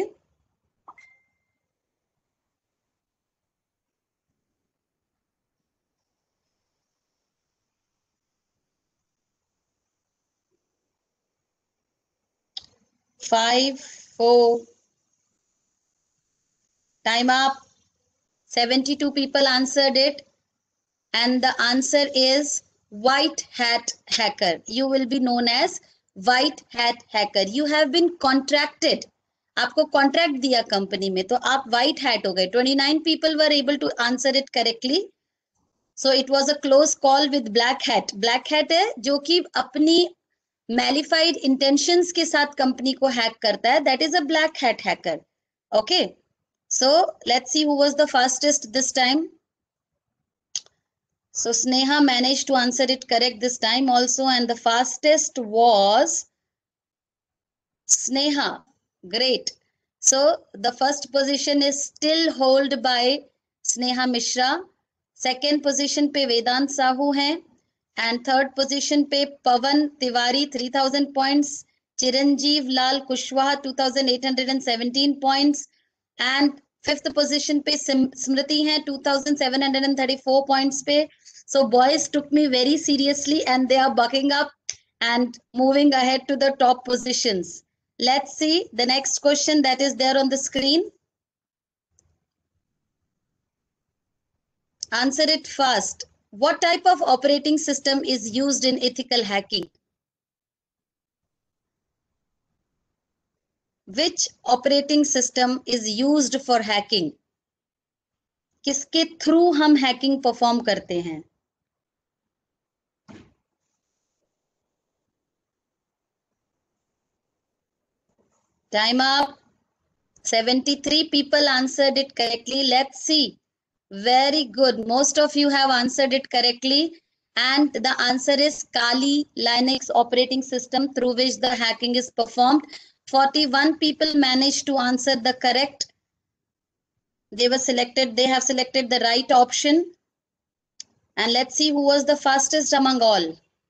Five, 4. Time up. 72 people answered it. And the answer is white hat hacker. You will be known as white hat hacker. You have been contracted. आपको contract दिया company में तो आप white hat हो गए. 29 people were able to answer it correctly. So it was a close call with black hat. Black hat है जो कि अपनी मैलिफाइड इंटेंशंस के साथ कंपनी को हैक करता है. That is a black hat hacker. Okay, so let's see who was the fastest this time. So Sneha managed to answer it correct this time also, and the fastest was Sneha. Great. So the first position is still held by Sneha Mishra. Second position पे वेदांत साहू हैं, and third position पे पवन Tiwari 3000 points, Chiranjeev Lal Kushwaha 2817 points, and fifth position पे स्मृति हैं 2734 points पे. So boys took me very seriously and they are bucking up and moving ahead to the top positions. Let's see the next question that is there on the screen. Answer it fast. What type of operating system is used in ethical hacking? Which operating system is used for hacking? किसके through हम hacking perform करते हैं? Time up. 73 people answered it correctly. Let's see. Very good. Most of you have answered it correctly. And the answer is Kali Linux operating system through which the hacking is performed. 41 people managed to answer the correct. They have selected the right option. And let's see who was the fastest among all.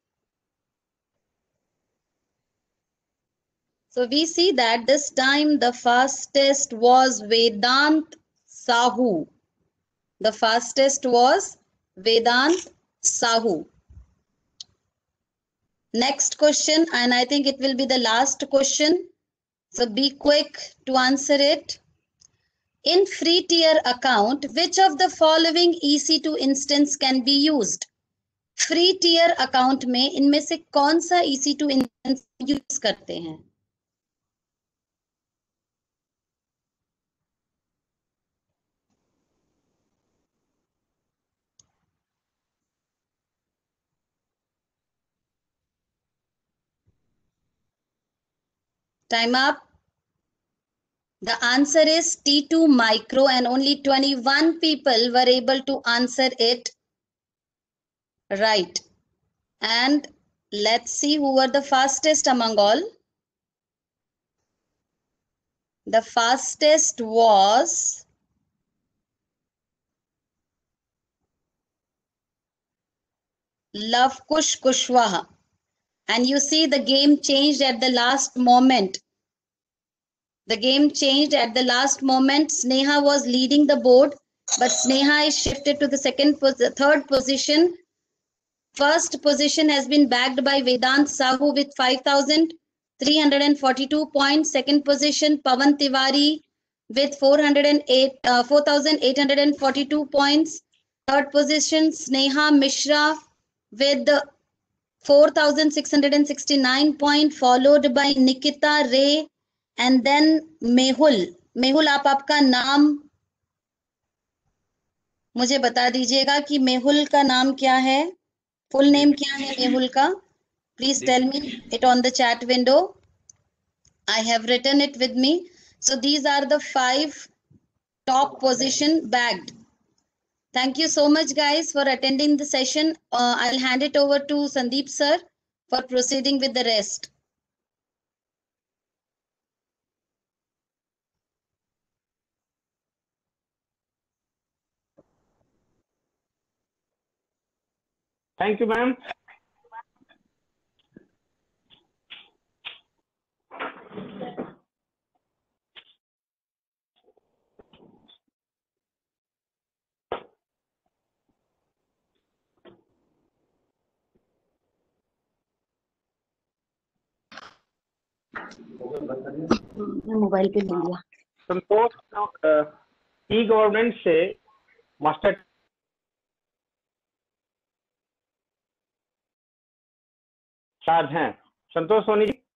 So we see that this time the fastest was Vedant Sahu. The fastest was Vedant Sahu. Next question, and I think it will be the last question. So be quick to answer it. In free tier account, which of the following EC2 instance can be used? Free tier account में इनमें से कौन सा EC2 instance use करते हैं? Time up. The answer is T2 Micro, and only 21 people were able to answer it right. And let's see who were the fastest among all. The fastest was Lavkush Kushwaha. And you see the game changed at the last moment. The game changed at the last moment. Sneha was leading the board, but Sneha is shifted to the third position. First position has been bagged by Vedant Sahu with 5,342 points. Second position, Pavan Tiwari with 4,842 points. Third position, Sneha Mishra with 4,669 points, followed by Nikita Ray and then Mehul. Mehul, आप आपका नाम मुझे बता दीजिएगा कि मेहुल का नाम क्या है, फुल नेम क्या है मेहुल का. Please tell me it on the chat window. I have written it with me. So these are the 5 top position bagged. Thank you so much guys for attending the session. I'll hand it over to Sandeep sir for proceeding with the rest. Thank you, ma'am. Mobile पे ले लिया. Santosh e governance से master charge हैं. संतोष सोनी जी.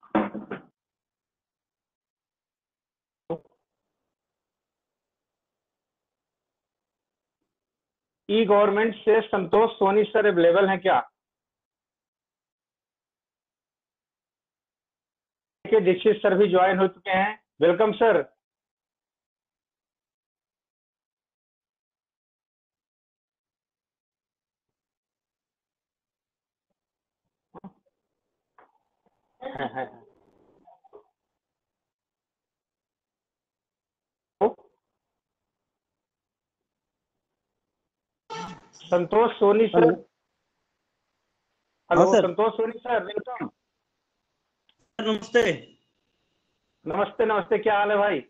ई government से संतोष Soni sir available हैं क्या? Dixit sir भी join हो चुके हैं, welcome sir. Santosh Soni sir, hello Santosh Soni sir, welcome. नमस्ते। नमस्ते नमस्ते, क्या हाल है भाई?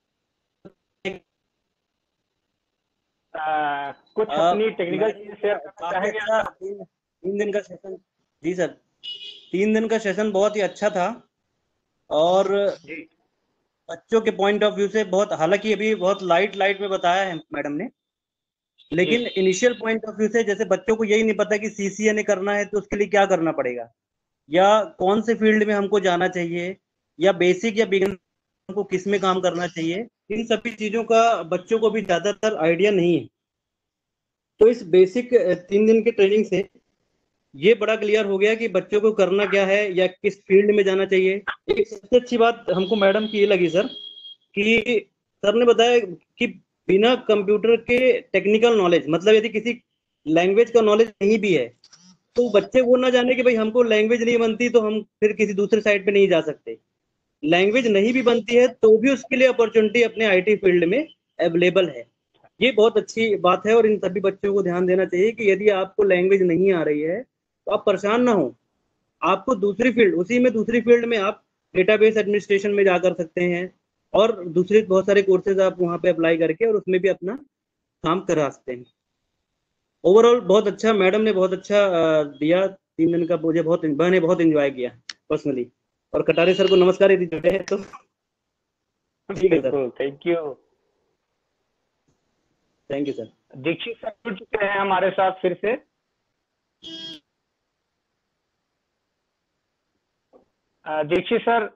कुछ अपनी टेक्निकल चीजें शेयर करना चाहेंगे? 3 दिन का सेशन, जी सर, 3 दिन का सेशन बहुत ही अच्छा था और बच्चों के पॉइंट ऑफ व्यू से बहुत, हालांकि अभी बहुत लाइट में बताया है मैडम ने, लेकिन इनिशियल पॉइंट ऑफ व्यू से जैसे बच्चों को यही नहीं पता कि CCNA करना है तो उसके लिए क्या करना पड़ेगा, या कौन से फील्ड में हमको जाना चाहिए, या बेसिक या बिगिनर को किस में काम करना चाहिए, इन सभी चीजों का बच्चों को भी ज्यादातर आइडिया नहीं है। तो इस बेसिक 3 दिन के ट्रेनिंग से ये बड़ा क्लियर हो गया कि बच्चों को करना क्या है या किस फील्ड में जाना चाहिए। एक सबसे अच्छी बात हमको मैडम की ये लगी सर, कि सर ने बताया कि बिना कंप्यूटर के टेक्निकल नॉलेज, मतलब यदि किसी लैंग्वेज का नॉलेज नहीं भी है तो बच्चे वो ना जाने कि भाई हमको लैंग्वेज नहीं बनती तो हम फिर किसी दूसरे साइड पे नहीं जा सकते। लैंग्वेज नहीं भी बनती है तो भी उसके लिए अपॉर्चुनिटी अपने IT फील्ड में अवेलेबल है। ये बहुत अच्छी बात है और इन सभी बच्चों को ध्यान देना चाहिए कि यदि आपको लैंग्वेज नहीं आ रही है तो आप परेशान ना हो, आपको दूसरी फील्ड, उसी में दूसरी फील्ड में आप डेटाबेस एडमिनिस्ट्रेशन में जा कर सकते हैं और दूसरे बहुत सारे कोर्सेज आप वहाँ पे अप्लाई करके और उसमें भी अपना काम करा सकते हैं। ओवरऑल बहुत अच्छा, मैडम ने बहुत अच्छा दिया 3 दिन का, मुझे मैंने बहुत एंजॉय किया पर्सनली। और कटारे सर को नमस्कार यदि जुड़े हैं तो ठीक है sir. Thank you, thank you sir. Dikshit sir जुड़ चुके हैं हमारे साथ फिर से। Dikshit sir,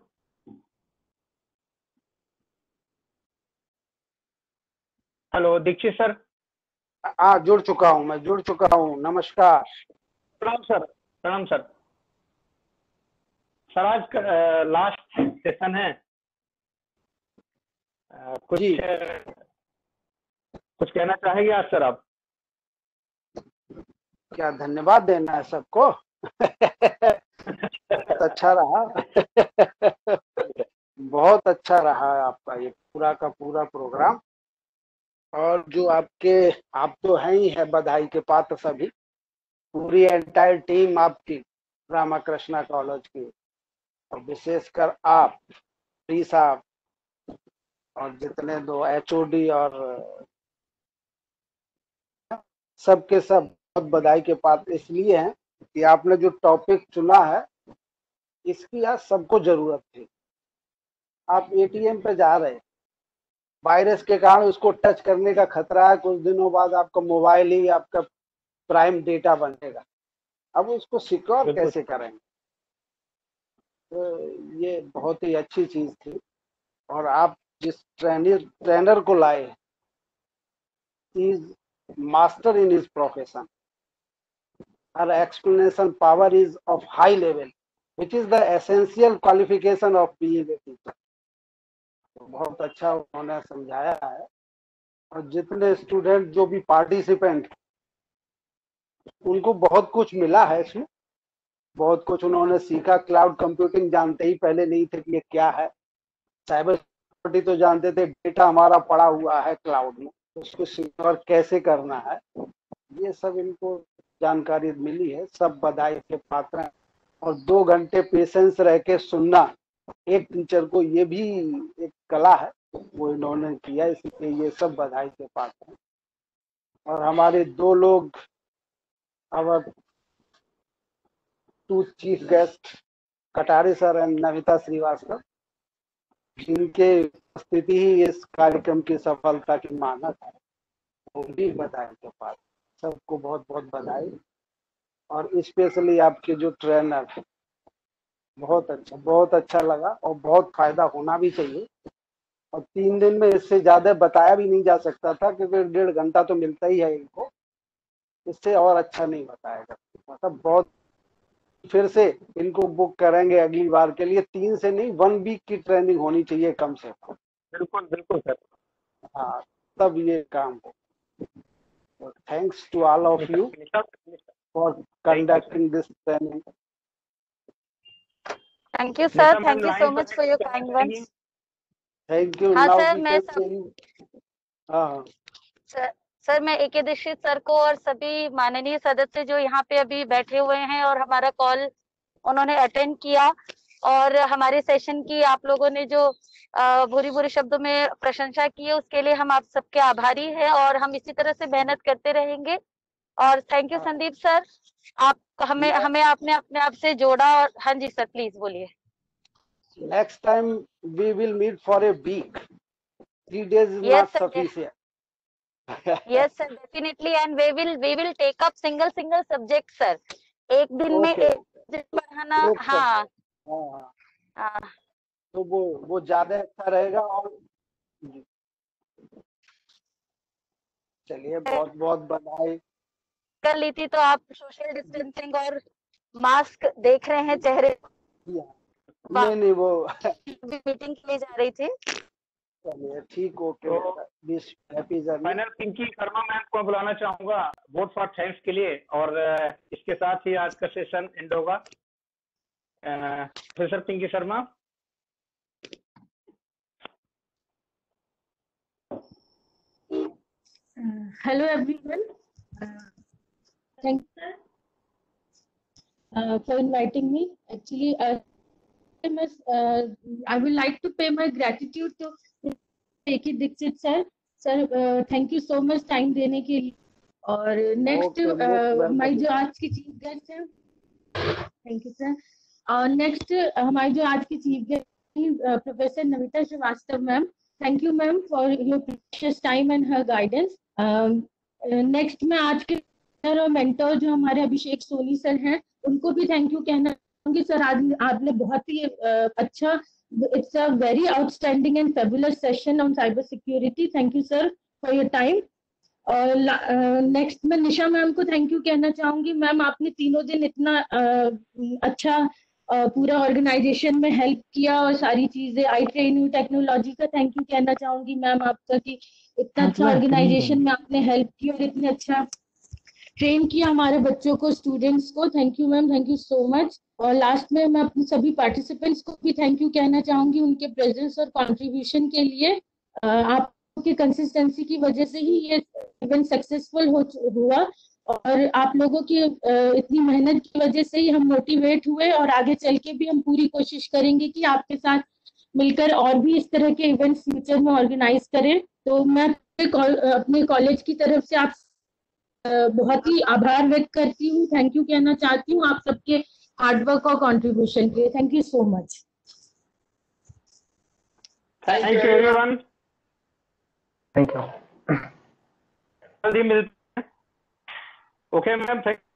hello Dikshit sir. हाँ, जुड़ चुका हूँ, मैं जुड़ चुका हूँ, नमस्कार। प्रणाम सर, प्रणाम सर। सर आज लास्ट सेशन है, कुछ कहना चाहेंगे आज सर आप? क्या धन्यवाद देना है सबको। बहुत अच्छा रहा। बहुत अच्छा रहा आपका ये पूरा का पूरा प्रोग्राम। और जो आप तो हैं ही है बधाई के पात्र सभी, पूरी एंटायर टीम आपकी रामाकृष्णा कॉलेज की, और विशेषकर आप प्री साहब और जितने 2 HOD और सबके सब बहुत बधाई के पात्र इसलिए हैं कि आपने जो टॉपिक चुना है इसकी आज सबको जरूरत थी। आप ATM पे जा रहे हैं, वायरस के कारण उसको टच करने का खतरा है, कुछ दिनों बाद आपका मोबाइल ही आपका प्राइम डेटा बनेगा। अब उसको सिक्योर कैसे करेंगे? तो ये बहुत ही अच्छी चीज थी। और आप जिस ट्रेनर को लाए, is master in his profession, her explanation power is of high level, which is the essential qualification of being a teacher. बहुत अच्छा उन्होंने समझाया है। और जितने स्टूडेंट जो भी पार्टिसिपेंट, उनको बहुत कुछ मिला है इसमें, बहुत कुछ उन्होंने सीखा। क्लाउड कंप्यूटिंग जानते ही पहले नहीं थे कि ये क्या है, साइबर सिक्योरिटी तो जानते थे, डेटा हमारा पड़ा हुआ है क्लाउड में, उसको सिक्योर कैसे करना है, ये सब इनको जानकारी मिली है। सब बधाई के पात्र हैं। और 2 घंटे पेशेंस रह के सुनना एक टीचर को, ये भी एक कला है, वो इन्होंने किया, इसलिए ये सब बधाई के पात्र हैं। और हमारे 2 लोग, our 2 chief guest Katare sir and Navita Srivastava, जिनके उपस्थिति ही इस कार्यक्रम की सफलता की मानक है, वो भी बधाई के पात्र। सबको बहुत बहुत बधाई। और स्पेशली आपके जो ट्रेनर, बहुत अच्छा लगा और बहुत फायदा होना भी चाहिए। और 3 दिन में इससे ज्यादा बताया भी नहीं जा सकता था, क्योंकि 1.5 घंटा तो मिलता ही है इनको। इससे और अच्छा नहीं बताएगा। मतलब बहुत फिर से इनको बुक करेंगे अगली बार के लिए, 3 से नहीं 1 वीक की ट्रेनिंग होनी चाहिए कम से कम। बिल्कुल बिल्कुल सर। हाँ, तब ये काम हो। Thanks to all of you for conducting this training. Thank you sir, thank you so much for your kind words. Thank you. हाँ नाउ सर, वी मैं कैन see। हाँ सर मैं AK दीक्षित सर को और सभी माननीय सदस्य जो यहाँ पे अभी बैठे हुए हैं और हमारा कॉल उन्होंने अटेंड किया और हमारे सेशन की आप लोगों ने जो बुरी बुरी शब्दों में प्रशंसा की है उसके लिए हम आप सबके आभारी हैं और हम इसी तरह से मेहनत करते रहेंगे। और थैंक यू संदीप सर, आप हमें आपने अपने आप से जोड़ा। और हाँ जी सर, प्लीज बोलिए। Next time we will meet for a week, 3 days is Yes not sir, sufficient। yes sir, definitely, and we will take up single subject sir। एक दिन में Okay, एक subject पढ़ाना। एक हाँ हाँ, हाँ, तो वो ज्यादा अच्छा रहेगा। और चलिए, बहुत बहुत बधाई। कर ली थी तो आप सोशल डिस्टेंसिंग और मास्क देख रहे हैं चेहरे। नहीं नहीं, वो मीटिंग के लिए जा रही थी। चलिए ठीक, okay. Happy journey. Final Pinky Sharma ma'am को बुलाना चाहूंगा वोट फॉर थैंक्स के लिए, और इसके साथ ही आज का सेशन एंड होगा। Professor Pinky Sharma. Hello everyone. Thank you for inviting me. Actually, I would like to pay my gratitude to AK Dixit sir. Sir, thank you so much time देने के लिए। और next हमारी जो आज की चीफ गेस्ट है, थैंक यू सर। और नेक्स्ट हमारी जो आज की chief guest professor Namita Srivastava ma'am, thank you ma'am for your precious time and her guidance. Next मैं आज के और मेंटर जो हमारे अभिषेक सोनी सर हैं उनको भी थैंक यू कहना चाहूंगी। सर आज आपने बहुत ही अच्छा, it's a very outstanding and fabulous session on cyber security. Thank you sir for your time. और नेक्स्ट मैं निशा मैम को थैंक यू कहना चाहूंगी। मैम आपने तीनों दिन इतना अच्छा पूरा ऑर्गेनाइजेशन में हेल्प किया और सारी चीजें, आई ट्रेन यू टेक्नोलॉजी का थैंक यू कहना चाहूंगी मैम आपका कि इतना अच्छा ऑर्गेनाइजेशन में आपने हेल्प की और इतने अच्छा ट्रेन किया हमारे बच्चों को, स्टूडेंट्स को। Thank you ma'am, thank you so much. और लास्ट में मैं अपने सभी पार्टिसिपेंट्स को भी थैंक यू कहना चाहूंगी उनके प्रेजेंस और कंट्रीब्यूशन के लिए। आपकी कंसिस्टेंसी की वजह से ही ये इवेंट सक्सेसफुल हुआ और आप लोगों की इतनी मेहनत की वजह से ही हम मोटिवेट हुए और आगे चल के भी हम पूरी कोशिश करेंगे कि आपके साथ मिलकर और भी इस तरह के इवेंट्स फ्यूचर में ऑर्गेनाइज करें। तो मैं अपने कॉलेज की तरफ से आप बहुत ही आभार व्यक्त करती हूँ, थैंक यू कहना चाहती हूँ आप सबके हार्डवर्क और कंट्रीब्यूशन के लिए। Thank you so much. Thank you everyone. Thank you. जल्दी मिलते हैं। Okay ma'am, thank